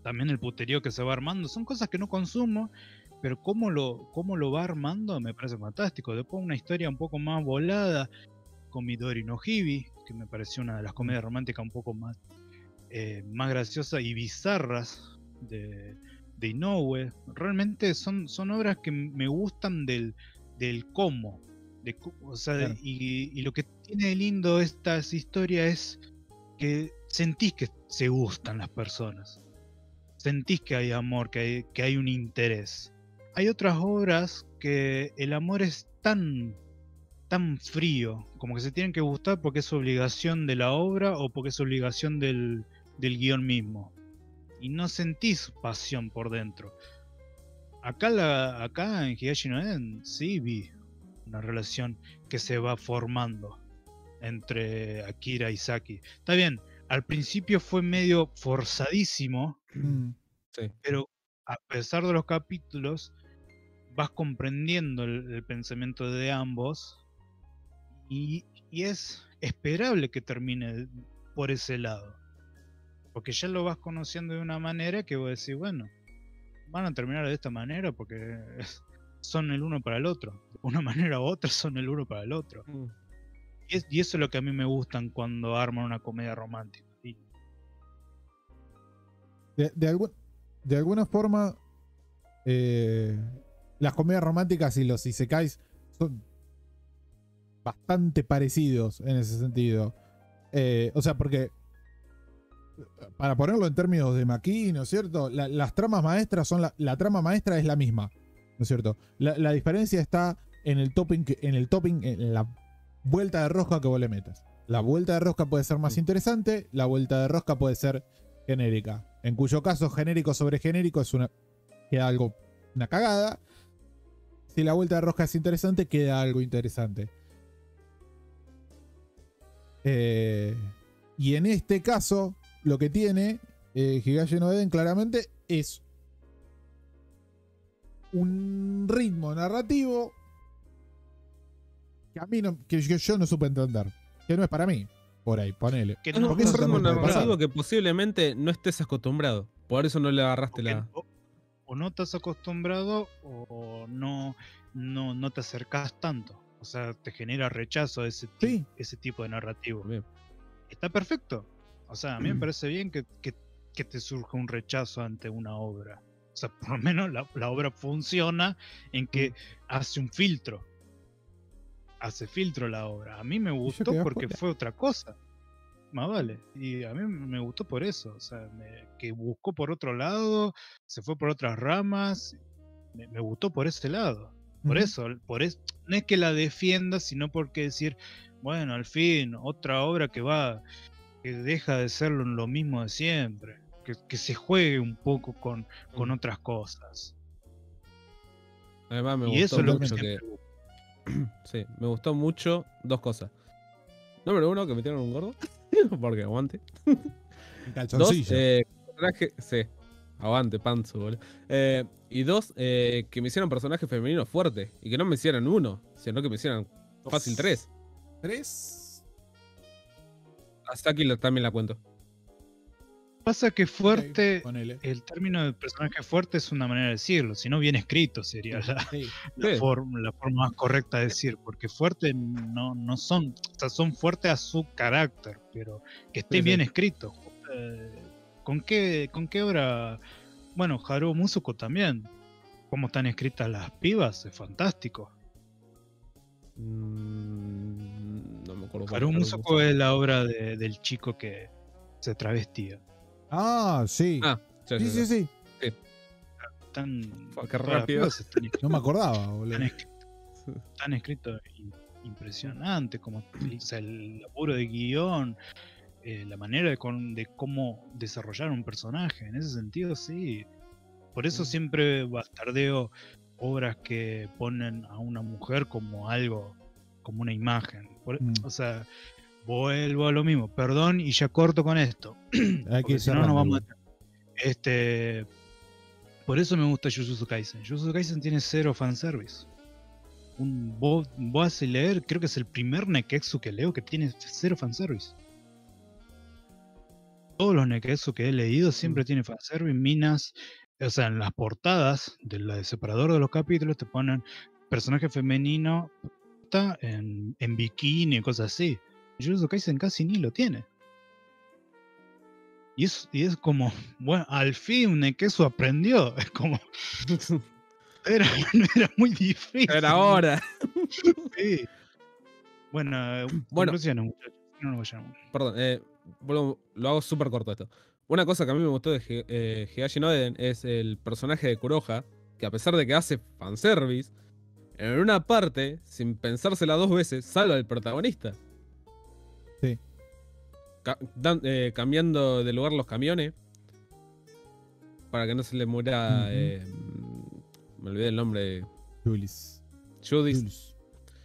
también el puterío que se va armando, son cosas que no consumo, pero cómo lo, cómo lo va armando me parece fantástico. Después una historia un poco más volada con Midori no Hibi, que me pareció una de las comedias románticas un poco más, eh, más graciosas y bizarras de, de Inoue. Realmente son, son obras que me gustan del, del cómo. De, o sea, Claro. y, y lo que tiene de lindo estas historias es que sentís que se gustan las personas. Sentís que hay amor, que hay, que hay un interés. Hay otras obras que el amor es tan, tan frío, como que se tienen que gustar porque es obligación de la obra o porque es obligación del, del guión mismo. Y no sentís pasión por dentro. Acá, la, acá en Higashi no Eden sí vi una relación que se va formando entre Akira y Saki. Está bien, al principio fue medio forzadísimo, Mm. Sí. pero a pesar de los capítulos vas comprendiendo el, el pensamiento de ambos y, y es esperable que termine por ese lado, porque ya lo vas conociendo de una manera que vos decís, bueno, van a terminar de esta manera porque son el uno para el otro, de una manera u otra son el uno para el otro. Mm. Y, es- y eso es lo que a mí me gustan cuando arman una comedia romántica. Y De, de, algún- de alguna forma, eh, las comedias románticas y los isekais son bastante parecidos en ese sentido. Eh, o sea, porque, para ponerlo en términos de Maki, ¿no es cierto? La- las tramas maestras son la, la trama maestra es la misma, ¿no es cierto? La, la diferencia está en el topping, que- en el topping, en la vuelta de rosca que vos le metas. La vuelta de rosca puede ser más interesante, la vuelta de rosca puede ser genérica. En cuyo caso, genérico sobre genérico es una queda algo una cagada. Si la vuelta de rosca es interesante, queda algo interesante. Eh, y en este caso, lo que tiene eh, Higashi no Eden claramente es un ritmo narrativo que a mí no, que yo, yo no supe entender. Que no es para mí. Por ahí, ponele. que Es no, un Porque eso ritmo también puede narrativo pasar. que posiblemente no estés acostumbrado. Por eso no le agarraste o, que- la. o- o no estás acostumbrado o no, no, no te acercás tanto. O sea, te genera rechazo ese, ti- Sí. ese tipo de narrativo. Bien. Está perfecto. O sea, a mí me parece bien que, que, que te surja un rechazo ante una obra. O sea, por lo menos la, la obra funciona en que hace un filtro. Hace filtro la obra. A mí me gustó quedé porque afuera. fue otra cosa. Más vale. Y a mí me gustó por eso. O sea, me- que buscó por otro lado, se fue por otras ramas. Me, me gustó por ese lado. Por Ujú. eso, por es, no es que la defienda, sino porque decir, bueno, al fin, otra obra que va, que deja de ser lo, lo mismo de siempre. Que, que se juegue un poco con, con Mm. otras cosas. Además, me y gustó eso es lo que mucho siempre que. busco. Sí, me gustó mucho dos cosas. Número uno, que metieron un gordo. Porque aguante. En Dos, calzoncillo. eh, personaje. Sí, aguante, panzo, boludo. Eh, y dos, eh, que me hicieron personajes femeninos fuertes. Y que no me hicieran uno, sino que me hicieran fácil tres. ¿Tres? A Saki la- también la cuento. Pasa que fuerte, Ok, ponele. el término de personaje fuerte es una manera de decirlo, si no bien escrito sería la, Sí. la, Sí. forma, la forma más correcta de decir, porque fuerte no, no son, o sea, son fuertes a su carácter, pero que esté Sí, sí. bien escrito. Eh, ¿con, qué, ¿Con qué obra? Bueno, Haruo Musuko también. Cómo están escritas las pibas, es fantástico. Mm, no me acuerdo. cuál Haruo Haruo Musuko es la obra de- del chico que se travestía. Ah, sí. Ah, sí, sí, sí, sí. Están, Fua, qué todas las rápido. pibas están No me acordaba, boludo. Están escritos, están escritos in- impresionante, como o sea, el laburo de guión, eh, la manera de, con- de cómo desarrollar un personaje. En ese sentido, sí. Por eso Mm. siempre bastardeo obras que ponen a una mujer como algo, como una imagen. Por- Mm. O sea, vuelvo a lo mismo. Perdón y ya corto con esto. Hay que Porque ir si no, cerrando no vamos igual. a... Este, por eso me gusta Jujutsu Kaisen. Jujutsu Kaisen tiene cero fanservice. Un, vos, vos haces leer, creo que es el primer Neketsu que leo que tiene cero fanservice. todos los Neketsu que he leído siempre Mm. tienen fanservice, minas. O sea, en las portadas de la de separador de los capítulos te ponen personaje femenino está en, en bikini y cosas así. Jujutsu Kaisen casi ni lo tiene. Y es, y es como, bueno, al fin Neketsu aprendió. Es como, era, no era muy difícil. Era hora. Sí. Bueno, eh, Bueno. conclusiones, muchachos. No nos vayamos. Perdón, eh, vuelvo- lo hago súper corto esto. Una cosa que a mí me gustó de Hi- eh, Higashi no Eden es el personaje de Kuroha, que a pesar de que hace fanservice, en una parte, sin pensársela dos veces, salva al protagonista. Sí. Ca- dan- eh, cambiando de lugar los camiones para que no se le muera. Ujú. eh, me olvidé el nombre de Julis. Judith. Julis.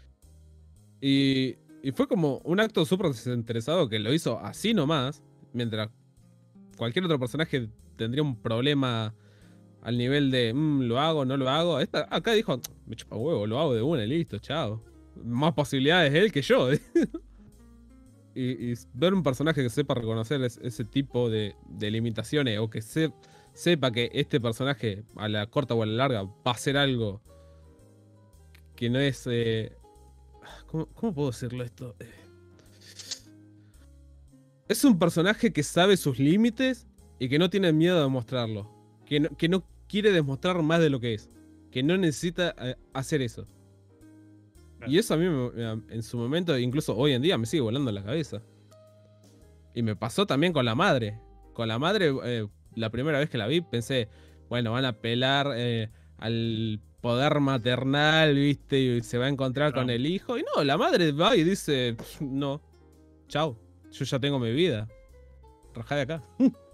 Y, y fue como un acto súper desinteresado que lo hizo así nomás, mientras cualquier otro personaje tendría un problema al nivel de "Mm, lo hago, no lo hago". Esta, acá dijo, me chupa huevo, lo hago de una y listo, chao. Más posibilidades él que yo. y, y ver un personaje que sepa reconocer es- ese tipo de, de limitaciones o que se, sepa que este personaje a la corta o a la larga va a hacer algo que no es... eh, ¿Cómo, cómo puedo decirlo esto? Eh, Es un personaje que sabe sus límites y que no tiene miedo de mostrarlo. Que no, que no quiere demostrar más de lo que es. Que no necesita eh, hacer eso. Claro. Y eso a mí me- me- en su momento, incluso hoy en día, me sigue volando en la cabeza. Y me pasó también con la madre. Con la madre, eh, la primera vez que la vi, pensé, bueno, van a apelar eh, al poder maternal, ¿viste? Y se va a encontrar con Claro. el hijo. Y no, la madre va y dice, no, chao, yo ya tengo mi vida. Rajá de acá.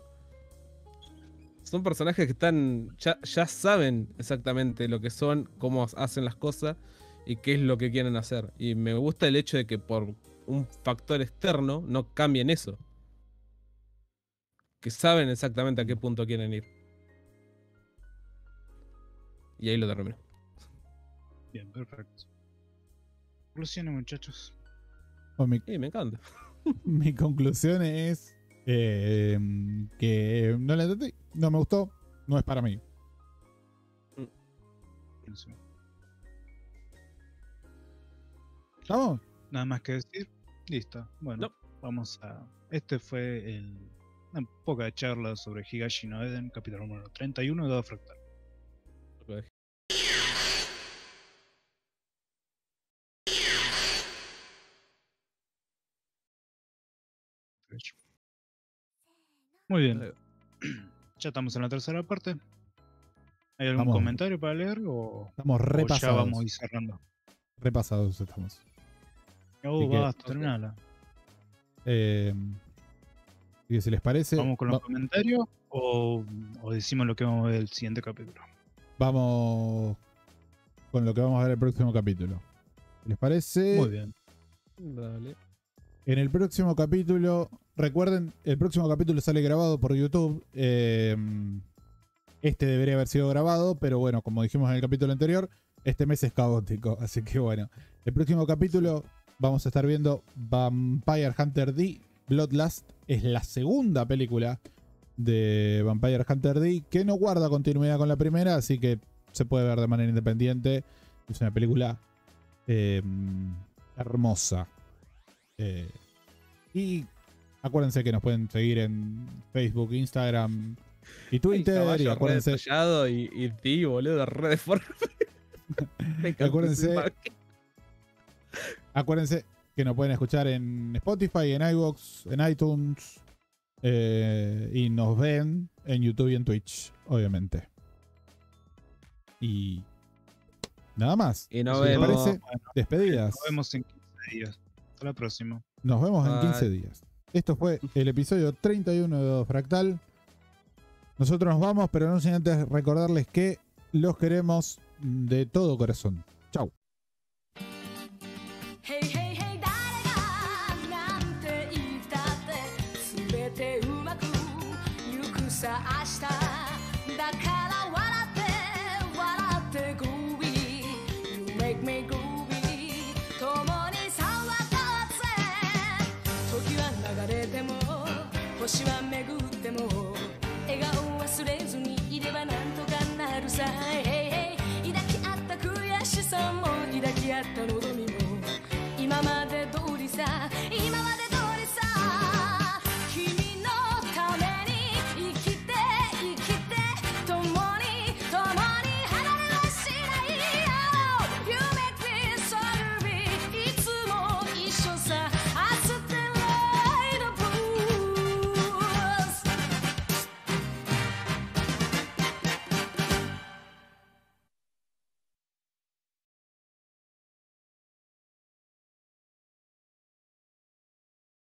Son personajes que están, ya, ya saben exactamente lo que son, cómo hacen las cosas y qué es lo que quieren hacer. Y me gusta el hecho de que por un factor externo no cambien eso. Que saben exactamente a qué punto quieren ir. Y ahí lo termino. Bien, perfecto. Conclusiones, muchachos. Bueno, mi, Y me encanta. mi conclusión es eh, que no la entendí, no me gustó, no es para mí. ¿Estamos? Nada más que decir. Listo. Bueno, No. vamos a. Este fue el, una poca charla sobre Higashi no Eden, capítulo número treinta y uno de Dado Fractal. Muy bien. Ya estamos en la tercera parte. ¿Hay algún Vamos. comentario para leer o, Estamos o ya repasados. vamos a ir cerrando? Repasados estamos. Oh, Así que- basta, terminala. Eh, así que si les parece, ¿Vamos con los va- comentarios o, o decimos lo que vamos a ver el siguiente capítulo? vamos con lo que vamos a ver el próximo capítulo. ¿Les parece? Muy bien. Dale. En el próximo capítulo, recuerden, el próximo capítulo sale grabado por YouTube. eh, este debería haber sido grabado, pero bueno, como dijimos en el capítulo anterior, este mes es caótico. Así que bueno, el próximo capítulo vamos a estar viendo Vampire Hunter D. Bloodlust. Es la segunda película de Vampire Hunter D que no guarda continuidad con la primera, así que se puede ver de manera independiente. Es una película eh, hermosa. Eh, y acuérdense que nos pueden seguir en Facebook, Instagram y Twitter. Caballo Y re acuérdense, detallado y, y ti, boludo, re deforme. Me encanta Acuérdense- esa imagen. acuérdense que nos pueden escuchar en Spotify, en iVoox, en iTunes. eh, y nos ven en YouTube y en Twitch, obviamente. Y nada más. Y nos Si les vemos. parece, despedidas. Nos vemos en quince días. Hasta la próxima. Nos vemos en Bye. quince días. Esto fue el episodio treinta y uno de Dado Fractal. Nosotros nos vamos, pero no sin antes recordarles que los queremos de todo corazón. Chau. Hey hey hey 誰がなんて言ったって全てうまくゆくさ明日だから笑って笑って Groovy You make me groovy 共に騒ごうぜ時は流れても星は巡今まで通りさ